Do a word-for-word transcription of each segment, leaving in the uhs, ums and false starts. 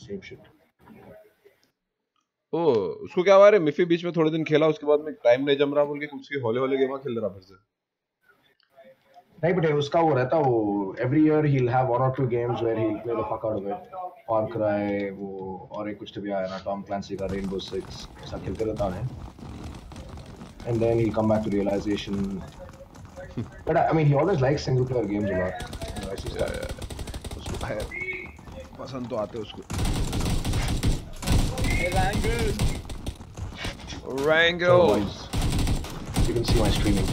same shit. ओ उसको क्या हुआ रे? मिफी बीच में थोड़े दिन खेला, उसके बाद में टाइम नहीं जम रहा बोल के उसकी हौले हौले गेम खेल रहा फिर से। नहीं but उसका वो रहता वो every year he'll have one or two games where he'll play the fuck out of it. Far Cry वो और एक कुछ तो भी आया ना Tom Clancy का Rainbow Six ऐसा खेलते रहता है. And then he'll come back to realization. But I mean he always likes single player games a lot. You know, I see that. उसको पसंद तो आते उसको। Rango. So boys, you can see my streaming.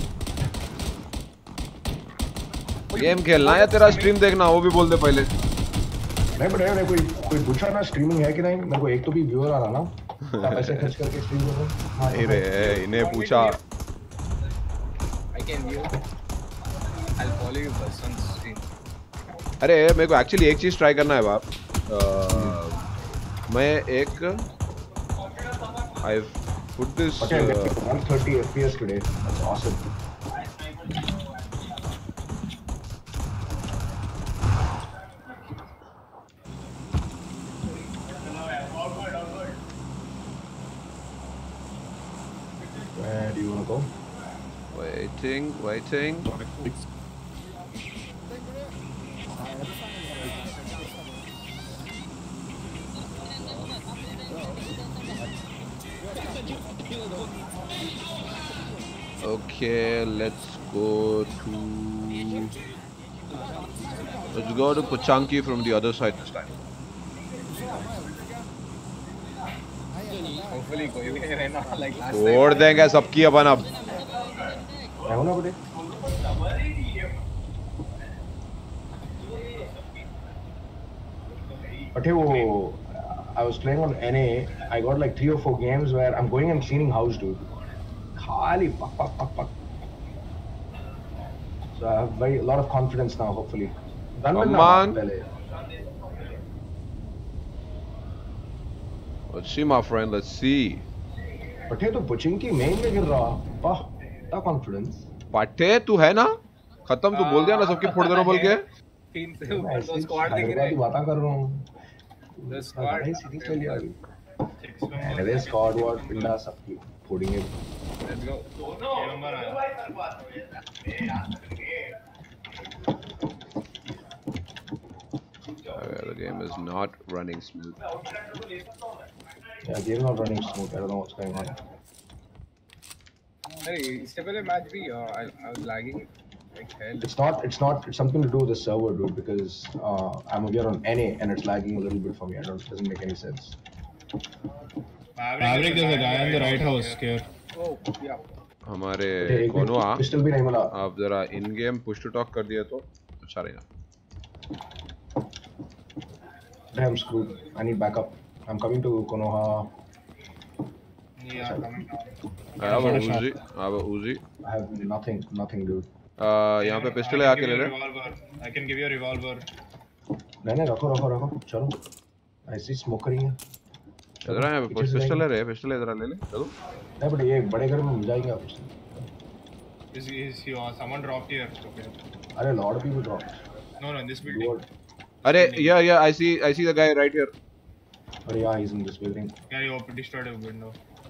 Game खेलना है या तेरा stream देखना, वो भी बोल दे पहले। नहीं बट यार कोई कोई पूछा ना स्ट्रीमिंग है कि नहीं, मेरे को एक तो भी व्यूअर आ रहा ना, पैसे खर्च करके स्ट्रीम कर रहा हूं। नहीं रे, इन्हें पूछा। I can view. I'll follow you first on stream. अरे मेरे को एक्चुअली एक चीज ट्राई करना है बाप। मैं एक I put this okay, uh, one thirty F P S today. That's awesome. Where do you want to go? Waiting, waiting. Okay, let's go to let's go to Pochanki from the other side this time. Hopefully कोई भी नहीं रहना like last time. छोड़ देंगे सबकी अपन अब। I wanna go. But hey, I was playing on N A. I got like three or four games where I'm going and cleaning house, dude. Khali fuck fuck fuck fuck. So I have very a lot of confidence now. Hopefully. Come on. Let's see, my friend. Let's see. But hey, तो Pochinki main में गिर रहा. वाह, क्या confidence. पट्टे तू है ना? खत्म तू बोल दिया ना सबकी फोड़ दे रहा बोल के? तीन से ऊपर दो स्क्वाड दिख रहे हैं। बातें कर रहा हूँ। The squad. सीधी चल गया अभी। अरे squad वार्ड पिंडा सबकी फोड़ेंगे। Let's go. ये नंबर आया। The game is not running smooth. Yeah, game not running smooth. I don't know what's going on. Hey, इससे पहले मैच भी I I was lagging like hell. It's not. It's not. It's something to do with the server, dude. Because uh, I'm here on N A and it's lagging a little bit for me. I don't. It doesn't make any sense. Maverick, there's a guy in the right house here. Oh, yeah. हमारे Okay, कोनो आ pistol भी नहीं मिला। आप जरा in game push to talk कर दिया तो अच्छा रहेगा। Damn screwed. I need backup. I'm coming to Konoha. Yeah, coming down. I have a Uzi. I have a Uzi. I have nothing. Nothing, dude. Uh, यहाँ पे pistol है आके ले ले। I can give you a revolver. नहीं नहीं रखो रखो रखो चलो। ऐसी स्मोक करेंगे। इधर है पिस्टल है रे पिस्टल इधर ले ले चलो। नहीं बट ये बड़े घर में मिल जाएंगे आप। Is is you someone dropped here? Okay. अरे लॉर्ड भी drop. No no in this building. अरे yeah yeah I see I see the guy right here. अरे yeah he's in this building. Yeah you opened destroyed a window.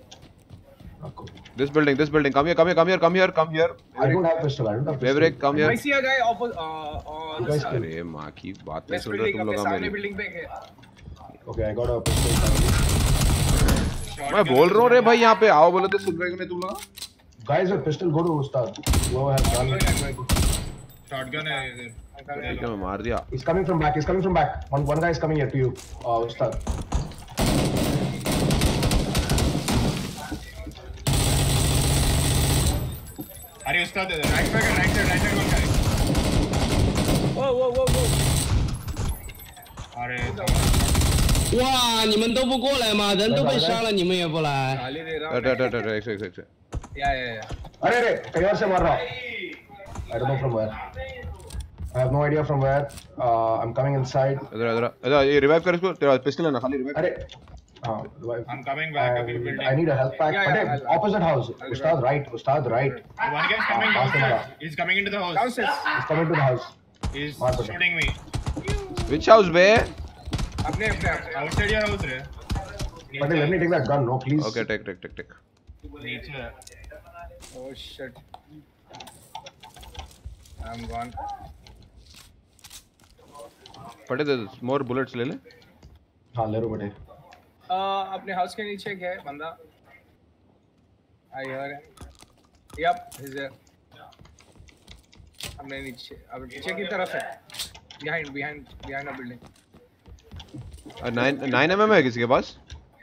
This building this building come here come here come here come here come here. I don't have pistol. I don't have pistol. Maverick come here. I see a guy opposite uh on the side. अरे माँ की बात नहीं सुन रहे तुम लोग मेरी। building पे है। Okay I got a pistol. मैं बोल रहा हूँ रे भाई यहाँ पे आओ बोले तो सुन रहे हो नहीं तुम लोग? Guys with pistol go to Ustad. Whoever has gun. Shotgun है इधर। ठीक है मैं मार दिया। He's coming from back. He's coming from back. One one guy is coming here to you. Uh, Ustad. Are you Ustad? Right side, right side, right side one guy. Whoa whoa whoa whoa. अरे 哇！你们都不过来吗？人都被杀了，你们也不来。 गाली दे रहा हूँ। अरे अरे अरे एक एक एक। Yeah yeah yeah. अरे अरे कहीं और से मार रहा हूँ। I don't know from where. I have no idea from where. Uh, I'm coming inside. इधर इधर इधर ये रिवाइव कर इसको तेरा पिस्टल है ना खाली रिवाइव। अरे हाँ revive. I'm coming back to the building. I need a health pack. Yeah, yeah, अरे opposite house. Ustad right. Ustad right. One guy is coming downstairs. He's coming into the house. Downstairs. He's coming to the house. He's Mark it. shooting me. Which house बे? अपने अपने outside your house रे. But let me take that gun, no, please. Okay, take, take, take, take. नीचे. Oh shit. I'm gone. पटे दे more bullets ले ले. हाँ ले लो बेटे. Uh, अपने हाउस के नीचे है बंदा. I hear him. Yep, he's there. अपने नीचे, अब नीचे की तरफ है. Behind, behind, behind a building. Nine nine M M है किसी के पास?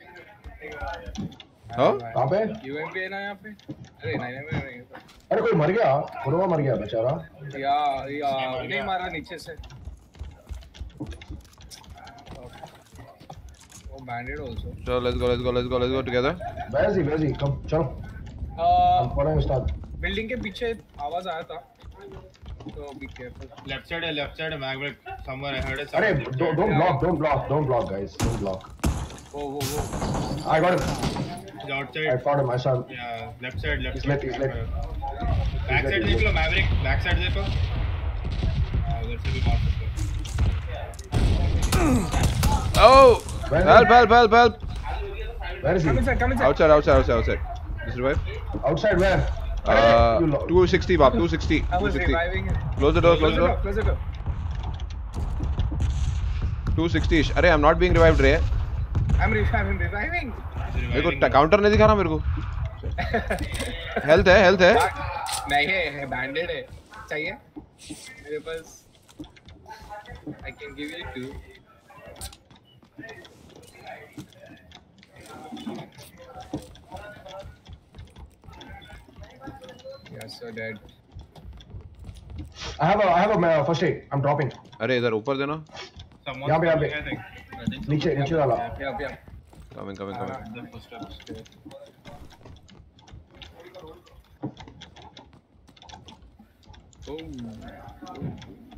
हाँ? कहाँ पे? U M P है ना यहाँ पे? अरे नहीं नहीं नहीं नहीं. अरे कोई मर गया? कोरोना मर गया बेचारा. या या नहीं मारा नीचे से. वो banded also. So let's go, let's go, let's go, let's go together. Where is he? Where is he? Come, चलो. Uh, हम पढ़ेंगे उस्ताद. बिल्डिंग के पीछे आवाज आया था. So be careful. Left side है, left side है, Maverick. Somewhere I heard it. अरे don't don't block, don't block, don't block, guys, don't block. Whoa whoa whoa. I got him. He's outside. I found him. I saw him. Yeah, left side, left He's side. lit, he's lit. Back side देख लो, Maverick. Back side देखो. हाँ, उधर से भी मार सकते हो. Oh! Where is Help, he? help, help, help! Where is he? Come inside, come inside. Outside, outside, outside, outside. This revive? Outside where? Uh, You lo- two sixty, Bob, two sixty. I was two sixty. reviving him. Close the door, close the door. Close the door. two sixty-ish. अरे, I'm not being revived, Ray. I'm reviving, reviving. मेरे को counter नहीं दिखा रहा मेरे को. Health है, health है. नहीं है, है बैंडेड है. चाहिए? मेरे पास. I can give you two. You're so dead. I have a I have a uh, first aid. I'm dropping. अरे इधर ऊपर देना. Someone's यहाँ पे, यहाँ पे. coming, I think. I think नीचे नीचे वाला. Yeah, yeah. Coming, coming, coming. the footsteps. Oh.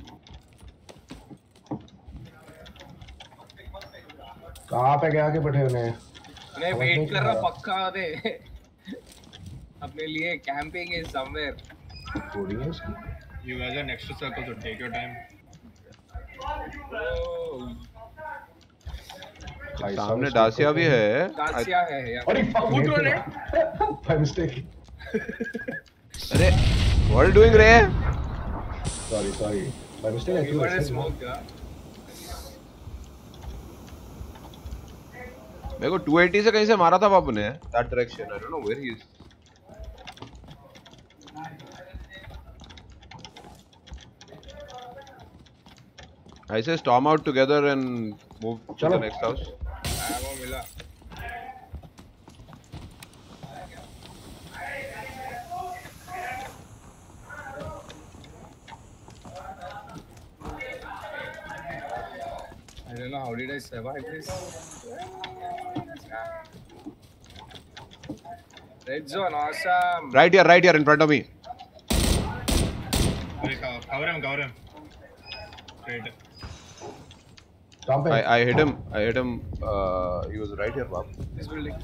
कहाँ पे गया के बैठे उन्हें? मैं वेट कर रहा पक्का दे. अपने लिए कैंपिंग इज समवेयर. Coding है इसकी. You guys are next to circle, so take your time. भाई सामने साहब, डासिया भी है. दासिया है यार. अरे fuck Who me. told it? By mistake. अरे, what are you doing, Ray? Sorry, sorry. By mistake I You threw got a a smoke, yeah. मेरे को two eighty से कहीं से मारा था बाबू ने. That direction. I don't know where he is. I say storm out together and move to चलो. the next house. वो मिला. I don't know how did I survive this. Red zone, awesome. Right here, right here in front of me. Wait, cover, cover him, cover him. Straight. Jump in. I, I hit him. I hit him. Uh, he was right here, Bob. This building.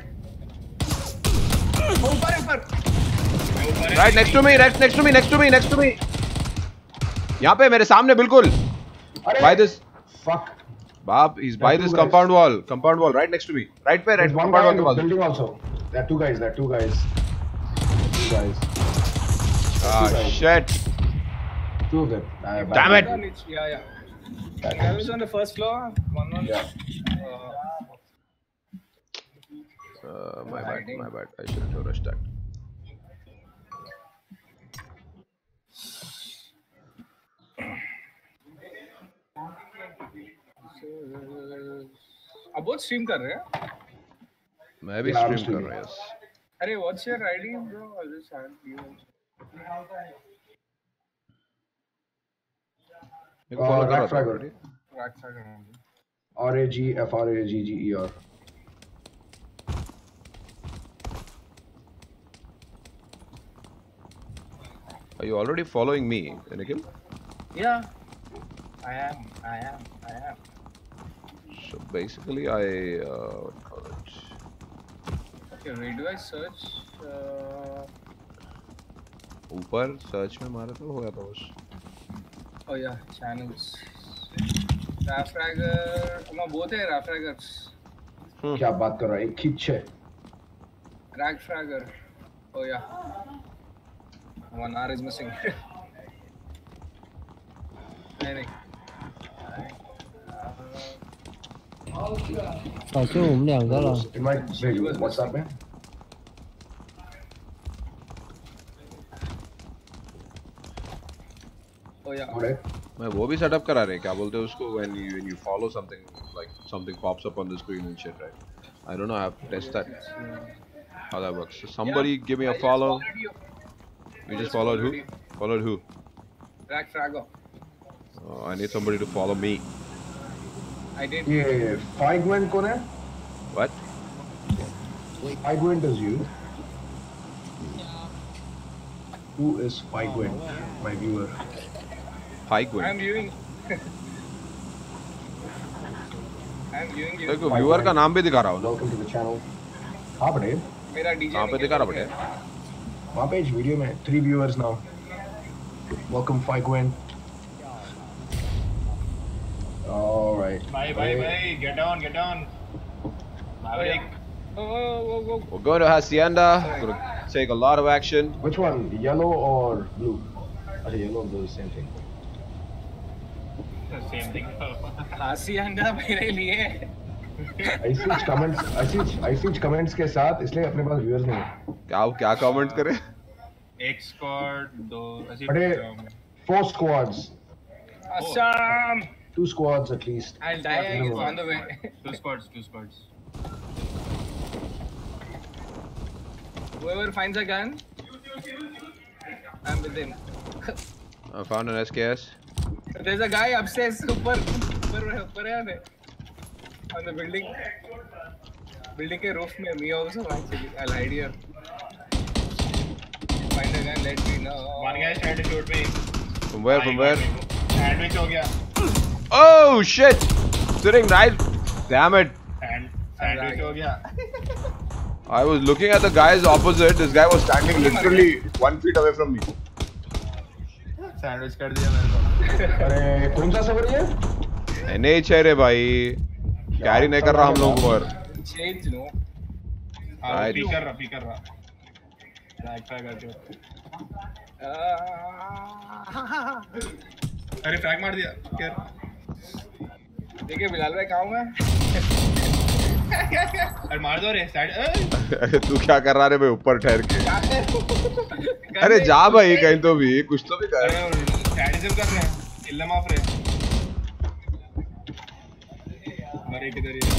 Oh, ऊपर ऊपर. Right next to me, right next to me, next to me, next to me. यहाँ पे मेरे सामने बिल्कुल. अरे, By this. fuck. Bob, he's by There are this two guys. compound wall. Compound wall, right next to me. Right पे, right There's one compound guy wall in के the pass. building also. There are two guys. There are two guys. Two guys. Ah Two guys. shit. Two of them. Uh, Damn it. Yeah, yeah. Bad I times. was on the first floor. One on. Yeah. Uh, Uh, my bad, Hiding. my bad. I should have rushed that. अब बहुत stream कर रहे हैं. मैं भी Yeah, I'm stream कर streaming. रहा हूँ. Yes. अरे what's your I D bro? I'll just add you. मेरे को follow Uh, कर रहा Rack था Fragger. already. Rack Fragger. R A G F R A G G E R. Are you already following me, Nikhil? Yeah. I am. I am. I am. So basically, I uh, what do you call it? Okay, where do I search? Uh, ऊपर search में मारा तो हो गया था बस. oh yeah, channels. Rafragger, no, both है Rafraggers. क्या बात कर रहा है? एक खींच है. Ragfragger. Oh yeah. One R is missing. नहीं नहीं. 哦，就我们两个了。 Invite भेजो WhatsApp में. Oh yeah. Alright. मैं वो भी सेटअप करा रहे हैं क्या बोलते हैं उसको when you when you follow something like something pops up on the screen and shit, right? I don't know, I have to test that how that works. So somebody Yeah, give me a I just follow. followed you. You just followed who? Followed who? Ragfragger. Oh, I need somebody to follow me. I did. ये Figwent कौन है? What? Figwent is you. Who is Figwent? My viewer. Hi I'm Gwen. viewing. I'm viewing you. देखो viewer का नाम भी दिखा रहा हूँ ना. Welcome to the channel. हाँ बड़े. मेरा डीजे कहाँ पे दिखा रहा बटे? वहाँ पे इस वीडियो में three viewers now. Welcome Figwent. All right. Bye, bye, bye. Get down, get down. Maverick. Oh, oh, oh, oh. We're going to Hacienda. Gonna take a lot of action. Which one? Yellow or blue? Okay, yellow and blue is the same thing. Same thing. हासियांडा मेरे लिए. I see comments. I see. I see comments के साथ इसलिए अपने पास viewers नहीं है. क्या क्या कमेंट करे? एक squad, दो ऐसे. अरे four squads. Assam. Two squads at least. I'll die on the way. Two squads, two squads. Whoever finds a gun, I'm with him. I found an S K S. There's a guy upstairs, super, super, super है on the building. Building के roof में. Me also actually. I'll hide here. Find a gun, let me know. One guy is trying to shoot me. From where? From where? Sandwich हो गया. Oh shit! Sitting right. Damn it! Sand, sandwich हो गया. I was looking at the guys opposite. This guy was standing literally one feet away from me. Sandwich कर दिया मेरे को. अरे कौन सा सबर ये? N H है रे भाई. Carry नहीं कर रहा हम लोगों को और. Change no. हाँ Right. पी कर रहा, पी कर रहा. Back flag करके. अरे फ्रैग मार दिया. क्या? देखिए बिलाल भाई कहाँ हूँ मैं? अरे मार दो रे साइड. अरे तू क्या कर रहा रे भाई ऊपर ठहर के? अरे जा भाई कहीं तो भी कुछ तो भी कर. अरे सैडिज्म कर रहे हैं. किल them off रहे. मरे किधर ये?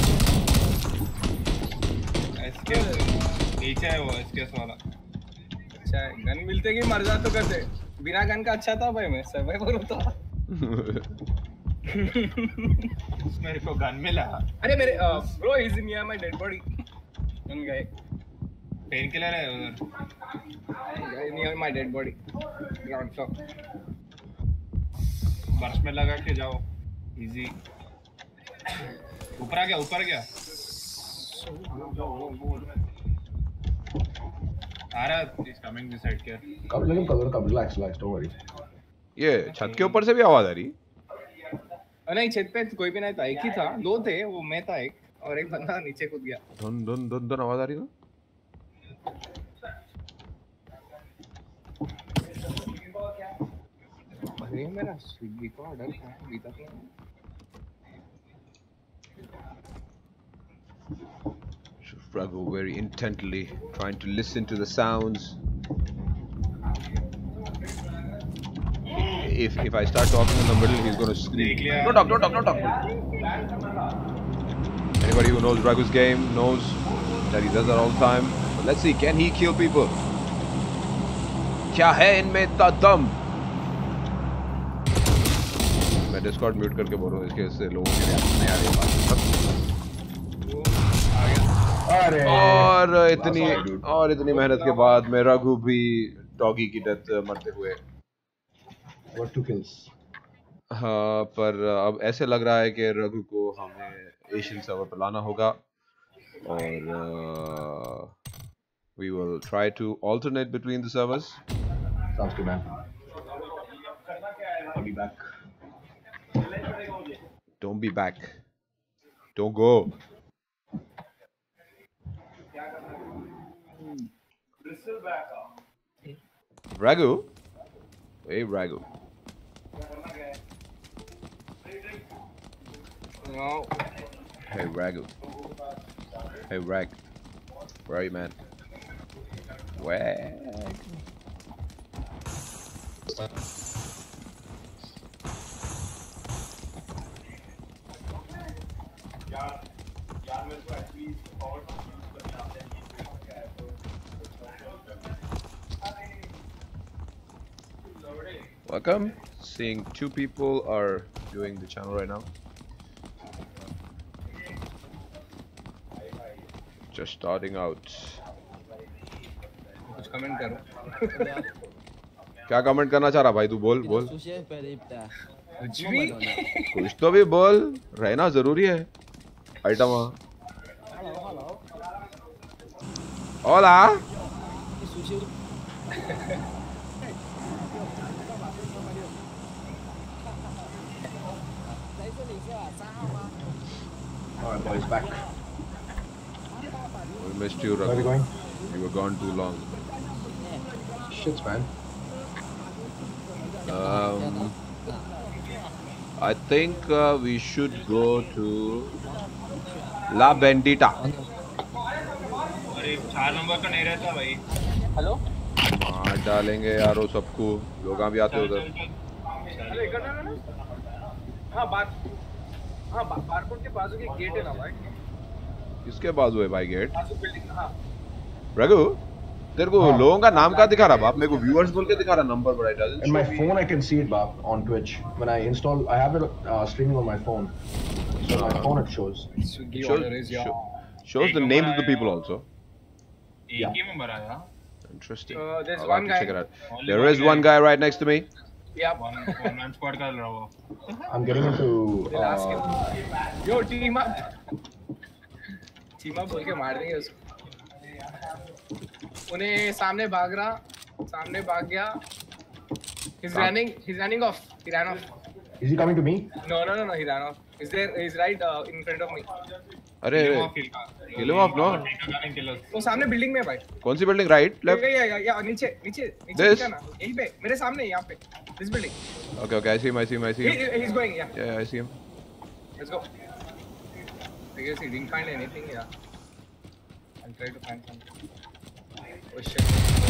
एसकेएस नीचे है वो एसकेएस वाला. अच्छा है, गन मिलते कि मर जा तो कैसे? बिना गन का अच्छा था भाई, मैं सर्वाइवर होता. मेरे को गन मिला. अरे मेरे bro is near my dead body. Gun गए. पेन किलर है उधर. Guy near my dead body. Ground floor. बर्फ में लगा के जाओ. इजी. ऊपर आ गया, ऊपर आ गया. आ रहा है. इज कमिंग दिस साइड क्या? कब लेकिन कवर कब रिलैक्स रिलैक्स डोंट वरी. ये छत के ऊपर से भी आवाज आ रही. नहीं छत पे कोई भी नहीं था, एक ही था. दो थे, वो मैं था एक और एक बंदा नीचे कूद गया. धन धन धन धन आवाज आ रही ना. अरे मेरा स्विगी का ऑर्डर था अभी तक. Ragu very intently trying to listen to the sounds. If if I start talking in the middle, he's gonna scream. Don't talk, don't talk, don't talk. Anybody who knows Ragu's game knows that he does that all the time. But let's see, can he kill people? क्या है इनमें इतना दम? मैं Discord mute करके बोल रहा हूँ इसके इससे लोगों के reaction नहीं आ रही है. अरे और इतनी और इतनी मेहनत के बाद में रघु भी डॉगी की डेथ मरते हुए. What two kills? हाँ पर अब ऐसे लग रहा है कि रघु को हमें एशियन सर्वर पर लाना होगा और we will try to alternate between the servers. Sounds good, man. I'll be back. Don't be back. Don't go. Ragu? Hey, Ragu. No. Hey, Ragu. Hey, Rag. Where are you, man? Wag. Welcome. Seeing two people are doing the channel right now. Just starting out. कुछ comment करो. क्या comment करना चाह रहा भाई तू बोल बोल. कुछ भी. कुछ तो भी बोल. रहना जरूरी है. Item. Hola. Alright, boys, back. We missed you, Where are we Raghu. going? You were gone too long. Shits, man. Um, I think uh, we should go to La Bendita. अरे चार नंबर का नहीं रहता भाई. Hello. मार डालेंगे यारो सबको. लोग भी आते उधर. अरे इधर ना ना. हाँ बार. हाँ बारकोड के बाजू के गेट है ना भाई. किसके बाजू है भाई गेट? बाजू बिल्डिंग. हाँ. रघु तेरे को लोगों का नाम क्या दिखा रहा बाप? मेरे को व्यूअर्स बोल के दिखा रहा नंबर बड़ा डाल. In my phone, I can see it, Bap, on Twitch. When I install, I have it uh, streaming on my phone. So on my phone it shows. Swiggy Shows, order is your. shows the names of the people also. एक ही में भरा है. Interesting. Uh, there's I'll one have to guy. check it out. Only There one is guy. one guy right next to me. Yeah. One one man squad का रहा वो. I'm getting into. They'll ask Uh, him. Yo, team up. Team up बोल के मार देंगे उसको. उन्हें सामने भाग रहा. सामने भाग गया. He's running. He's running off. He ran off. is he coming to me? No, no, no, no. He ran off. He's there. He's right uh, in front of me. अरे kill him off no. वो सामने building में है भाई. कौन सी building? Right या left? या या या नीचे नीचे नीचे This? दिखा ना. यहीं पे मेरे सामने यहाँ पे. This building. Okay, okay, I see him, I see him, I see He, him. he- he's going. Yeah. Yeah, yeah, I see him. Let's go. I guess he didn't find anything. Yeah. I'll try to find something. Oh shit.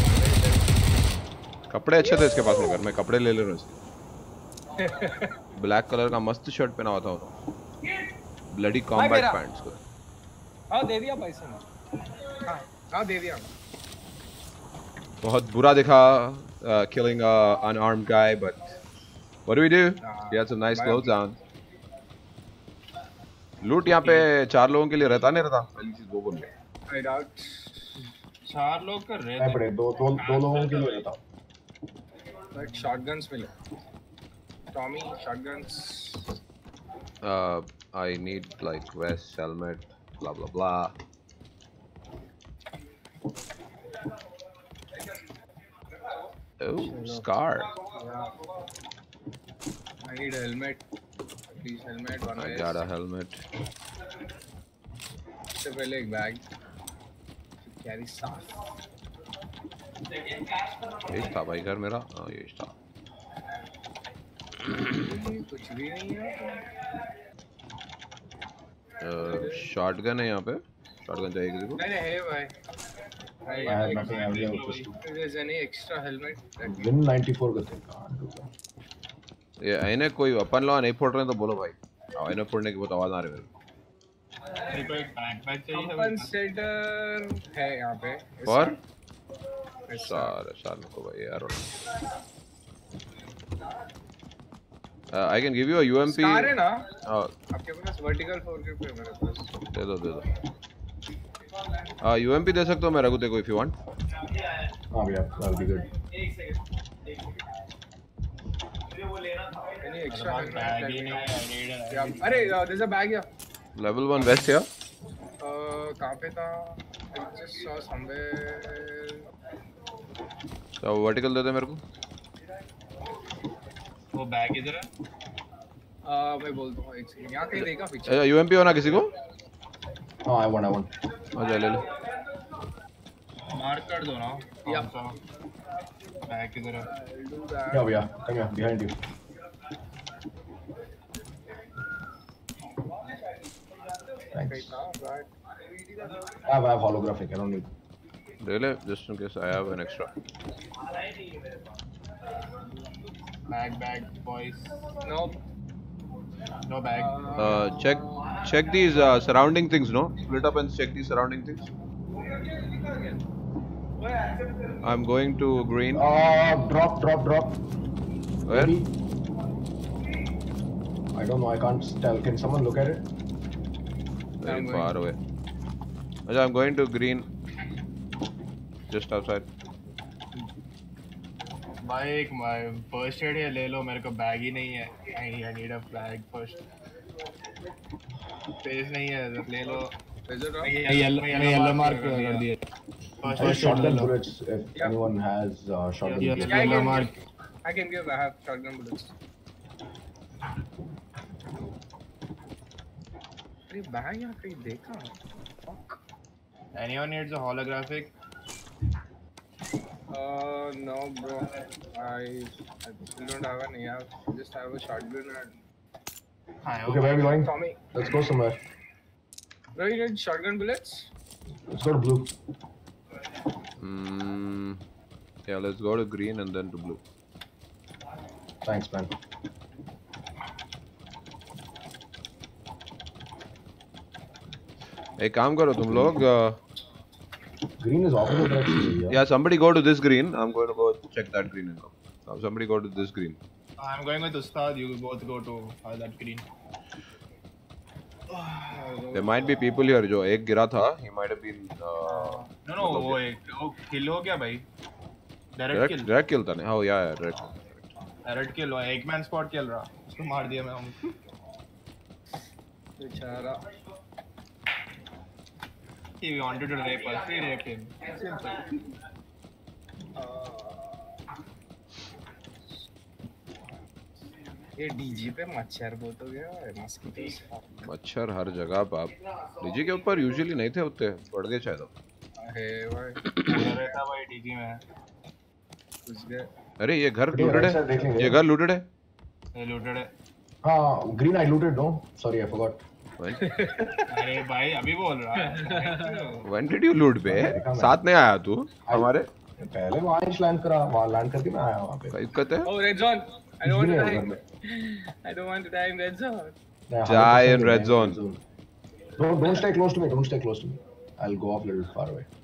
कपड़े अच्छे थे इसके पास मगर मैं कपड़े ले ले रहा हूँ इसके. ब्लैक कलर का मस्त शर्ट पहना हुआ था उन्होंने. ब्लडी कॉम्बैट मेरा. पैंट्स को. हाँ दे दिया पैसे ने. हाँ हाँ दे दिया. बहुत बुरा दिखा uh, killing a unarmed guy, but what do we do? He had some nice clothes on. लूट यहाँ पे चार लोगों के लिए रहता नहीं रहता. पहली चीज वो बोल. I doubt. चार लोग कर रहे मैं थे. पड़े दो दो दो लोगों के लिए रहता हूँ. But shotguns मिले. Tommy shotguns. Uh, I need like vest, helmet, blah blah blah. Oh, scar. Yeah. I need a helmet. Please helmet one. I vest. got a helmet. इससे पहले एक बैग. Carry stuff. ये था भाई घर मेरा. हाँ ये था. कुछ भी नहीं है. शॉटगन है यहाँ पे. शॉटगन चाहिए किसी को? नहीं नहीं है भाई. I have nothing. I have a pistol. If there's any extra helmet. that- Win ninety-four का थे. Can't do that. ये इन्हें कोई अपन लोग नहीं फोड़ रहे हैं तो बोलो भाई. हाँ इन्हें फोड़ने की बहुत आवाज आ रही है मेरे को. मेरे को एक बैकपैक चाहिए. Compensator है यहाँ पे. और ऐसा. सारे सारे को भाई यार. Uh, I can give you a U M P. Scar है ना? Uh, आपके पास vertical foregrip है मेरे पास. दे दो दे दो. Uh, U M P दे सकते हो मैं रघु तेरे को if you want. हाँ भैया, that'll be good. Any extra bag helmet? ही नहीं है. I need a- Yeah. अरे uh, there's a bag here. Level one vest here. Uh, कहाँ पे था? I just saw somewhere. तो vertical दे दे मेरे को. वो बैग इधर है. आ, मैं बोलता हूँ एक सेकंड यहाँ कहीं देखा पीछे अच्छा U M P होना किसी को? Oh, I want, I want. अच्छा ले ले. मार्क कर दो ना. Yeah. बैग किधर है? I'll do that. Yeah, yeah. Come here, behind you. Thanks. Right. I have, I have holographic. I don't need. Really? Just in case I have an extra. Bag, bag, boys. No. No bag. Uh, check check these uh, surrounding things. No, split up and check these surrounding things. I'm going to green. Uh, drop, drop, drop. Where? Maybe. I don't know. I can't tell. Can someone look at it? Very I'm far away. Achha, I'm going to green. Just outside. भाई एक first aid है ले लो मेरे को bag ही नहीं है. I need a flag first. Page नहीं है ले लो. येलो मार्क कर दिए. First shotgun bullets. If anyone has uh, shotgun Yes, bullets. Yeah, I yellow can mark. give. I can give. I have shotgun bullets. अरे bag यहाँ कहीं देखा. Fuck. Anyone needs a holographic? Uh, no, bro. I, I still don't have any. I have, just have a shotgun and. Okay, where are we going? Tommy, Let's go somewhere. bro, you need shotgun bullets? Let's go to blue. Mm, yeah, let's go to green and then to blue. Thanks, man. एक काम करो तुम लोग. Uh, Green is opposite direction. Yeah. yeah, somebody go to this green. I'm going to go check that green now. Now somebody go to this green. I'm going with Ustad. You both go to uh, that green. There might be people here. जो एक गिरा था, he might have been. Uh, No, no, वो एक वो kill हो गया भाई. Direct direct, kill. direct kill था नहीं? Oh yeah, yeah, direct kill. Direct kill हुआ. एक man spot kill रहा. उसको मार दिया मैं. बेचारा. He wanted to rape us. He raped him. ये डीजी पे मच्छर बहुत हो गया है. मस्किटोस. मच्छर हर जगह बाप. डीजी के ऊपर यूजुअली नहीं थे होते. बढ़ गए शायद अब. है भाई. पूरा रहता भाई डीजी में. घुस गए. अरे ये घर Okay, लूटेड right side है. देखेंगे. ये घर लूटेड है. ये लूटेड है. Ah, green I looted. No, sorry, I forgot. When, अरे भाई अभी बोल रहा है. when did you loot बे? साथ नहीं आया तू हमारे? पहले वहाँ ही लैंड करा. वहाँ लैंड करके मैं आया वहाँ पे. क्या दिक्कत है? Oh, red zone. I don't want to Engineer घर die. में. I don't want to die in red zone. Yeah, Die in one hundred percent red zone. Don't don't stay close to me. Don't stay close to me. I'll go off a little far away.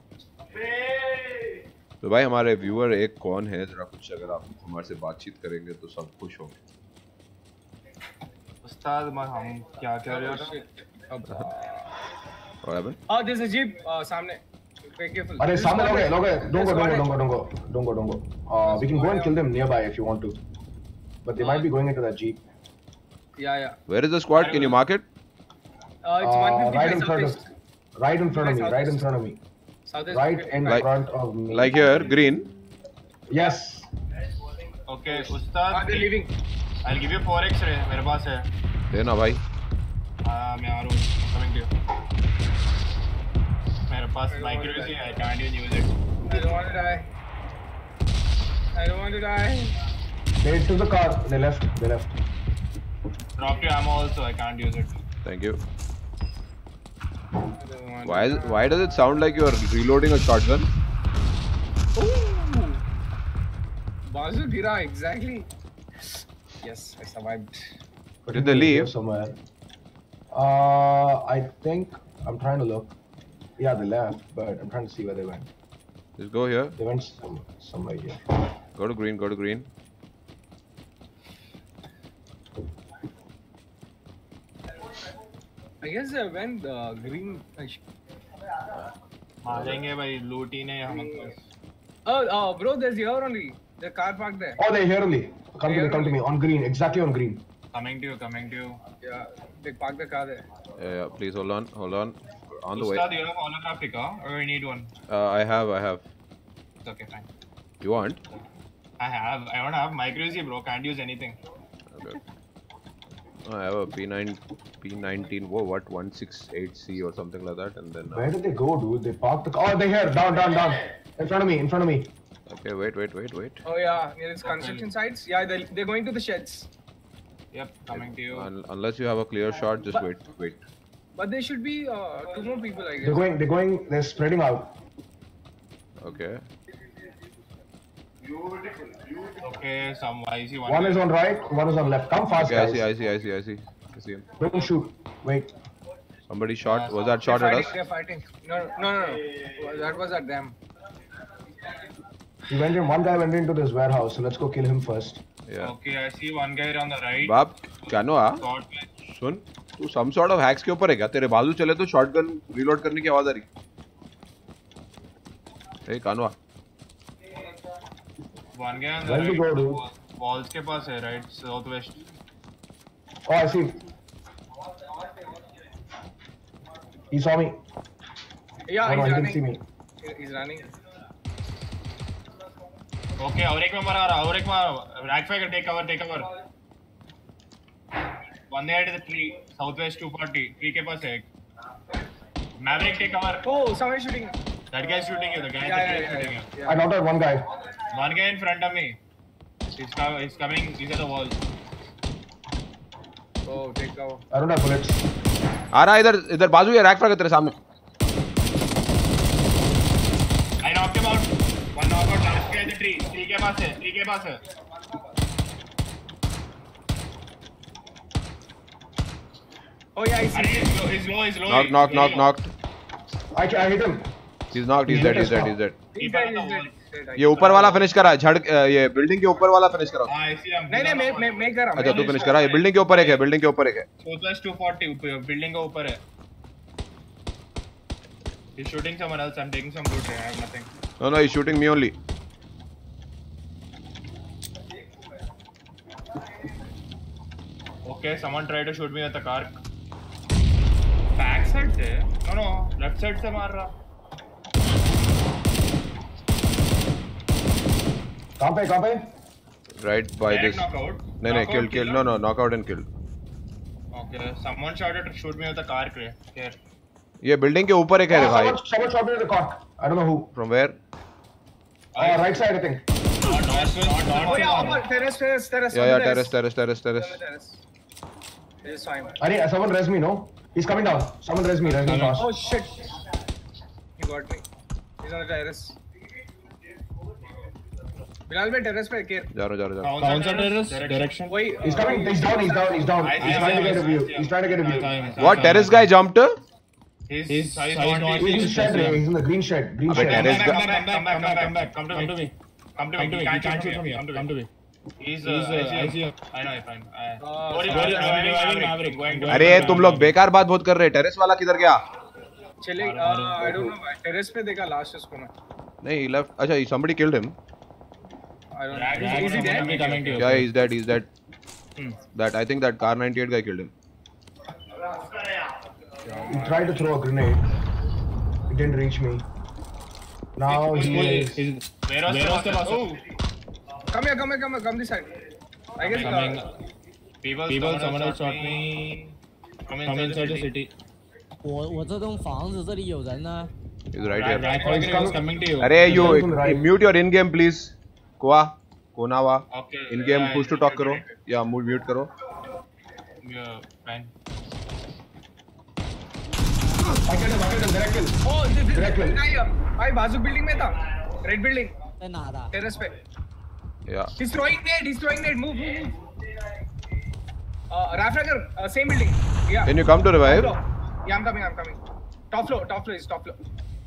तो भाई हमारे viewer एक कौन है जरा कुछ अगर आप हमारे से बातचीत करेंगे तो सब खुश होंगे. उस्ताद मैं हम क्या कह रहे हो? What happened? Oh, there's a jeep. Uh, सामने. Be careful. अरे सामने लोग हैं लोग हैं. Don't go, There's don't go, one don't go, don't go, don't go, don't go. Uh, we can go and kill them nearby if you want to. But they might be going into that jeep. Yeah, yeah. Where is the squad? Can you mark it? Uh, it's Uh, one fifty right in front of, southeast. right in front of me, right in front of me, Southeast. right in Like- front of me. Like here, green. Yes. Okay, Ah, Ustad. they're leaving. I'll give you four X ray. मेरे पास है. देना भाई. हाँ मैं आ रहा हूँ. Coming to you. मेरे पास micro है. I can't even use it. I don't want to die. I don't want to die. They took the car. They left. They left. Drop your ammo also. I can't use it. Thank you. I don't want Why to is, why does it sound like you are reloading a shotgun? Ooh. Bazu gira exactly. Yes, I survived. Did they leave? Somewhere. Uh, I think I'm trying to look. Yeah, they left, but I'm trying to see where they went. Just go here. They went some, somewhere here. Go to green. Go to green. I guess they went uh, green. मारेंगे भाई लूट ही नहीं हमको. Oh, oh, bro, there's here only. The car parked there. Oh, they're here only. Come to me, come to me. On green, exactly on green. Coming to you, coming to you. Yeah, they parked the car there. Yeah, yeah. Please hold on. Hold on. On the way. Ustad, you have holographic, huh? Or you need one? Uh, I have. I have. It's okay, fine. You want? I have. I don't have micro-Z, bro. Can't use anything. Okay. I have a P nine, P nineteen. Whoa, what? one sixty-eight C or something like that, and then. Uh, Where did they go, dude? They parked the car. Oh, they're here. Down, down, down. In front of me. In front of me. Okay, wait, wait, wait, wait. Oh yeah, near his construction sites. Yeah, they they're going to the sheds. Yep, coming to you. Un unless you have a clear shot, just But- wait, wait. But there should be uh, two more people, I guess. They're going. They're going. They're spreading out. Okay. Okay, some I see one. One is on right. One is on left. Come fast, Okay, I guys. see, I see, I see, I see. I see him. Don't shoot. Wait. Somebody shot. Uh, Was that They're shot at fighting, us? they're fighting. No, no, no, no. That was at them. He went in. One guy went into this warehouse. So let's go kill him first. Yeah. Okay, I see one guy on the right. बाप कानो आ Shot में. सुन तू some sort of hacks के ऊपर है क्या तेरे बाजू चले तो शॉटगन रीलोड करने की आवाज आ रही ए कानो आ One guy on the Where did you right. go, dude? Walls के पास है, right? Southwest. Oh, I see. He saw me. Yeah, Oh, no, he's he didn't see running. me. He's running. Okay, और एक member आ रहा, और एक मार. Rack fire, take cover, take cover. One guy at the tree, southwest two forty. Tree के पास है एक. Maverick, take cover. Oh, someone shooting. That guy is shooting you. The guy Yeah, at the yeah, tree is yeah, shooting you. yeah. I knocked out one guy. One guy in front of me. He's, co he's coming. He's at the wall. Oh, take cover. I don't have bullets. आ रहा है इधर इधर बाजू ये rack पर तेरे सामने I knocked him out. One knockout. Last guy at the tree. Tree के पास है. Tree के पास है. Oh yeah, I see. अरे he's low. He's low. He's low. knock knock knock knocked I, I hit him. he's knocked he's dead he's dead he's dead He's dead, he's dead. He's dead. ये ऊपर वाला finish करा झड़ ये building के ऊपर वाला फिनिश करा हाँ, I see him. नहीं नहीं मैं मैं मैं कर रहा हूँ अच्छा तू फिनिश करा ये बिल्डिंग के ऊपर एक है बिल्डिंग के ऊपर एक है Southwest two forty. Building के ऊपर है. He's shooting someone else. I'm taking some loot here. I have nothing. no no he's shooting me only Okay, someone tried to shoot me with a car. Back side से? No no, left side से मार रहा. कहाँ पे कहाँ पे? right by Direct this knockout. नहीं नहीं Knockout, killed killed no no knockout and killed Okay, someone tried to shoot me with a car. Here. ये बिल्डिंग के ऊपर एक है रे Oh, भाई someone, someone shot me with a cock. I don't know who. from where Oh, right side, I think. Not not not. Oh yeah, upper terrace, terrace, terrace. yeah on yeah the terrace terrace terrace terrace On the terrace. This is fine. I need someone res me, no? He's coming down. Someone res me, res me fast. Oh shit. He got me. He's on the terrace. Bilal bhai terrace पे care. जा रहा जा रहा जा रहा Bounce terrace. Direction. वही. He's coming. He's down. He's down. He's down. I see He's him, trying to I get a see view. him. He's trying to get a view. what terrace guy jumped He's he's he's not. He's in the shed. He's in the green shed. Green Abbe, shed. terrace Come guy- back, come back, come back, come back, come to me. Come to me. He can't shoot from here. Come to me. He's uh, I see him. I know, I find. Sorry, sorry, reviving Maverick. Going to. अरे तुम लोग बेकार बात बहुत कर रहे हैं terrace वाला किधर गया चले. I don't know. Terrace पे देखा last उसको मैं. नहीं he left अच्छा he somebody killed him I don't know. Is he dead? yeah he's dead he's dead that I think that car ninety-eight guy killed him He tried to throw a grenade. It didn't reach me. Now he is. Where was the boss? Oh, Come here, come here, come here, come this side. I guess. coming. Uh, People, people, someone else shot me. Come inside the city. 我我这栋房子这里有人呢。 he's right Right, here right, right, is coming to you. अरे you He's on the right. mute your in game please कोआ कोनावा Okay. in game yeah, push to talk करो या mute करो Yeah, fine. I killed him. I killed him. Direct kill. oh, this this Direct kill. guy. भाई बाजू building में था. Red building. 在哪的？ Terrace पे. yeah He's throwing nade. He's throwing nade. Move, move, move. Uh, Rafrager, uh, same building. Yeah. can you come to revive Top floor. Yeah, I'm coming. I'm coming. Top floor. Top floor is top floor.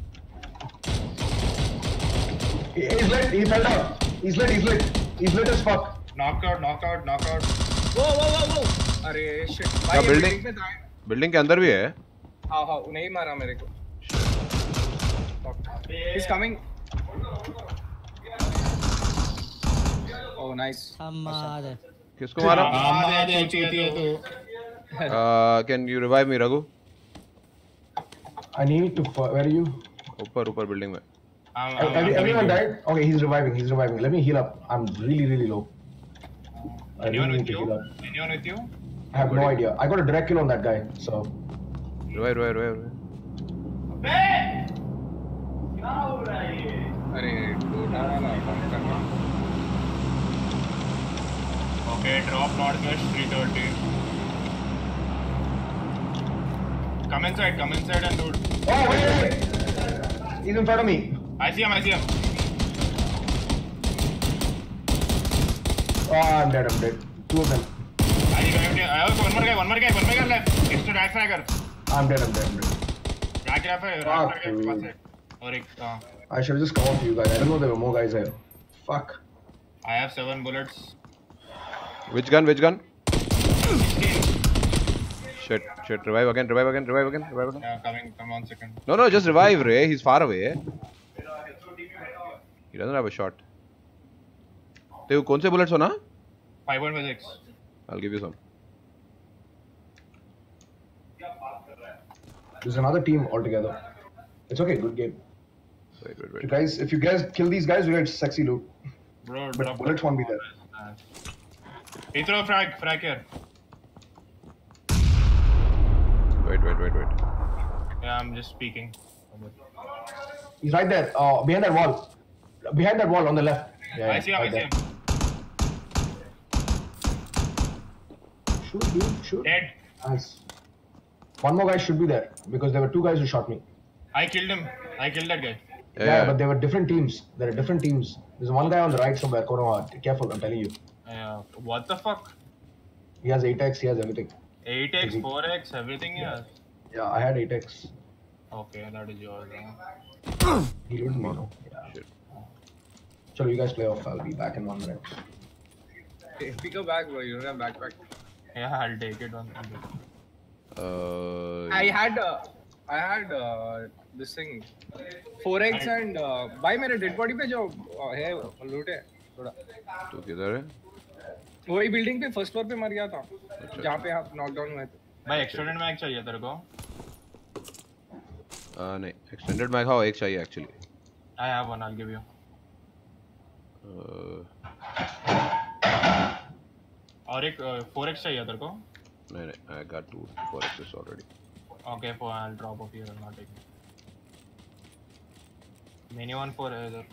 He- He's lit. He fell down. He's lit. He's lit. He's lit as fuck. Knockout, knockout, knockout. Whoa, whoa, whoa, whoa. अरे shit. क्या भाई ये building? building में था. Building के अंदर भी है हाँ हाँ नहीं मारा मेरे को. He's coming. Oh nice. 他妈的！ किसको मारा हाँ, दे चूतिया तू. uh, can you revive me Raghu I need to. f- Where are you? ऊपर ऊपर बिल्डिंग में I'm- Every, I'm- I'm everyone coming to you. died? Okay, he's reviving. He's reviving. Let me heal up. I'm really, really low. I Anyone really with need to you? heal up. Anyone with you? I have no idea. I got a direct kill on that guy, so. Revive, revive, revive. अरे टूटा ना करना. Okay, drop northwest three thirty. Come inside, come inside and loot. Oh wait, wait, wait. He's in front of me. I see him, I see him. Oh, I'm dead. I'm dead. Two of them. I see him. I have one more guy, one more guy, one more guy left. It's to rack fragger. I'm dead. I'm dead. I'm dead. Rack fragger, rack fragger के पास है. और एक हाँ. I should have just come off you guys. I didn't know there were more guys here. Fuck. I have seven bullets. Which gun? Which gun? Shit, shit. Revive again, revive again, revive again, revive again. Yeah, coming. Come on, second. No, no, just revive, Ray. He's far away. He doesn't have a shot. Te kaun se bullets ho na? five point five six. I'll give you some. There's another team altogether. It's okay. Good game. Wait, wait, You wait. guys, if you guys kill these guys, you get sexy loot. Bro, But drop bullets won't be there. He throw frag, frag here. Wait, wait, wait, wait. Yeah, I'm just speaking. He's right there. Uh, behind that wall. Behind that wall on the left. Yeah, I see him, right I see there. him. Shoot, dude. Shoot. Dead. Nice. One more guy should be there because there were two guys who shot me. I killed him. I killed that guy. Yeah, yeah, but they were different teams. There are different teams. There's one guy on the right somewhere. Kono, careful, I'm telling you. Yeah. What the fuck? He has eight X, he has everything. eight X, four X, everything, yeah. Yeah, I had eight X. Okay, that is yours. Huh? He looted me, no? Yeah. Shit. Chalo, you guys play off. I'll be back in one minute. Pick a bag, bro. You don't have backpack. Yeah, I'll take it on. Uh, I had uh, I had uh, this thing four X and uh, भाई मेरे dead body पे जो uh, है loot है थोड़ा तू किधर है? वही building पे first floor पे मर गया था जहाँ पे आप knockdown हुए थे. भाई एक्सटेंडेड मैग चाहिए तेरे को? Uh, नहीं, extended mag हाँ एक चाहिए actually. I have one, I'll give you. Uh, और एक four X चाहिए तेरे को? नहीं नहीं, I got two four X's already. Okay, for I'll drop off here. I'll not take it. Mini one for either.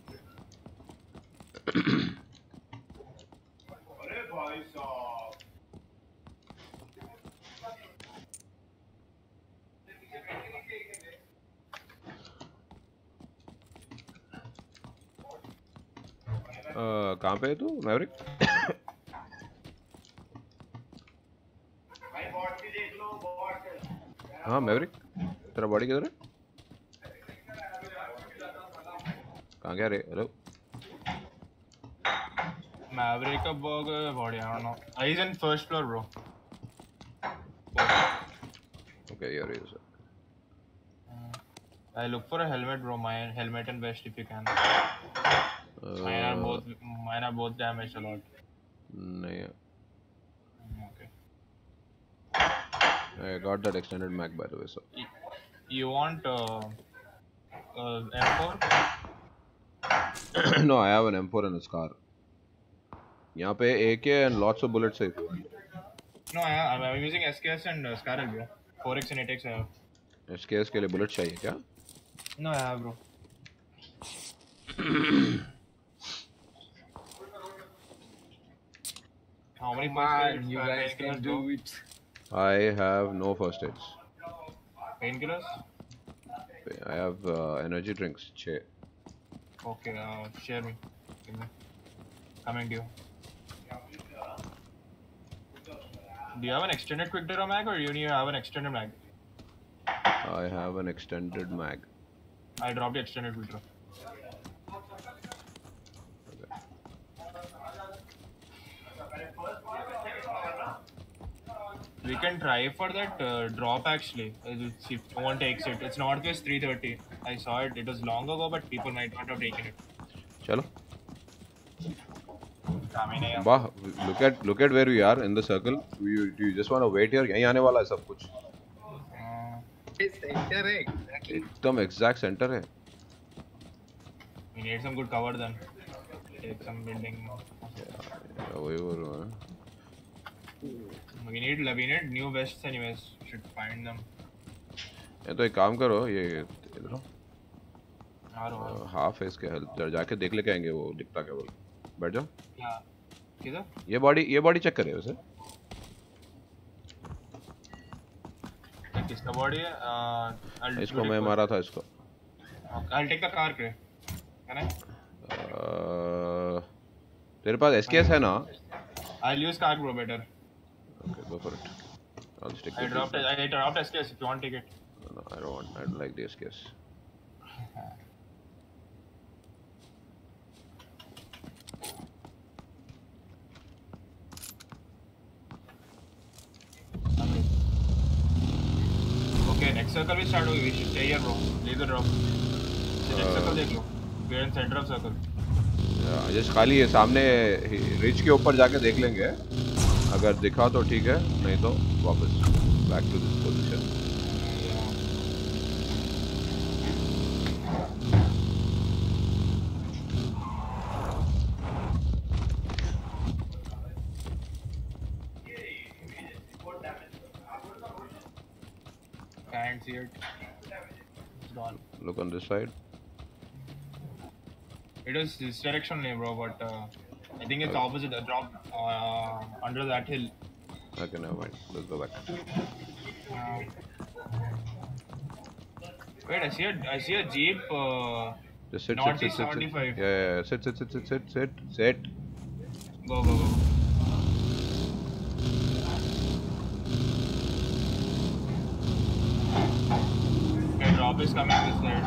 uh, कहाँ पे है तू, Maverick? हाँ मैवरिक, तेरा बॉडी किधर है? कहाँ गया रे? हेलो? Maverick का body, I don't know. He's in first floor, bro. Okay, here he is. I look for a helmet, bro. My helmet and vest if you can. Uh, Mine are both, mine are both damaged a lot. नहीं, Okay. I got that extended mag by the way. So. Y- You want uh, uh, M four? No, I have an M four and a scar. यहाँ पे A K and lots of bullets if you want. No, I, I'm, I'm using S K S and uh, Scarlet, bro. four X and eight X I have. S K S के लिए bullets चाहिए क्या? No, I have, bro. How many Man, you uh, guys painkillers, can bro? do it. I have no first aids. Painkillers? I have uh, energy drinks. छः. Okay, uh, share me. Give me. Coming to you. Do you have an extended quick draw mag or you need to have an extended mag? I have an extended mag. I dropped the extended quick draw. We can try for that uh, drop actually. Uh, See if no one takes it. It's northwest three thirty. I saw it. It was long ago, but people might not have taken it. चलो. Coming here. वाह, look at look at where we are in the circle. You you just want to wait here. यहीं आने वाला है सब कुछ. Uh, Center है exactly. एकदम exact center है. we need some good cover then. Take some building. वही बोल रहा हूँ. We need we need new vests anyways. Should find them. ये तो एक काम करो ये इधर यार हाफ है इसके हेल्थ जाके देख लेके आएंगे वो दिखता क्या बोल बैठ जाओ क्या किधर ये बॉडी ये बॉडी चेक करे वैसे किसका बॉडी है इसको मैं मारा था इसको I'll take the car crate. Can I? तेरे पास एसकेएस है ना I'll use car bro better. Okay, go for it. I'll stick I with dropped this. I dropped S K S if you want to take it. No, no, I don't want. I don't like the S K S. Okay, next circle we start. We should stay here, bro. Leave the drop. The next circle देख लो. We are in center of circle. Yeah, just खाली है सामने rich के ऊपर जाके देख लेंगे. अगर दिखा तो ठीक है, नहीं तो वापस back to this position. Can't see it. It's gone. Look on this side. It is this direction only, bro, but uh, I think it's opposite. The drop uh, under that hill. Okay, never mind. Let's go back. Uh, wait, I see a I see a jeep. Uh, Just sit, sit, Northeast sit, sit, sit. seventy-five. Yeah, yeah, yeah. Sit, sit, sit, sit, sit, sit, sit. Go, go, go. Okay, drop is coming this side.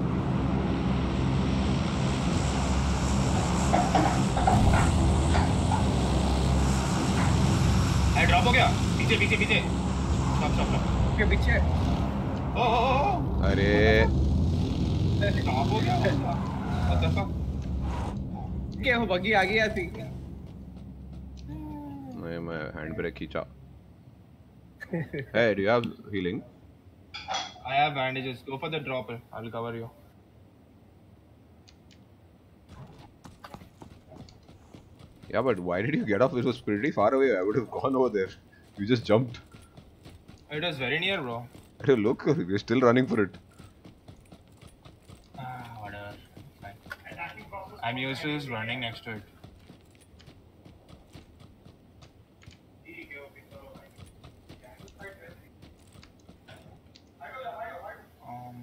Hey, drop हो गया? पीछे, पीछे, पीछे. Stop, stop, stop. के पीछे Oh, oh, oh. अरे Stop हो गया. What the fuck? क्या हो बगी आगे आती मैं मैं हैंड ब्रेक खींचा. Hey, do you have healing? I have bandages. Go for the drop. I will cover you. Yeah, but why did you get off? It was pretty far away. I would have gone over there. You just jumped. It was very near, bro. Hey, look, we're still running for it. Ah, whatever. Fine. I'm used to just running next to it. Um,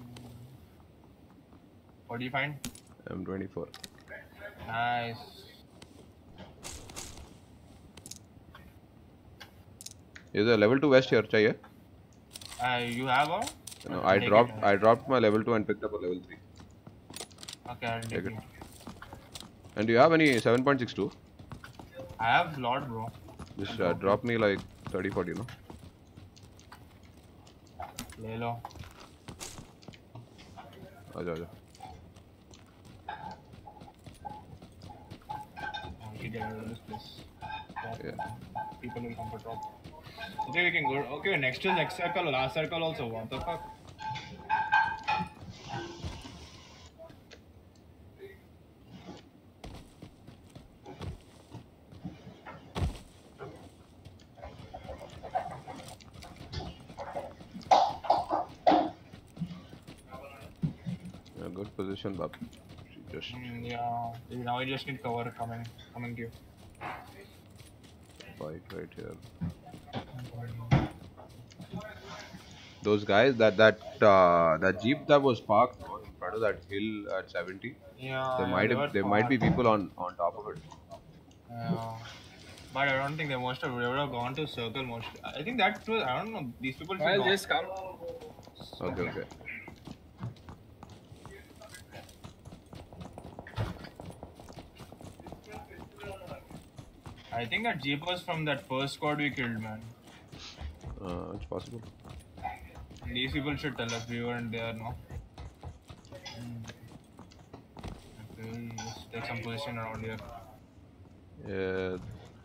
what do you find? M twenty-four. Nice. Is a level two vest here? चाहिए? Uh, you have a? No, I Take dropped. it. I dropped my level two and picked up a level three. Okay, I'll take Take it. it. And do you have any seven point six two? I have lot, bro. Just uh, drop me like thirty forty, no? ले लो. आजा आजा. Okay, get out of this place. Yeah. People will come for drop. Okay, we can go. Okay, next to next circle, last circle also. What the fuck? Yeah, good position, Bab. Just Mm, yeah. Now we just need cover coming, coming to you. fight right here. Those guys, that that uh, that jeep that was parked in front of that hill at seventy. Yeah. There might they have, were there might be far. people on on top of it. Yeah. But I don't think they must have, they would have gone to circle mostly. I think that was, I don't know, these people should I'll go. just come Okay, okay. I think that jeep was from that first squad we killed, man. Uh, it's possible. These people should tell us we weren't there, no? Okay, let's take some position around here. Yeah.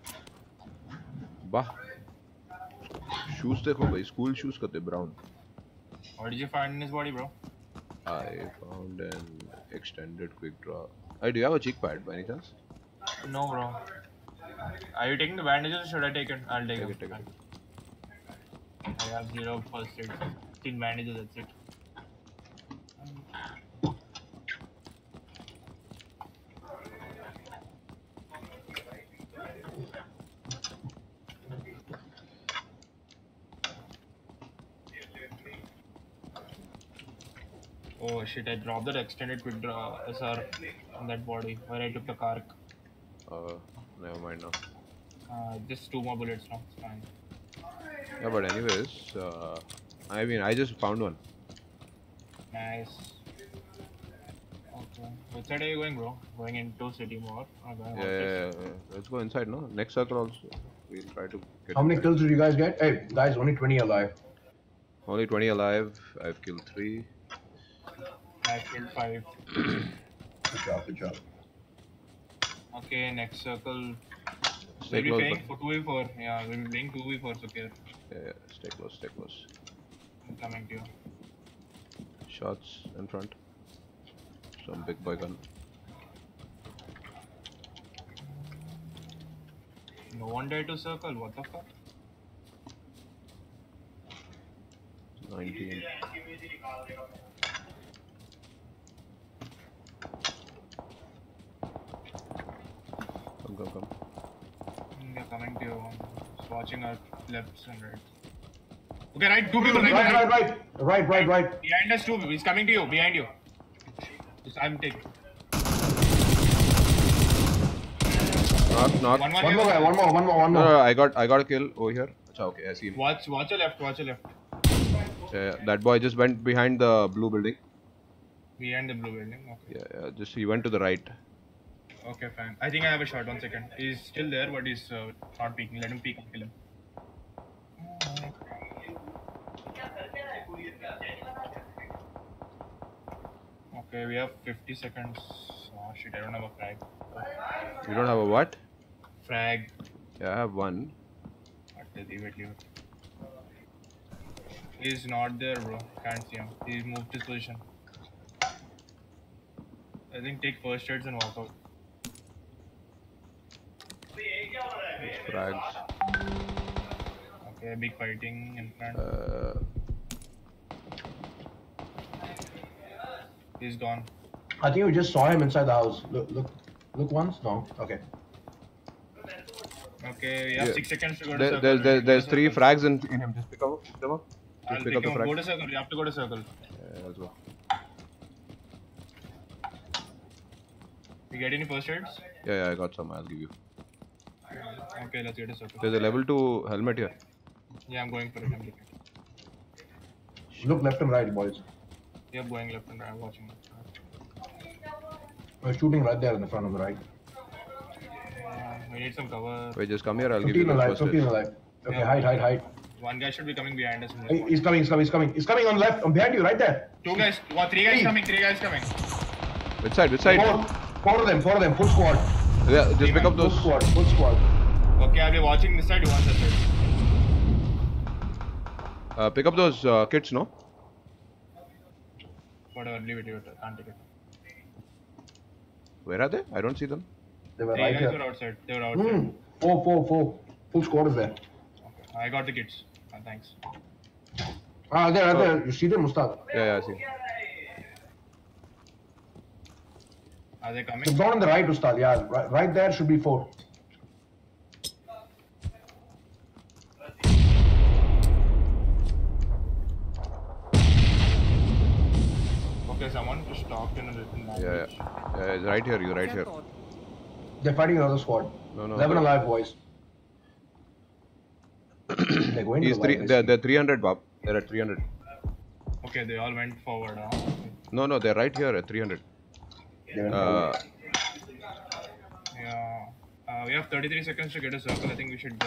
Bah. Shoes देखो भाई, school shoes करते brown. What did you find in his body, bro? I found an extended quick draw. Hey, do you have a cheek pad by any chance? No, bro. Are you taking the bandages or should I take it? I'll take, Take them. it, take it. I have zero first aid. fifteen bandages, that's it. Oh shit, I dropped that extended quick draw S R on that body where I took the car. Uh, never mind now. Uh, just two more bullets now, it's fine. Yeah, but anyways, uh, I mean, I just found one. Nice. Okay. Which side are you going, bro? Going into city more? Or going Yeah, yeah, yeah, yeah. Let's go inside, no? Next circle also. We'll try to get How many inside. kills did you guys get? Hey, guys, only twenty alive. Only twenty alive. I've killed three. I killed five. Good job, good job. Okay, next circle. Stay We'll be close. playing But... for two v four. Yeah, we'll be playing two v four, so okay. Yeah, yeah, stay close, stay close. I'm coming to you. Shots in front. Some big boy gun. No one dare to circle, what the fuck? nineteen. Come, come, come. They're coming to you. Just watching our lefts and rights. Okay, right, two people, Right, right, right, right, right, right, right. Behind us, two people. He's coming to you, behind you. Just, I'm taking. Knock, knock. One more, One more here. guy, one more, one more, one No, more. no, I got, I got a kill over here. Achha, okay, I see him. Watch, watch your left, watch your left. Yeah, yeah, that boy just went behind the blue building. Behind the blue building, okay. Yeah, yeah, just he went to the right. Okay, fine. I think I have a shot, one second. He's still there, but he's uh, not peeking. Let him peek and kill him. Okay, we have fifty seconds. Oh shit, I don't have a frag. You don't have a what? Frag. Yeah, I have one. Okay, leave it, leave it. He's not there, bro. Can't see him. He moved his position. I think take first aids and walk out. Frags. Okay, big fighting in front. Uh, He's gone. I think we just saw him inside the house. Look, look, look once. No, okay. Okay, we have Yeah. six seconds to go to there, circle. there, there, Go there's to three circle. frags in, in him. Just pick up, pick them up. I'll Just pick pick up the him. frag. Go to circle. You have to go to circle. Yeah, let's go. You get any first aids? Yeah, yeah, I got some. I'll give you. Okay, let's get a circle. There's a level two helmet here. Yeah, I'm going for it. I'm looking. Look left and right, boys. Yeah, I'm going left and right. I'm watching it. We're shooting right there in the front of the right. Uh, we need some cover. Wait, just come here. I'll give you fifteen the alive, first fifteen aid. alive. Okay, Yeah. hide, hide, hide. One guy should be coming behind us. In this Hey, one. he's coming, he's coming, he's coming. He's coming on left, on behind you, right there. Two guys. What? Three guys Three. coming. Three guys coming. Which side? Which side? Four, four of them, four of them, full squad. Yeah, just pick up Full those. squad, full squad. Okay, I'll be watching this side. You want that side? Uh, pick up those uh, kits, no? Whatever. Leave it. Leave it. I can't take it. Where are they? I don't see them. They were Three right guys here. were outside. They were outside. Hmm. Four, four, four. Full squad is there. Okay. I got the kids. Uh, thanks. Ah, there, right there. You see them, Mustaq? Yeah, yeah, I see. Are they coming? They've gone on the right, Ustad. Yeah, right, right there should be four. Okay, someone just talked in a written Yeah, language. yeah. Yeah, it's right here. You're right here. They're fighting another squad. No, no. Eleven but- alive, boys. They're going He's to three. the They're, they're three hundred, Bob. They're at three hundred. Okay, they all went forward. Huh? No, no, they're right here at three hundred. Uh, Yeah. Uh, we have thirty-three seconds to get a circle. I think we should go.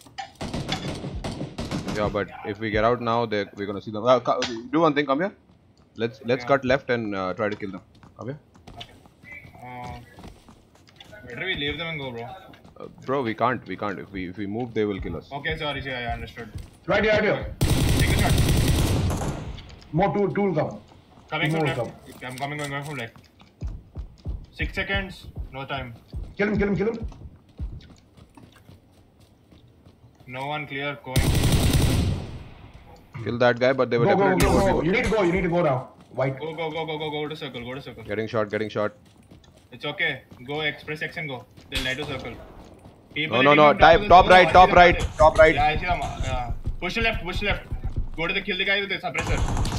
yeah, but if we get out now, they we're gonna see them. Uh, co- do one thing. Come here. Let's let's Yeah. cut left and uh, try to kill them. Come here. Uh, better we leave them and go, bro. Uh, bro, we can't. We can't. If we if we move, they will kill us. Okay, sorry, sorry, I understood. Right here, right here. Take a shot. More two, two will come. Coming Two from more will left. come. I'm coming, going, going from left. Six seconds. No time. Kill him, kill him, kill him. No one clear going. Kill that guy, but they were Go, go, definitely go, more go. people. You need to go. You need to go now. White. Go, go, go, go, go, go to circle. Go to circle. Getting shot, getting shot. It's okay. Go express section. Go. They'll lie to circle. People No, no, hitting no. on top of Type the top door. right, I see top them. right, top right. Yeah, I see them. Yeah. Push left, push left. Go to the kill the guy with the suppressor.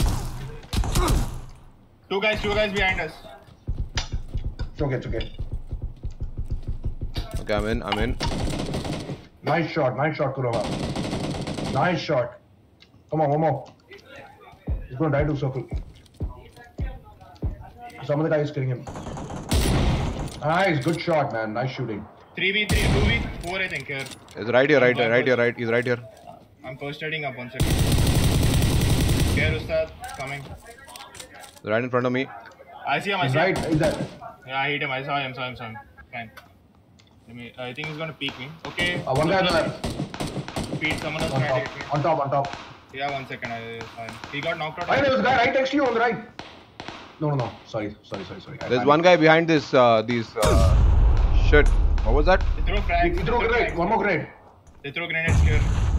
Two guys, two guys behind us. It's okay, it's okay. Okay, I'm in, I'm in. Nice shot, nice shot, Kurova. Nice shot. Come on, one more. He's gonna die to circle. Some of the guys killing him. Nice, good shot, man. Nice shooting. three v three, two v four, I think. Here. He's right here, right here, right here, right. He's right here. I'm first heading up one second. Here, Ustad. Coming. He's right in front of me. I see him, I He's see right, him. is that? Yeah, I hit him. I saw him, saw him, saw him. Fine. Let me, I think he's gonna peek me. Okay. Uh, one guy on the left. Pete, someone else On tried to top, hit me. on top, on top. Yeah, one second. I saw him. He got knocked out. Right, there's a guy right next to you on the right. No, no, no. Sorry, sorry, sorry, sorry. I There's panicked. one guy behind this, uh, these, uh, shit. What was that? They throw He, frags. he threw a grenade. One more grenade. They throw grenades here.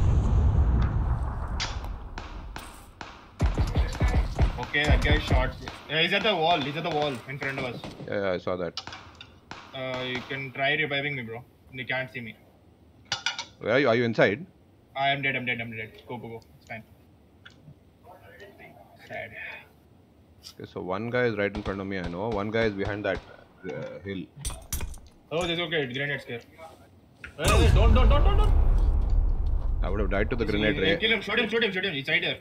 Okay, that guy shot. Yeah, he's at the wall. He's at the wall in front of us. Yeah, yeah, I saw that. Uh, you can try reviving me, bro. They can't see me. Where are you? Are you inside? I am dead. I'm dead. I'm dead. Go, go, go. It's fine. Sad. Okay, so one guy is right in front of me, I know. One guy is behind that uh, hill. Oh, this is okay. Grenades here. Wait, wait, don't, don't, don't, don't, don't. I would have died to the grenade ray. Kill him. Shoot him. Shoot him. Shoot him. He's right here.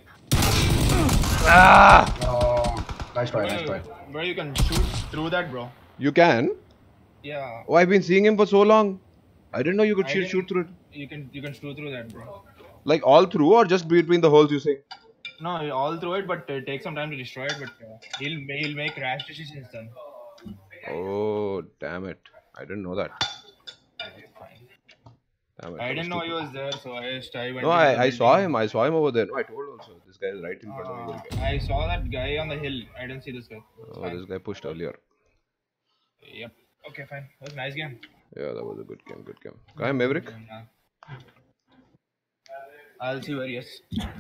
Ah! Oh, nice try, nice Bro, try. bro, you can shoot through that, bro. You can? Yeah. Oh, I've been seeing him for so long. I didn't know you could I shoot, didn't- shoot through it. You can, you can shoot through that, bro. Like all through or just between the holes you say? No, all through it, but it takes some time to destroy it. But uh, he'll, he'll make rash decisions then. Oh, damn it. I didn't know that. Damn it, I was didn't know he stupid. was there, so I just I went. No, into I, the I saw building. him. I saw him over there. No, I told also. This guy is right in front of me. Uh, I saw that guy on the hill. I didn't see this guy. It's Oh, fine. this guy pushed earlier. Yep. Okay, fine. That was a nice game. Yeah, that was a good game. Good game. Guy Maverick? Yeah. I'll see where he is.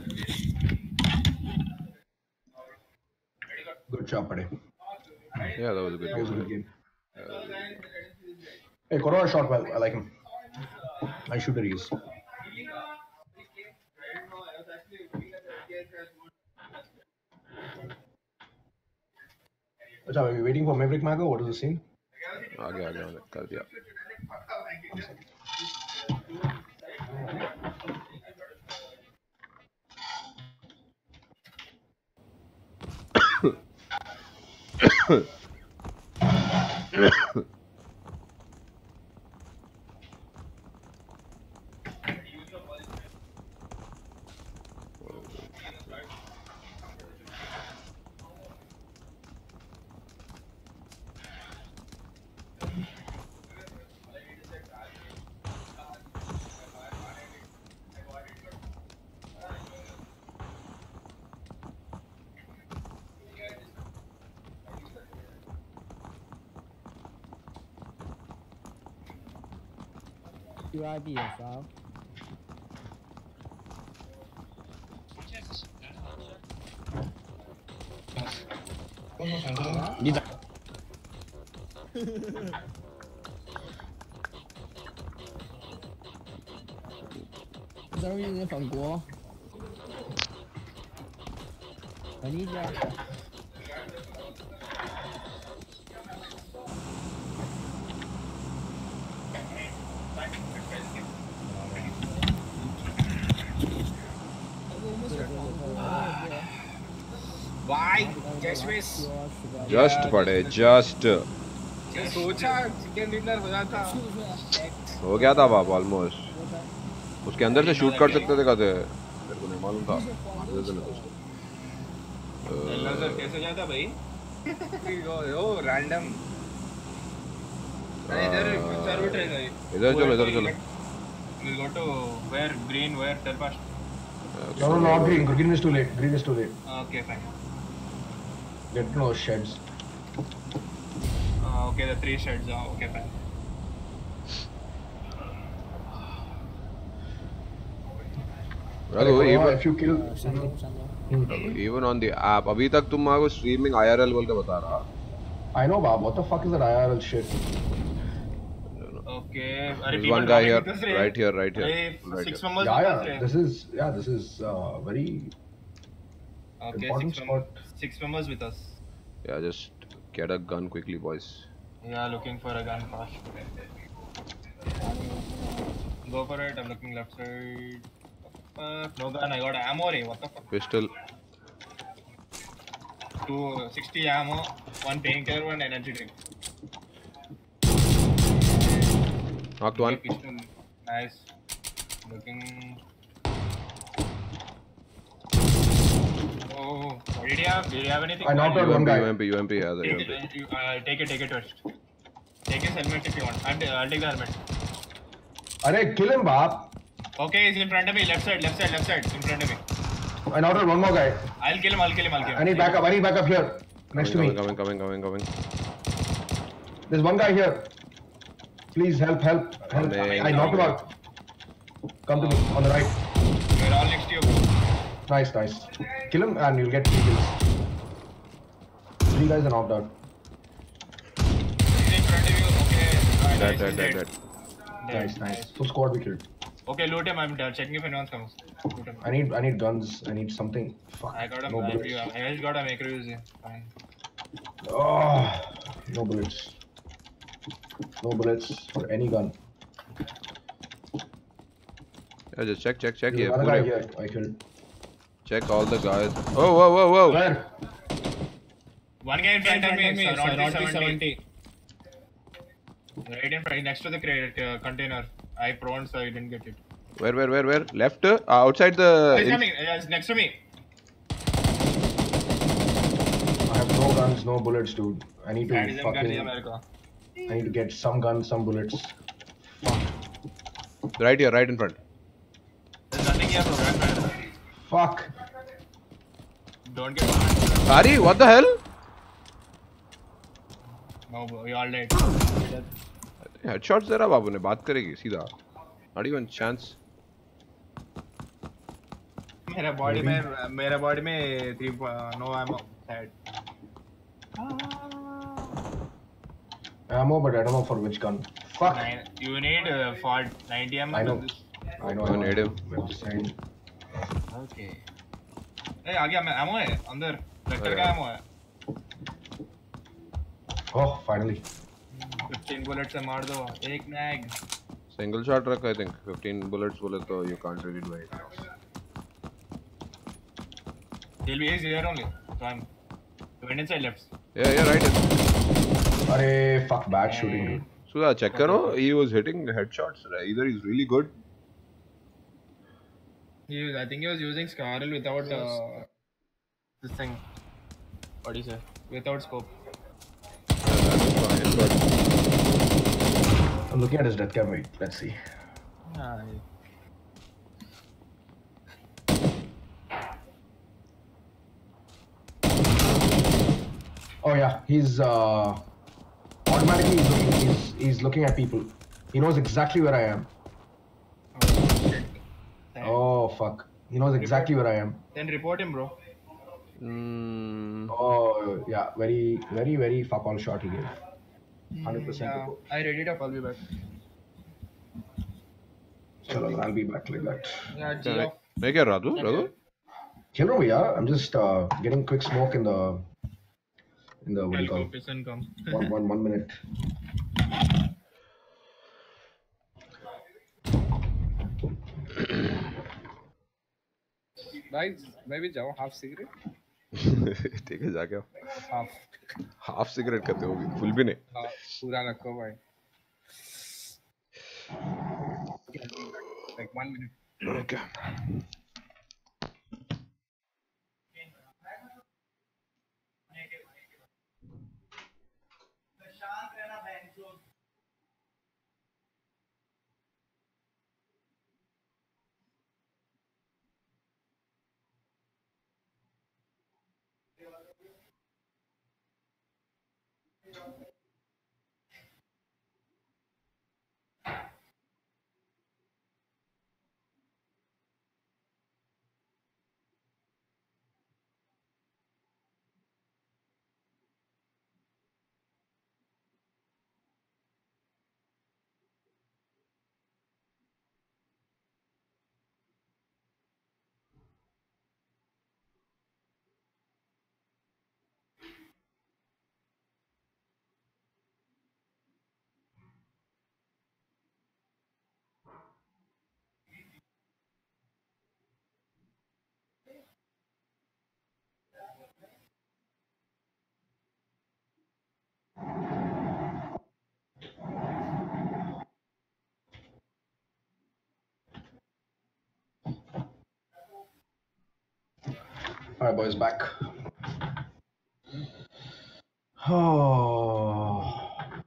Good job, buddy. Yeah, that was a good That was a game. good game. Hey, Corona shot well. I like him. Nice shooter he is. What's up? Are you waiting for Maverick Mago? What is the scene? आगे आगे आगे कर दिया. U I B 也烧。 你咋？ 这儿有人放锅。那你家？ Why? Just miss. Just पड़े just. सोचा chicken dinner हो जाता. हो गया था बाप ऑलमोस्ट. उसके अंदर से शूट कर सकते थे कहते. मेरे को नहीं मालूम था. दे देना तो उसको. अल्लाह सर कैसे जाता भाई? ओ रैंडम. इधर सर्वर ट्रेन है. इधर चलो इधर चलो. We'll go to where green where tell fast. No, no, not green. Green is too late. Green is too late. Okay, fine. Get to know sheds. Uh, okay, the three sheds. Uh, okay, fine. Raghu, even if you kill, even on the app, अभी तक तुम मेरे को streaming I R L बोल के बता रहा. I know, Bob. What the fuck is that I R L shit? Okay. There's one guy here, right here, right here. Right Six here. members. Yeah, yeah. This is yeah. This is uh, very Okay, important six, spot. mem six members with us. Yeah, just get a gun quickly, boys. Yeah, looking for a gun fast. Go for it. I'm looking left side. Uh, no gun. I got ammo. Re. What the fuck? Pistol. two sixty ammo, one painkiller, one energy drink. Knocked one. Pistol. Nice. Looking. Oh, what did you have? Did you have anything? I knocked out one guy. U M P, U M P, yeah, the Take U M P. it, you, uh, take it, take it first. Take his helmet if you want. I'll, I'll take the helmet. Arey, kill him, Bob. Okay, he's in front of me. Left side, left side, left side. In front of me. I knocked out one more guy. I'll kill him, I'll kill him, I'll kill him. I need backup. I need backup here. Next coming, to me. coming, coming, coming, coming. There's one guy here. Please help, help, help. Coming, I knocked him coming. out. Come to me on the right. We're all next to you, bro. Nice, nice. Kill him and you'll get three kills. Three guys are knocked out. He's in front of you. Okay. Alright, Dead, nice, dead, he's dead, dead. dead. Nice, nice. Full squad we killed. Okay, loot him. I'm checking if anyone comes. Loot him. I need, I need guns. I need something. Fuck. I got a no I, bullets. I just got a maker use. Fine. Oh, no bullets. No bullets for any gun. Yeah, just check, check, check. There's Yeah, another put guy it. here. I killed. Check all the guys. Oh, whoa, whoa, whoa. Where? One guy in front of me. me, It's around around three seventy. seventy. Right in front, next to the crate uh, container. I prone, so I didn't get it. Where, where, where, where? Left? Uh, outside the. He's in- coming. Uh, he's next to me. I have no guns, no bullets, dude. I need to Sadism gun in fucking. America. I need to get some guns, some bullets. Right here, right in front. There's nothing here, bro. Right, right. Fuck. Don't get. Ari, what the hell? No, bro. We all dead. Headshots जरा बाबू ने बात करेगी सीधा. Not even chance. मेरा body में मेरा body में three no ammo. Sad. Ammo, but I don't know for which gun. Fuck. Nine, you need uh, for ninety ammo. I know. with this. I know. I need him. I'm just saying. Okay. ए आ गया मैं ammo है अंदर vector का ammo है. Oh, finally. fifteen bullets से मार दो एक mag. Single shot रख I think. fifteen bullets बोले तो you can't really do anything else. He'll be here only. So I'm went inside left. Yeah, yeah, right. Arey, fuck, bad shooting, dude. Sudha, check karo. He was hitting headshots. Either he's really good. He was, I think he was using Scarlet without uh, this thing. What do you say? Without scope. Yeah, that is fine, but I'm looking at his death cam. Wait, let's see. Ah, Oh yeah, he's uh, automatically he's looking, he's, he's looking at people. He knows exactly where I am. Oh fuck, he knows exactly where I am. Then report him, bro. mm, Oh yeah, very, very, very fuck all shot he gave. Hundred percent. Yeah, I read it up. I'll be back. Chalo, I'll be back like that. Yeah, G yeah, off. मैं क्या रहा तू Raghu? Chill bro, yeah. I'm just uh, getting quick smoke in the in the what do you call it? Listen, come. one one one minute. Guys, maybe जाओ half cigarette. ठीक है जाके Half. Half cigarette करते होगी full भी नहीं. हाँ, पूरा रखो भाई. Like one minute. Okay. Alright, boys, back. Oh.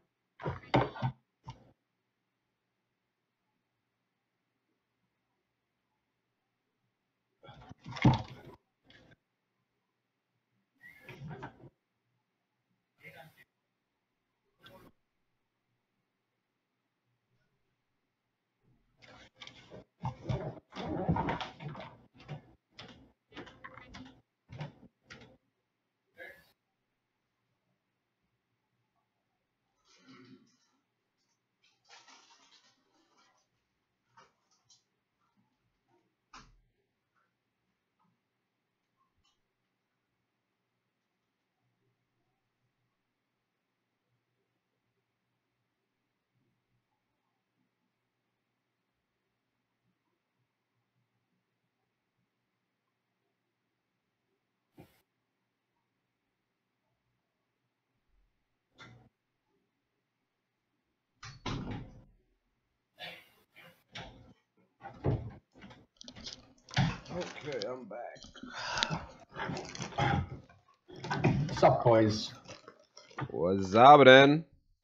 Okay, I'm back. What's up, boys? What's up, man?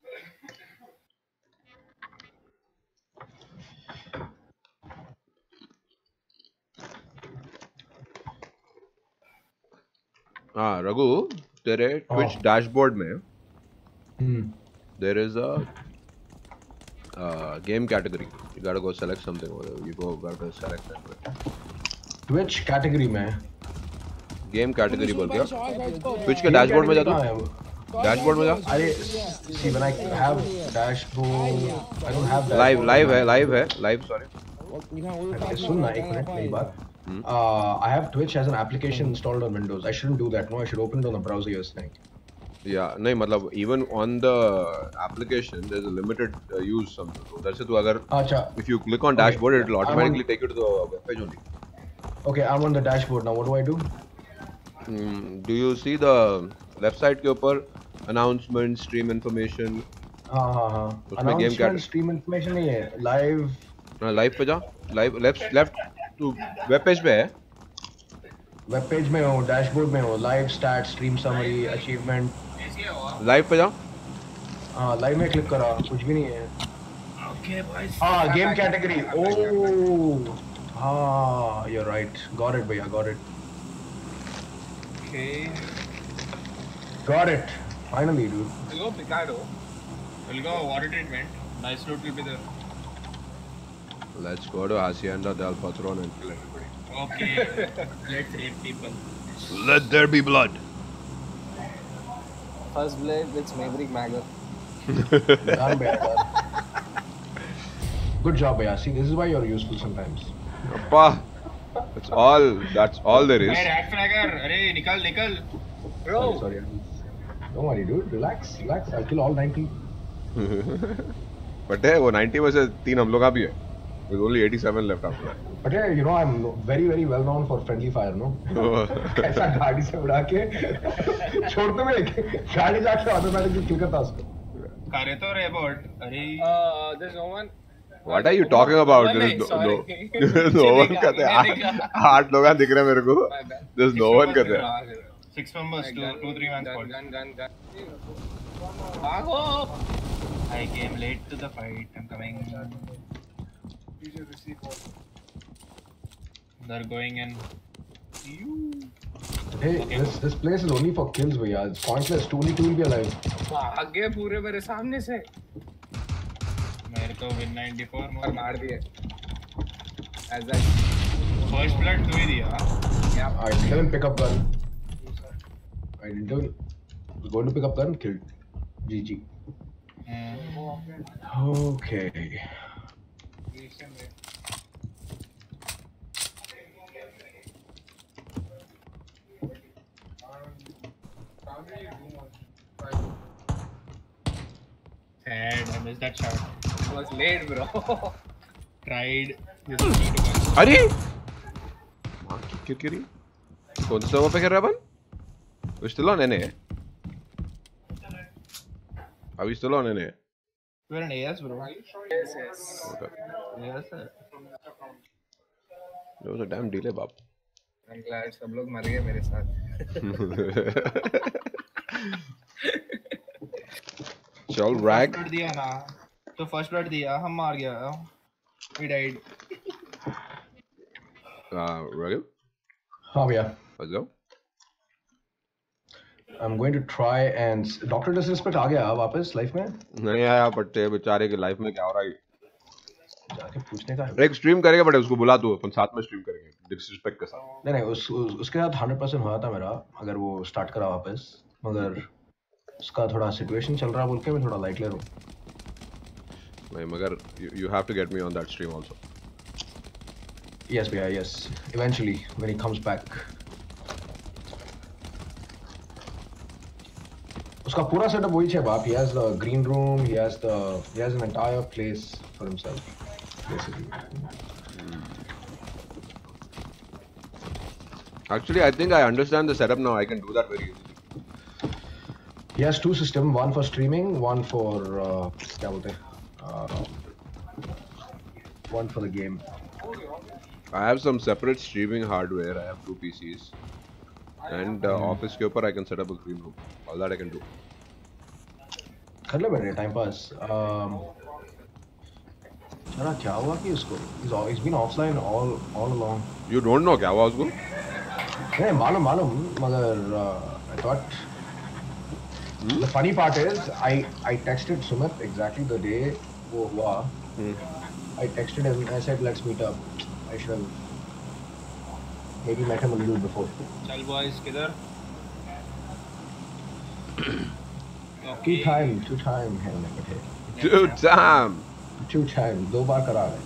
हाँ रघु तेरे Twitch dashboard में Hmm. there is a uh, game category. You gotta go select something over there. You go gotta select that. Twitch category में Game category बोल क्या? Twitch के dashboard में जा तू? Dashboard में जा? अरे see when I have dashboard I don't have dashboard. Live live है live है live sorry. Okay, सुनना एक मिनट मेरी बात. Uh, I have Twitch as an application installed on Windows. I shouldn't do that. No, I should open it on the browser. You're saying? Yeah, नहीं मतलब even on the application there's a limited uh, use something. So that's it. तो अगर अच्छा. if you click on dashboard it will automatically take you to the web page only. Okay, I'm on the dashboard now. What do I do? Mm, do you see the left side के ऊपर announcement, stream information? हाँ हाँ हाँ. उसमें game Announcement, stream information नहीं है. Live. हाँ live पे जा. Live left left to web page पे है. Web page में हो, dashboard में हो, live stats, stream summary, achievement. Live पे जा. हाँ live में click करा. कुछ भी नहीं है. Okay, boys. हाँ game category. Oh. हाँ you're right. Got it भैया. Got it. Okay. Got it. Finally, dude. We'll go Picado. We'll go water treatment. Nice loot will be there. Let's go to Hacienda del Patron and kill everybody. Okay. Let's rape people. Let there be blood. First blade with Maverick Magger. Done, भैया, done. Good job, भैया. See, this is why you're useful sometimes. Appa. That's all. That's all there is. Hey, rat flagger. अरे निकल निकल. Bro. Sorry, sorry. Don't worry, dude. Relax, relax. I'll kill all ninety. But है वो ninety में से तीन हम लोग का भी है. There's only eighty-seven left after that. But yeah, you know, I'm very, very well known for friendly fire, no? ऐसा गाड़ी से उड़ा के छोड़ते में गाड़ी जाके ऑटोमेटिकली किल करता उसको. करे तो रे बॉट. अरे. Uh, there's no one. What are you talking about? Oh, There is नहीं, no, sorry. no, no one कहते हैं. आठ लोग दिख रहे हैं मेरे को. There's no one कहते हैं. Six members, two, two, three man Gun, squad. gun, gun, gun. भागो. I came late to the fight. I'm coming. They're going in. Hey, this this place is only for kills, भैया. It's pointless. Two only two will be alive. भागे पूरे मेरे सामने से. मेरे को win ninety-four और more. मार दिए. As I. First blood तू ही दिया. Yeah. Alright, kill and pick up gun. I didn't do it. Going to pick up gun, killed. G G. Hmm. Okay. Sad. I missed that shot. It was late, bro. Tried. Just need to go. अरे क्यों क्यों रही? कौन सा server पे कर रहा है अपन? We still on N A? Are we still on N A? We're an A S, bro. Yes, yes. Okay. Yes, sir. There was a damn delay, Bob. I'm glad सब लोग मर गए मेरे साथ. चल rag. First blood दिया ना. तो first blood दिया, हम मार गया. We died. Uh, Raghu? हाँ भैया. Let's go. I'm going to try and Doctor Disrespect आ गया वापस लाइफ में. नहीं आया but तेरे बेचारे की लाइफ में क्या हो रहा है? जाके पूछने का. एक स्ट्रीम करेगा बट उसको बुला तू अपन साथ में स्ट्रीम करेंगे डिसरिस्पेक्ट के साथ. नहीं नहीं उस, उस उसके साथ हंड्रेड परसेंट हुआ था मेरा अगर वो स्टार्ट करा वापस मगर उसका थोड़ा सिचुएशन चल रहा बोल के मैं थोड़ा लाइट ले रहा हूँ. नहीं मगर you have to get me on that stream also. Yes भैया yes eventually when he comes back. उसका पूरा सेटअप वही है बाप. He has the green room, he has the he has an entire place for himself basically. Actually, I think I understand the setup now. I can do that very easily. He has two systems, one for streaming, one for uh, क्या बोलते हैं, uh, one for the game. I have some separate streaming hardware. I have two P Cs, and uh, office के ऊपर I can set up a green room. All that I can do. कर ले बैठे time pass. चला क्या हुआ कि उसको he's al- he's been offline all all along. You don't know क्या हुआ उसको? नहीं मालूम मालूम मगर uh, I thought hmm? the funny part is I I texted Sumit exactly the day वो हुआ. Hmm. I texted him. I said let's meet up. I should have maybe met him a little before. चल boys किधर? Two time, two time है उन्हें बैठे. Two time. Two time, दो बार करा है.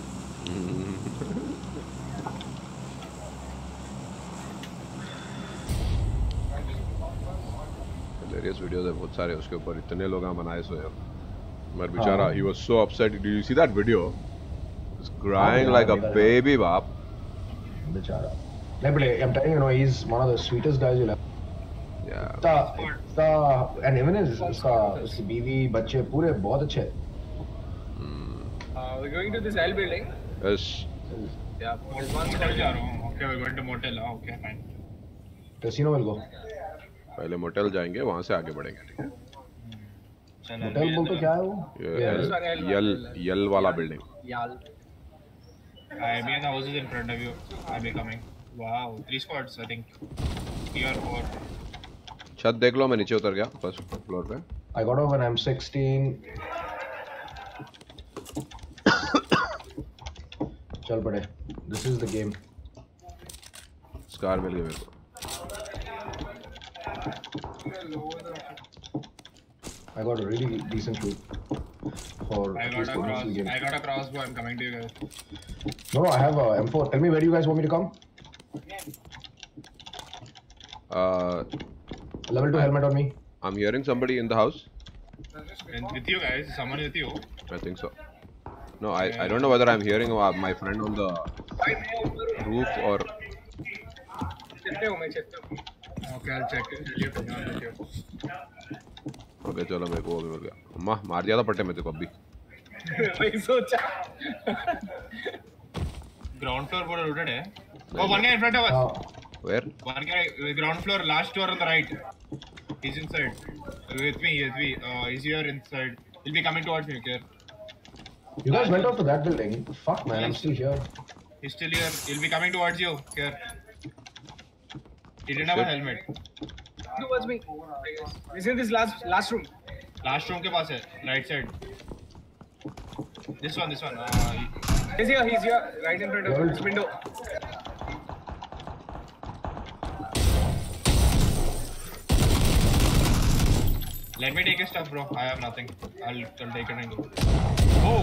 Hilarious videos है बहुत सारे उसके ऊपर इतने लोग हैं बनाए सो यार. मगर बेचारा he was so upset. Did you see that video? He's crying like a baby बाप. बेचारा. नहीं बड़े I'm telling you, you know, he's one of the sweetest guys you'll ever. Yeah. The, the, and even his उसका उसकी बीवी बच्चे पूरे बहुत अच्छे. Uh, we're going to this L building. Yes. Yeah, there's one Motel जा रहा हूँ. Okay, we're going to motel. Oh, okay, fine. Casino will go. पहले मोटेल जाएंगे वहाँ से आगे बढ़ेंगे ठीक है. चल होटल बोल तो क्या है वो? ये यल यल यल वाला building. Yal. I be in the houses in front of you. I be coming. Wow, three squads I think. Three or four. छत देख लो मैं नीचे उतर गया फर्स्ट फ्लोर पे. I got off when I'm sixteen. चल पड़े. This is the game. Scar मिल गया मेरे को. I got a really decent loot for I at got least a for most cross. of the game. I got a crossbow. I'm coming to you guys. No, no, I have a M four. Tell me where do you guys want me to come? Uh, Level two helmet on me. I'm hearing somebody in the house. And with you guys, someone with you. I think so. No, I I don't know whether I'm hearing uh, my friend on the roof or. चलते हो मैं चलता हूँ. Okay, I'll check it. Tell you to not with you. Okay चलो मेरे को वो भी मिल गया. अम्मा मार दिया था पट्टे में तेरे को अभी. वही सोचा. Ground floor बोला looted है. Oh, one guy in front of us. Uh, Where? One guy, uh, ground floor, last door on the right. He's inside. With me, with me. Uh, he's here inside. He'll be coming towards me, okay? you guys went off to that building. Fuck man, I'm still here. He's still here. He'll be coming towards you, here. He didn't have a helmet. Towards me. He's in this last last room. Last room के पास है, right side. This one, this one. Uh, he- He's here. He's here. Right in front of Level this window. Let me take his stuff, bro. I have nothing. I'll, I'll take it and go. Oh!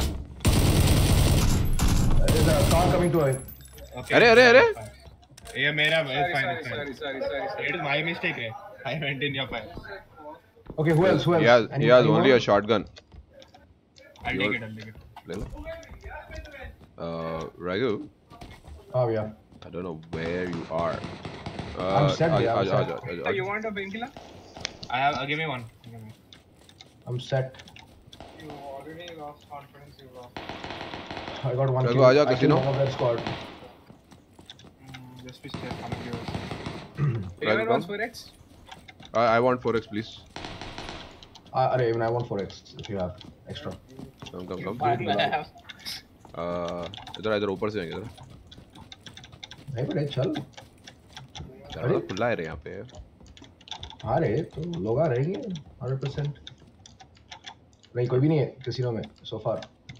There's a car coming to it. Okay. अरे अरे अरे. Yeah, मेरा it's Sorry, fine, sorry, it's fine. sorry, sorry, sorry, sorry. It is my mistake. है. I went in your fire. Okay, who else? Who else? He has Any- he has anyone? only a shotgun. I'll You're- take it, I'll take it. ले लो. Uh, Raghu, Oh yeah. I don't know where you are. Uh, I'm set, आजा- yeah, I'm आजा- set. आजा- आजा- Oh, you आजा. want a painkiller? I have. Uh, give me one. Give me. I'm set. You already lost confidence. You lost. I got one Raghu, kill. आजा, I killed casino. one of that squad. Just be safe. Coming to yours. Anyone wants four X? I I want four X please. Uh, अरे even I want four X if you have extra. Come come come. Fine, I have. Uh, इधर इधर ऊपर से आएंगे इधर. नहीं बड़े चल. अरे खुला है रे यहाँ पे. हाँ रे तो लोग आ रहेंगे one hundred percent. नहीं कोई भी नहीं है कैसीनो में so far.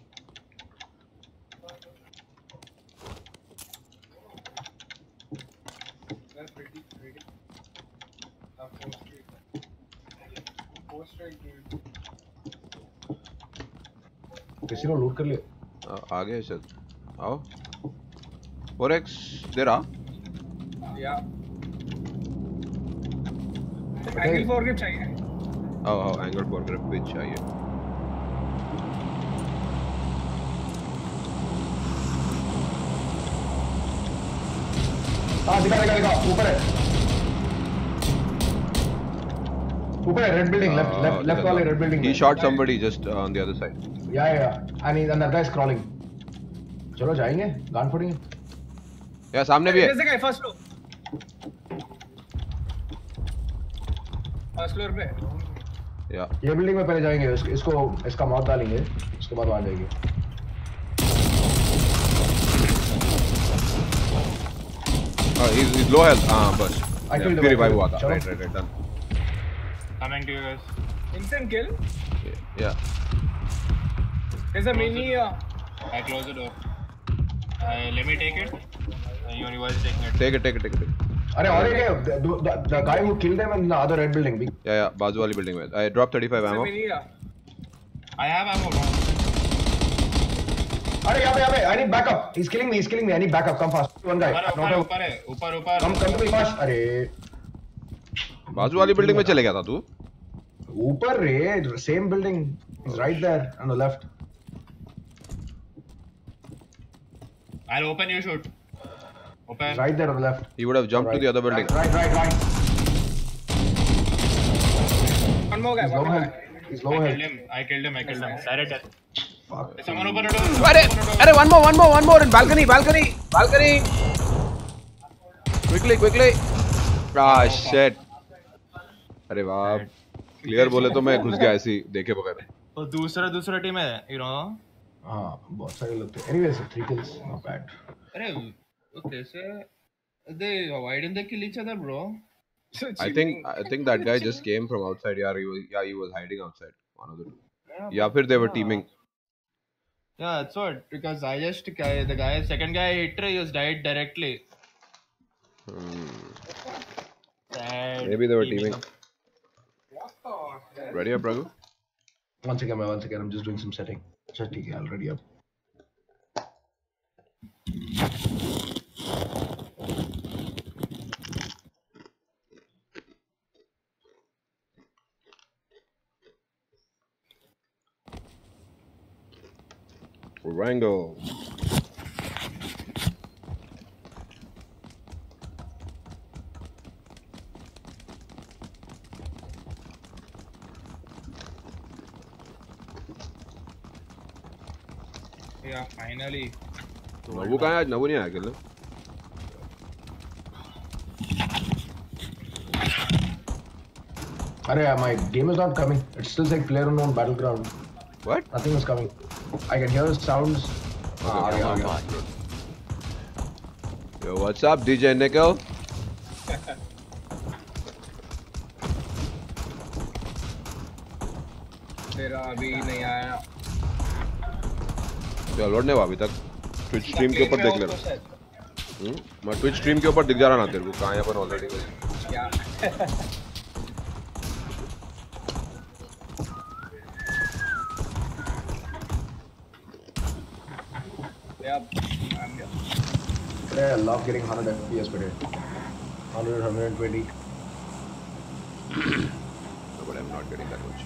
कैसीनो लूट कर लिया. आ गए शायद. आओ. four X दे रहा. Yeah. Angle four grip चाहिए. आओ आओ एंगल फोर ग्रिप भी चाहिए. हाँ दिखा दिखा दिखा ऊपर है. ऊपर है red building left left left वाले red building. He shot somebody just uh, on the other side. Yeah yeah and he, and that guy is crawling. चलो जाएंगे गान फोड़ेंगे. या सामने भी है. There's the guy first floor. First floor पे. या ये बिल्डिंग में पहले जाएंगे. इस, इसको इसका मौत डालेंगे उसके बाद वहाँ जाएंगे. Oh, he's, he's low health. हाँ बस. I killed him, फिर I revive killed हुआ him. था. चलो. Right right right done. Coming to you guys. Instant kill. Yeah. There's a mini. Uh, I close the door. Uh, let me take it. Uh, you you guys taking it. Take it take it take it. अरे और एक है the, the, the guy who killed them in the other red building. भी. Yeah yeah बाजू वाली building में. I dropped thirty-five there's a ammo. mini. Uh, I have ammo. Bro. अरे यहाँ पे यहाँ पे I need backup. He's killing me. He's killing me. I need backup. Come fast. One guy. ऊपर ऊपर ऊपर है ऊपर ऊपर. Come come to me fast. अरे बाजू वाली बिल्डिंग में चले गया था तू. ऊपर रे same building. He's right there on the left. I'll open. You shoot. Open. He's right there on the left. He would have jumped right. to the other building. Right right right. one more guy. He's One low more health. guy. He's I low killed health. him. I killed him. I killed him. Direct death. Fuck. Someone open the door. अरे अरे one more one more one more in balcony balcony balcony. Quickly quickly. Ah shit. अरे वाह. Clear बोले तो मैं घुस गया ऐसी देखे बगैर. तो दूसरा दूसरा टीम है. You know. हाँ बहुत सारे लोग थे. Anyways three kills not bad. अरे okay sir. They why didn't they kill each other, bro? I think I think that guy just came from outside. Yeah, he was yeah he was hiding outside. One of the two. Yeah, फिर they were teaming. Yeah, that's what. Because I just the guy second guy hit he just died directly. Hmm. Sad Maybe they were teaming teaming. Ready up, Raghu? One second, man, one second. I'm just doing some setting. अच्छा ठीक है, I'll ready up. Wrangle. Yeah, finally. नवू कहाँ है आज? नवू नहीं आया खेलने? अरे my game is not coming. It still says player unknown battleground. What? Nothing is coming. I can hear sounds. Ah, आ गया, आ गया. Yo, what's up, D J Nickel? तेरा अभी नहीं आया. क्या लोड नहीं हुआ अभी तक? Twitch stream के ऊपर देख ले रहा. हम्म? मैं Twitch stream के ऊपर दिख जा रहा ना तेरे को कहाँ यहाँ पर already. क्या? Yeah, I'm here. Yeah, I love getting one hundred F P S per day. one hundred, one hundred twenty. No, but I'm not getting that much.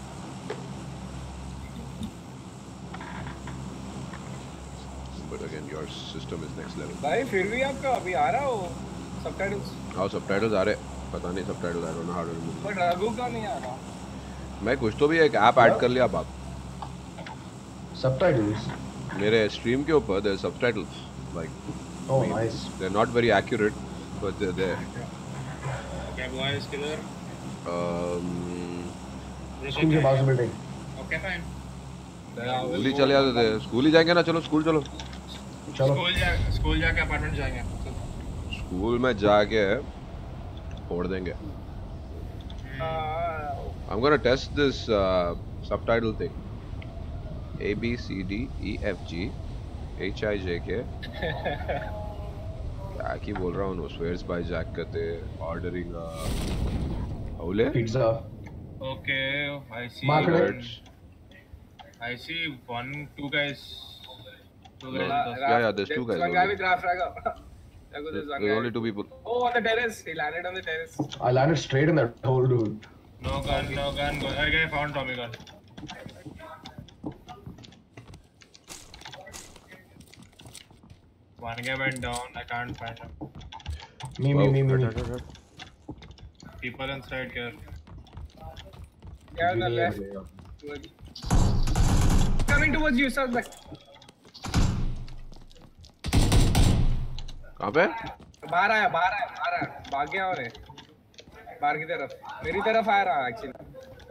But again, your system is next level. भाई फिर भी आपका अभी आ रहा हो subtitles. हाँ subtitles आ रहे. पता नहीं subtitles I don't know how to remove. But Raghu का नहीं आ रहा. मैं कुछ तो भी एक ऐप ऐड कर लिया बाप. Subtitles. मेरे stream के ऊपर there are subtitles like. Oh, I mean, nice. They're not very accurate. but they're there. Okay, boys, killer. Um, school के बाजू बिल्डिंग. Okay, fine. स्कूल ही चले जाते थे. स्कूल ही जाएंगे ना. चलो स्कूल चलो. चलो. स्कूल जा स्कूल जाके अपार्टमेंट जाएंगे. स्कूल में जाके फोड़ देंगे. I'm gonna test this uh, subtitle thing. A B C D E F G H I J K. क्या की बोल रहा हूँ. Swears by Jack करते. Ordering a Aule Pizza. Okay, I see. Market. I see one, two guys. Two No, guys. yeah, yeah, there's two guys One guy only. with Raf Raga. There's There's one guy. only two people. Oh, on the terrace. He landed on the terrace. I landed straight in that hole, dude. No gun, no gun. Go. Okay, I found Tommy gun. One guy went down. I can't find him. Me, me, me, me, me. People inside here. Yeah, on the left. Coming towards you, sir. कहाँ पे? बाहर आया, बाहर आया, बाहर आया. भाग गया और है. बाहर की तरफ. मेरी तरफ आ रहा actually.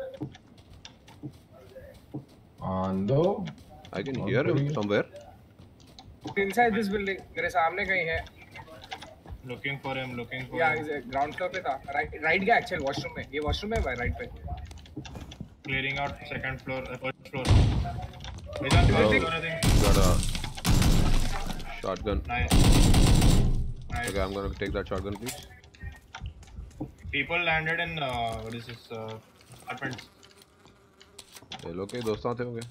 Ando. I can hear him somewhere. Inside this building. मेरे सामने कहीं है. Looking for him, looking for Yeah, him. he's ground floor पे था. Right, right गया actually washroom में. ये washroom में है भाई, right पे. Clearing out second floor, uh, first floor. He's on Oh, building or anything. got a shotgun. Nice. Nice. Okay, I'm gonna take that shotgun, please. People landed in uh, what is this? Uh, apartments. ये लोग के दोस्त आते होंगे.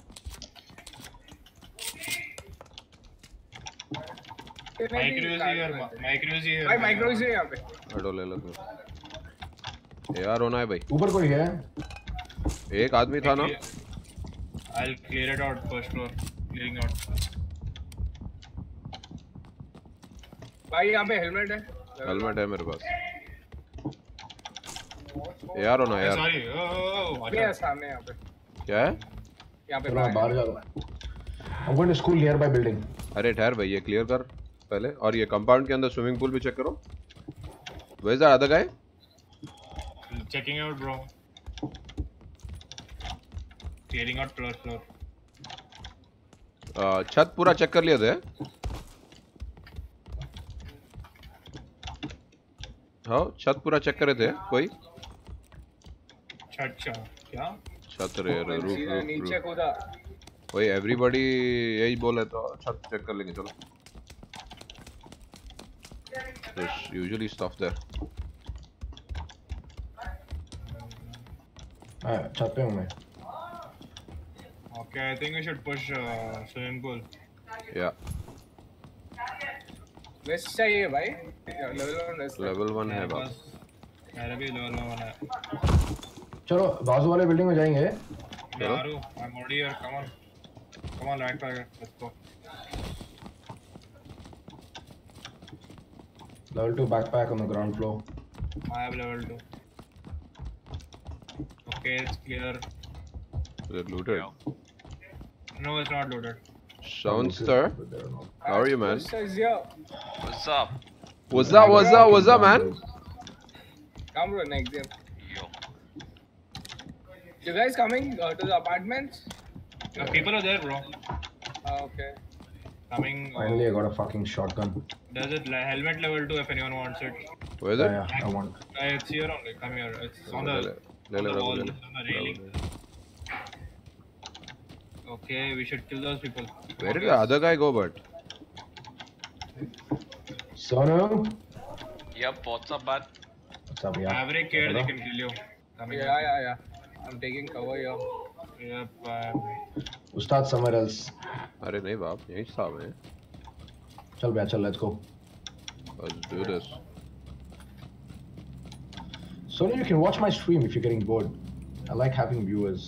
Micro is here. Micro is here. भाई micro is यहाँ पे. हटो ले लो तुम. यार होना है भाई. ऊपर कोई है? एक आदमी था ना. I'll clear it out first floor. Clearing out. भाई यहाँ पे हेलमेट है. हेलमेट है मेरे पास. यार होना यार. Sorry. Oh, oh, oh. ये है सामने यहाँ पे. क्या है? यहाँ पे चलो मैं बाहर जा रहा हूँ. I'm going to school nearby building. अरे ठहर भाई ये क्लियर कर पहले. और ये कंपाउंड के अंदर स्विमिंग पूल भी चेक करो. Where is the other guy? Checking out, bro. Clearing out first floor. uh, छत पूरा चेक कर लिया थे. हाँ छत पूरा चेक करे थे कोई. अच्छा क्या? छत रे रे रूफ सीधा नीचे रूफ कूदा. वही एवरीबॉडी यही बोले तो छत चेक कर लेंगे. चलो. There's usually stuff there. हाँ छत पे हूँ मैं. Okay, I think we should push uh, swimming pool. Yeah. West चाहिए भाई. Level one west. Level one है मेरे बस. पास मेरा भी level one है. चलो बाजू वाले बिल्डिंग में जाएंगे. मैं आ रहा हूँ. I'm already here. Come on. Come on, right back. Let's go. Level two backpack on the ground floor. I have level two. Okay, it's clear. Is it looted? No, it's not loaded. Soundster. How are you, man? What's up? What's up? What's up? What's up, man? Come bro, next game. You guys coming uh, to the apartments? Uh, people are there, bro. Uh, okay. Coming. Uh, Finally, I got a fucking shotgun. There's a le- helmet level two if anyone wants it. Where is it? Yeah, yeah, I want. Uh, it's here only. Come here. It's on the, Le- le- on le- the le- wall, le- on the railing. Okay, we should kill those people. Where did the other guy go, but? Sonu. Yep, what's up, bud? What's up, yeah? Maverick here, they can kill you. Coming Yeah, yeah, yeah. I'm taking cover here. Yep. Um, We'll start somewhere else. अरे नहीं बाप यहीं था मैं. चल भैया चल, let's go. Let's do this. Sonu, you can watch my stream if you're getting bored. I like having viewers.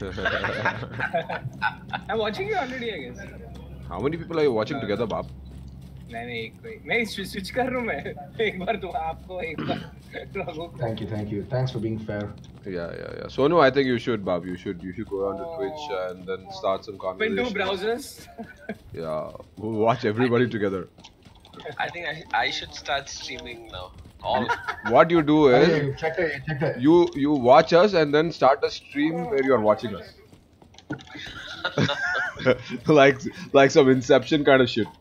I'm watching you already, I guess. How many people are you watching together, बाप? नहीं नहीं एक कोई. मैं switch कर रहा हूँ मैं. एक बार तुम आपको एक बार लोगों को. Thank you, thank you. Thanks for being fair. Yeah, yeah, yeah. Sonu, I think you should, Bab. You should, you should go on to Twitch and then start some Open two conversation. browsers. Yeah, we'll watch everybody together. I think I, I should start streaming now. All. What you do is Hey, check it, check it. you you watch us and then start a stream where you are watching us. like like some Inception kind of shit.